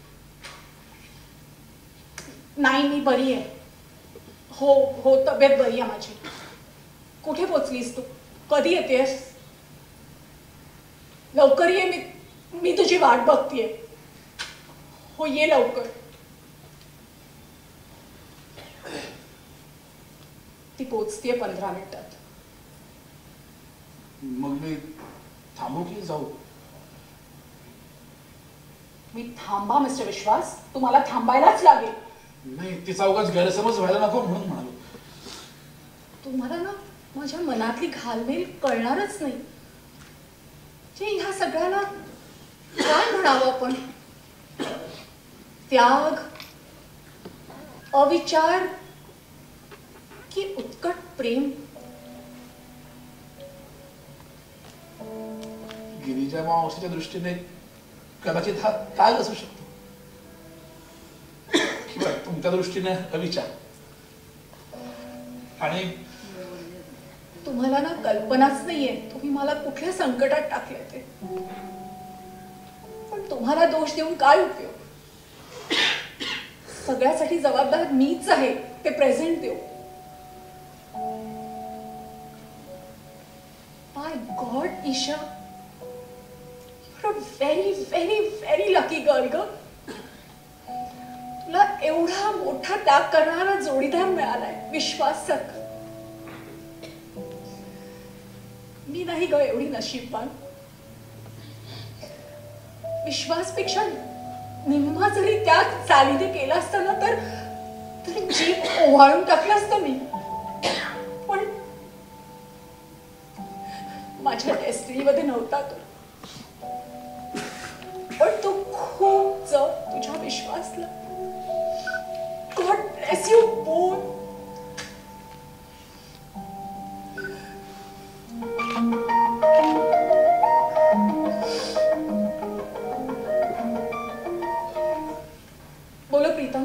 नाही मी बरी आहे. हो हो तब्येत बरी आहे माझी. कुठे पोचलीस तू? कधी येतेस? लवकर ये मी मी तुझी वाट बघतीये. हो ये लवकर. ती पोचतीये पंधरा मिनिटात. मग मी थांबू की जाऊ? मी थांबा मिस्टर विश्वास. तुम्हाला थांबायलाच लागेल. नाही तिचा उगाच गैरसमज व्हायला नको म्हणून म्हणालो. तुम्हाला ना माझ्या मनातली घालमेल कळणारच नाही. जे ह्या सगळ्याला काय म्हणावं आपण? त्याग, अविचार की उत्कट प्रेम? गिरीजा मावशीच्या दृष्टीने कदाचित हा त्याग असू शकतो किंवा तुमच्या दृष्टीने अविचार. आणि तुम्हाला ना कल्पनाच नाहीये तुम्ही मला कुठल्या संकटात टाकले ते. पण तुम्हाला दोष देऊन काय उपयोग? सगळ्यासाठी जबाबदार मीच आहे. ते प्रेझेंट देऊ. My god Isha, you're a very very very lucky girl ग. तुला एवढा मोठा त्याग करणारा जोडीदार मिळालाय विश्वासात. मी नाही ग एवढी नशीबवान. विश्वासपेक्षा निम्मा जरी त्या चालीने केला असताना तर तरी जीव ओवाळून टाकला असतं मी. पण माझ्या डेस्टिनीमध्ये नव्हता तो. पण तू खूप जप तुझ्या विश्वासला. God bless you both. बोलो प्रीतम.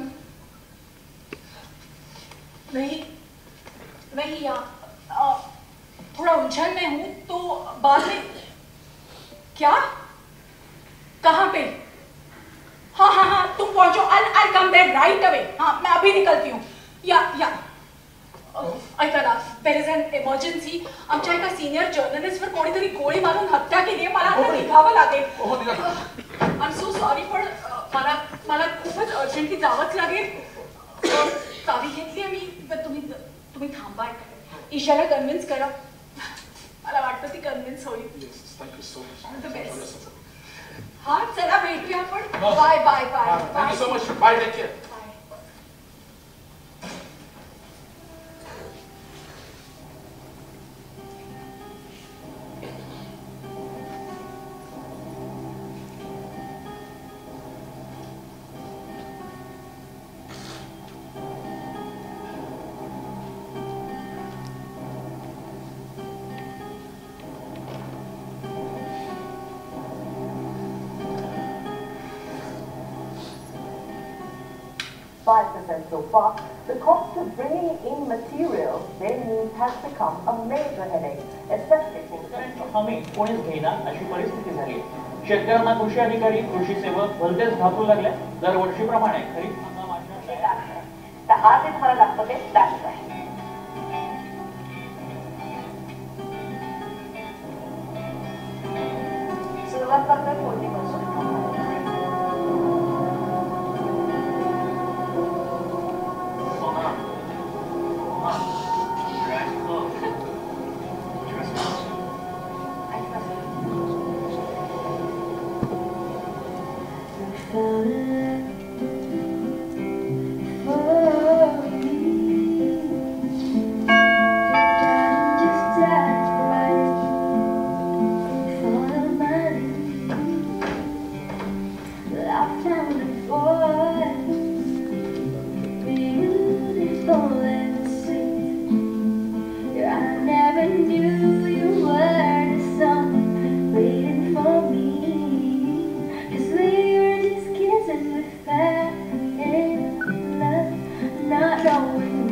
नहीं नहीं या आ, थोड़ा उलझन में हूं तो बाद में. क्या? कहाँ पे? हाँ हाँ हाँ तुम पहुंचो. I'll I'll come there right away. हाँ मैं अभी निकलती हूँ. या या ऐका ना there is an emergency. आमच्या एका सिनियर जर्नलिस्टवर कोणीतरी गोळी मारून हत्या केली आहे. मला आता निघावं लागेल. आय एम सो सॉरी पण मला मला खूपच अर्जंटली जावंच लागेल. चावी घेतली आहे मी. तर तुम्ही तुम्ही थांबा. ईशाला कन्व्हिन्स करा. मला वाटतं ती कन्व्हिन्स होईल. हा चला भेटूया आपण. Bye bye bye. Thank you so much. Bye take care. five percent so far, the cost of bringing in materials they need has become a major headache, especially for शेतकऱ्यांची हमी कोणीच घेईना अशी परिस्थिती झाली. शेतकऱ्यांना कृषी अधिकारी, कृषी सेवक भलतेच घाबरू लागले. दरवर्षीप्रमाणे खरीप हंगामाच्या तर हा जे तुम्हाला दाखवते दाखवत आहे. सुरुवात करतोय फोडणीपासून.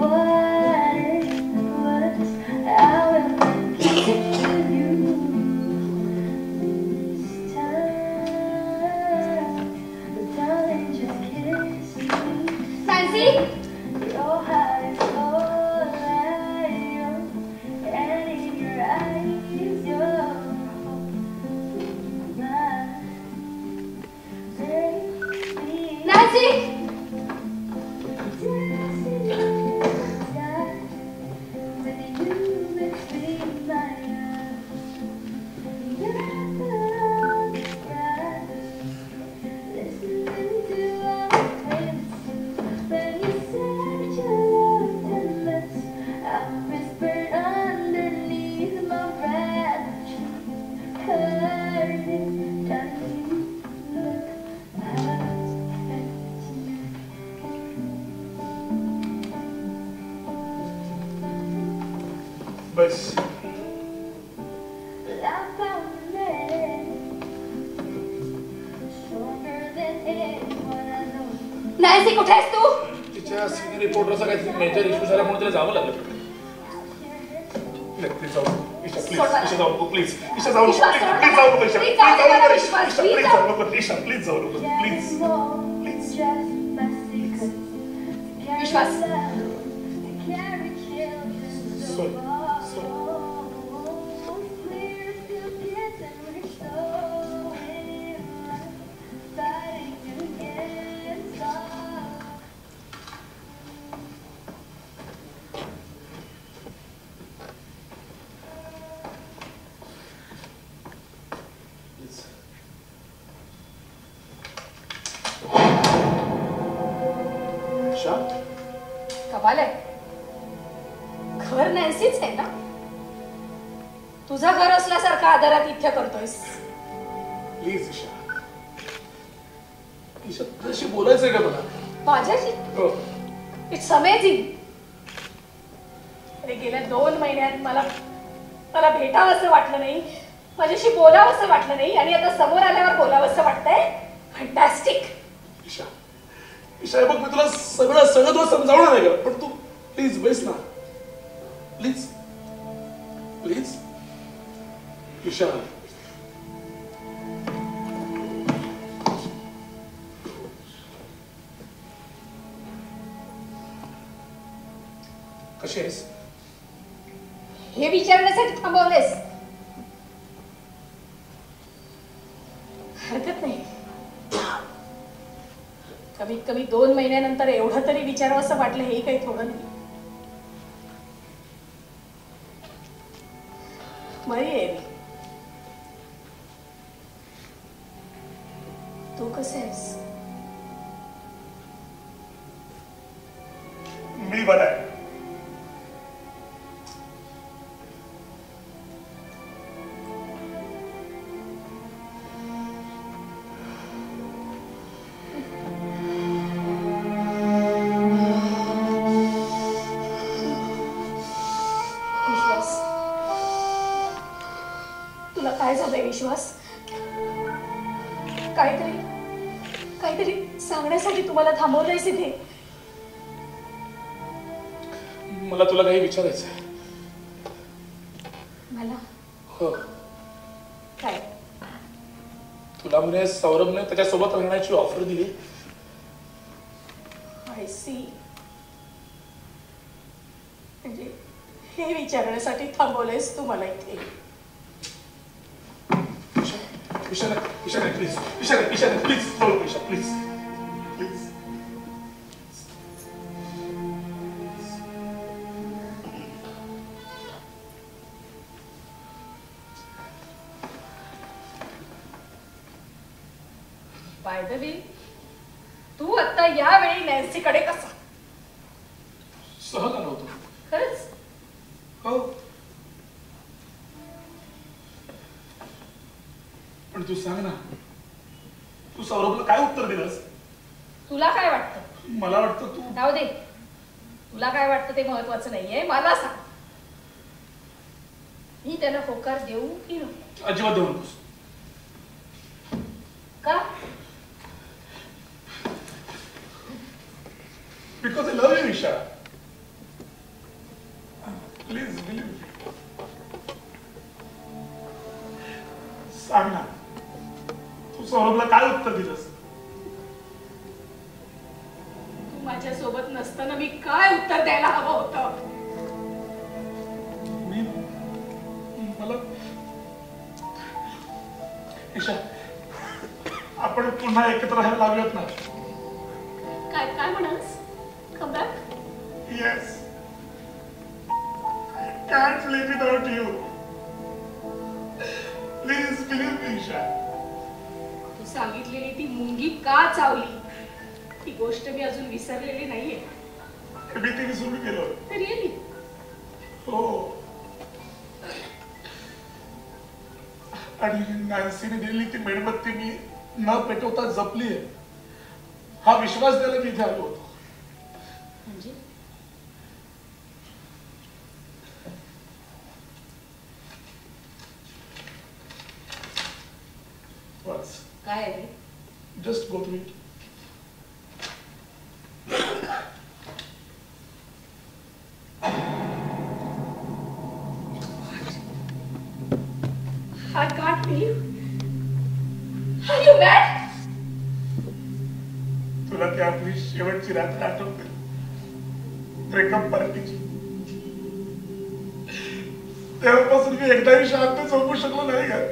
बस नॅन्सी कुठे आहेस तू? तिच्या सिनियर रिपोर्टरचा काहीतरी मेजर इश्यू झाला म्हणून तिला जावं लागलं. प्लीज जाऊ ईशा, प्लीज ईशा जाऊ नको, प्लीज ईशा जाऊ नको, प्लीज जाऊ नको, ईशा प्लीज जाऊ नको, ईशा प्लीज जाऊ नको, ईशा प्लीज जाऊ नको, प्लीज प्लीज विश्वास सॉरी कमाल आहे. घर नॅन्सीच आहे ना? तुझं घर असल्यासारखं आदरात इथे करतोयस. प्लीज ईशा, ईशा तुझ्याशी बोलायचंय का मला? माझ्याशी? हो. It's amazing. अरे गेल्या दोन महिन्यात मला मला भेटावं असं वाटलं नाही, माझ्याशी बोलावं असं वाटलं नाही, आणि आता समोर आल्यावर बोलावं असं वाटतंय. फॅन्टॅस्टिक. ईशा ईशा बघ, मी तुला सगळं सगळं तुला समजावणार आहे का, पण तू प्लीज बैस ना, प्लीज प्लीज ईशा. कशी आहेस? हे विचारण्यासाठी थांबवलेस? हरकत नाही. कमीत कमी दोन महिन्यानंतर एवढं तरी विचारावं असं वाटलं, हे काही थोडं नाही. बरी आहे मी. तू कसं आहेस? मी बरा आहे. विश्वास, काहीतरी काहीतरी सांगण्यासाठी तुम्हाला थांबवलंयस इथे. मला तुला काही विचारायचं आहे. मला? हो. काय? तुला म्हणे सौरभने त्याच्यासोबत राहण्याची ऑफर दिली. I see. म्हणजे हे विचारण्यासाठी थांबवलंयस तू मला इथे. ईशा ईशा प्लीज ईशा ईशा प्लीज जाऊ Isha please please. By the way, तू आता यावेळी नॅन्सीकडे कसा? सहज आलो होतो. खरंच? हो. पण तू सांग ना, तू सौरभला काय उत्तर दिलंस? तुला काय वाटतं? मला वाटतं तू. जाऊ दे, तुला काय वाटतं ते महत्वाचं नाहीये, मला सांग. मी त्याला होकार देऊ की नको? अजिबात देऊ नकोस. का? Because I love you Isha. Please believe सांग ना, तू सौरभला काय उत्तर दिलंस? तू माझ्या सोबत नसताना मी काय उत्तर द्यायला हवं होतं? मी मला ईशा, आपण पुन्हा एकत्र राहायला लागूयात ना? काय काय म्हणास? Come back? Yes. I can't live without you. Please believe me, Isha. तू सांगितलेली ती मुंगी का चावली ती गोष्ट मी अजून विसरलेली नाहीये. मी ती विसरून गेलो. रिअली? हो. आणि नॅन्सीने दिलेली ती मेणबत्ती मी न पेटवता जपली आहे, हा विश्वास द्यायला मी इथे आलो होतो. म्हणजे काय आहे? Just go through it. I can't believe. Are you mad? तुला ती आपली शेवटची रात्र आठवते, ब्रेकअप पार्टीची? तेव्हापासून मी एकदाही शांत झोपू शकलो नाही का?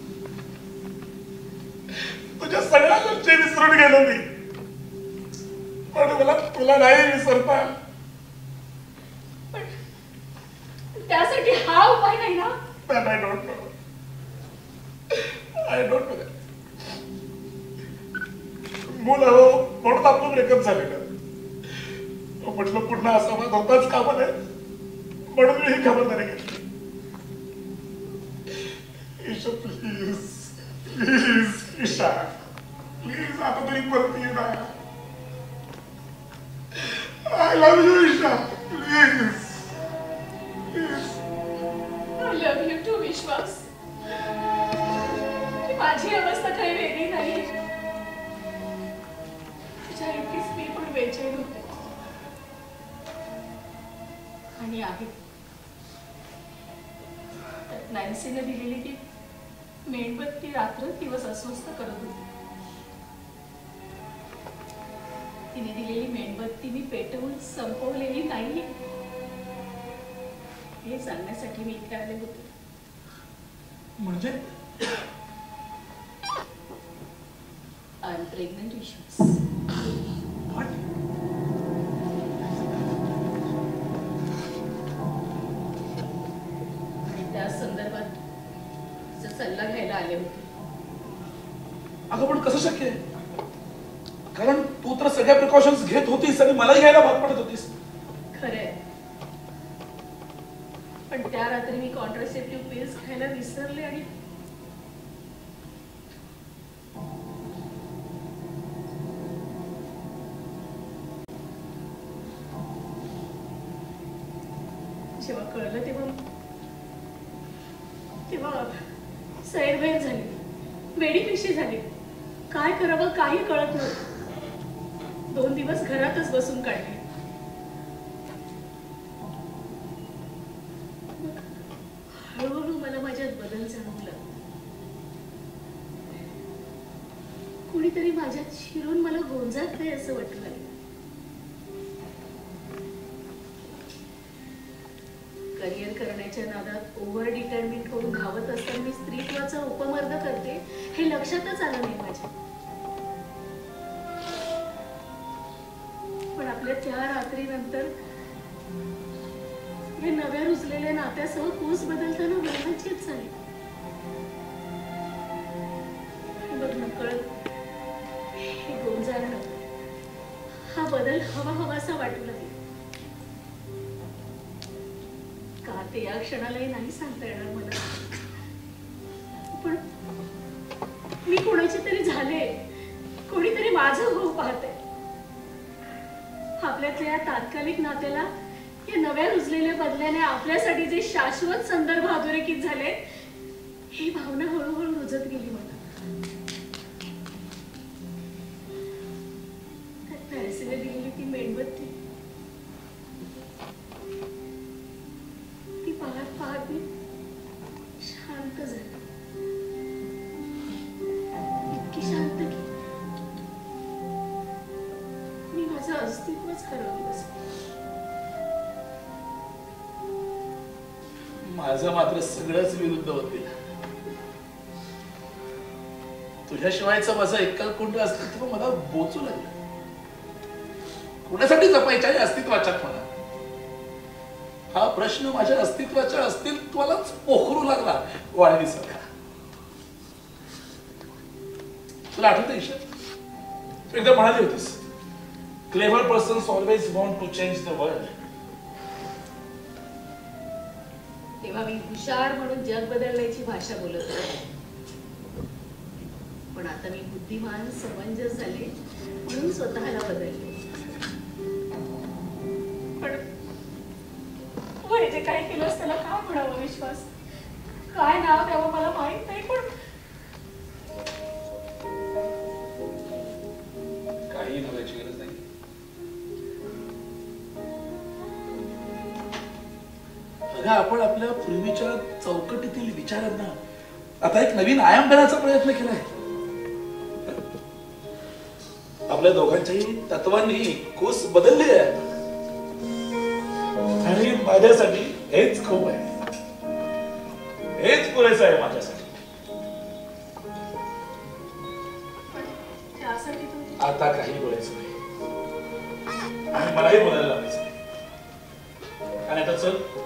तुझ्या सगळ्या गोष्टी विसरून गेलो मी, पण मला तुला नाही विसरता. त्यासाठी हा उपाय नाही ना? I don't know. I don't know. मुलं हो म्हणून आपलं ब्रेकअप झालेलं. म्हटलं पुन्हा असा वाद होताच कामा नये, म्हणून मी ही खबरदारी घेतली. Isha please please Isha please आता तरी परत ये ना. I love you Isha please please. I love you too, Vishwas. माझी अवस्था काही वेगळी नाही. तुझ्या इतकीच मी पण बेचैन होते आणि आहे. त्यात नॅन्सीने दिलेली ती मेणबत्ती रात्र दिवस अस्वस्थ करत होती. तिने दिलेली मेणबत्ती मी पेटवून संपवलेली नाहीये हे सांगण्यासाठी मी इथे आले होते. म्हणजे आय एम प्रेग्नंट विश्वास. आणि त्या संदर्भात सल्ला घ्यायला आले होते. अगं पण कसं शक्य आहे? कारण तू तर सगळ्या प्रिकॉशन्स घेत होतीस आणि मलाही घ्यायला भाग पडत होतीस. खरंय, पण त्या रात्री मी कॉन्ट्रासेप्टिव्ह पिल्स खायला विसरले आणि जेव्हा कळलं तेव्हा तेव्हा सैरभैर झाली, वेडीपिशी झाली. काय करावं काही कळत नव्हतं. दोन दिवस घरातच बसून काढले. हळूहळू मला माझ्यात बदल जाणवला. कुणीतरी माझ्यात शिरून मला गोंजात नाही असं वाटू लागलं. करिअर करण्याच्या नादात ओव्हर डिटर्मिंट होऊन धावत असताना मी स्त्रीत्वाचा उपमर्द करते हे लक्षातच आलं नाही माझ्या. पण आपल्या त्या रात्रीनंतर या नव्या रुजलेल्या नात्यासह कूस बदलताना वळवायचीच झाली. बघ नकळत हे गोंजारणं, हा बदल हवा हवासा वाटू लागला. का ते या क्षणालाही नाही सांगता येणार मला, पण मी कोणाची तरी झाले, कोणीतरी माझं होऊ पाहते. आपल्यातल्या या तात्कालिक नात्याला या नव्या रुजलेल्या बदल्याने आपल्यासाठी जे शाश्वत संदर्भ अधोरेखित झाले ही भावना हळूहळू रुजत गेली मला. नॅन्सीने दिलेली ती मेणबत्ती माझं मात्र सगळंच विरुद्ध होतील. तुझ्याशिवायचं माझं एकलकुंड असतं तेव्हा मला बोचू लागलं. कुणासाठी जपायच्या या अस्तित्वाच्या म्हणा, हा प्रश्न माझ्या अस्तित्वाच्या अस्तित्वालाच पोखरू लागला वाळवीसारखा. तुला आठवतं ईशा, तू एकदा म्हणाली होतीस, clever persons always want to change the world. तेव्हा मी हुशार म्हणून जग बदलण्याची भाषा बोलत होते, पण आता मी बुद्धिमान समंजस झाले म्हणून स्वतःला बदलले. पण तू हे जे काही केलंस त्याला काय म्हणावं विश्वास, काय नाव द्यावं मला माहित नाही. पण काही नावाची गरज नाही. अगं आपण आपल्या पूर्वीच्या चौकटीतील विचारांना आता एक नवीन आयाम देण्याचा प्रयत्न केलाय. आपल्या दोघांच्याही तत्वांनी कोस बदलली आहे आणि माझ्यासाठी हेच खूप आहे, हेच पुरेसं आहे माझ्यासाठी. त्यासाठी तू आता काही बोलायचं नाही आणि मलाही बोलायला लावायचं नाही. आणि आता चल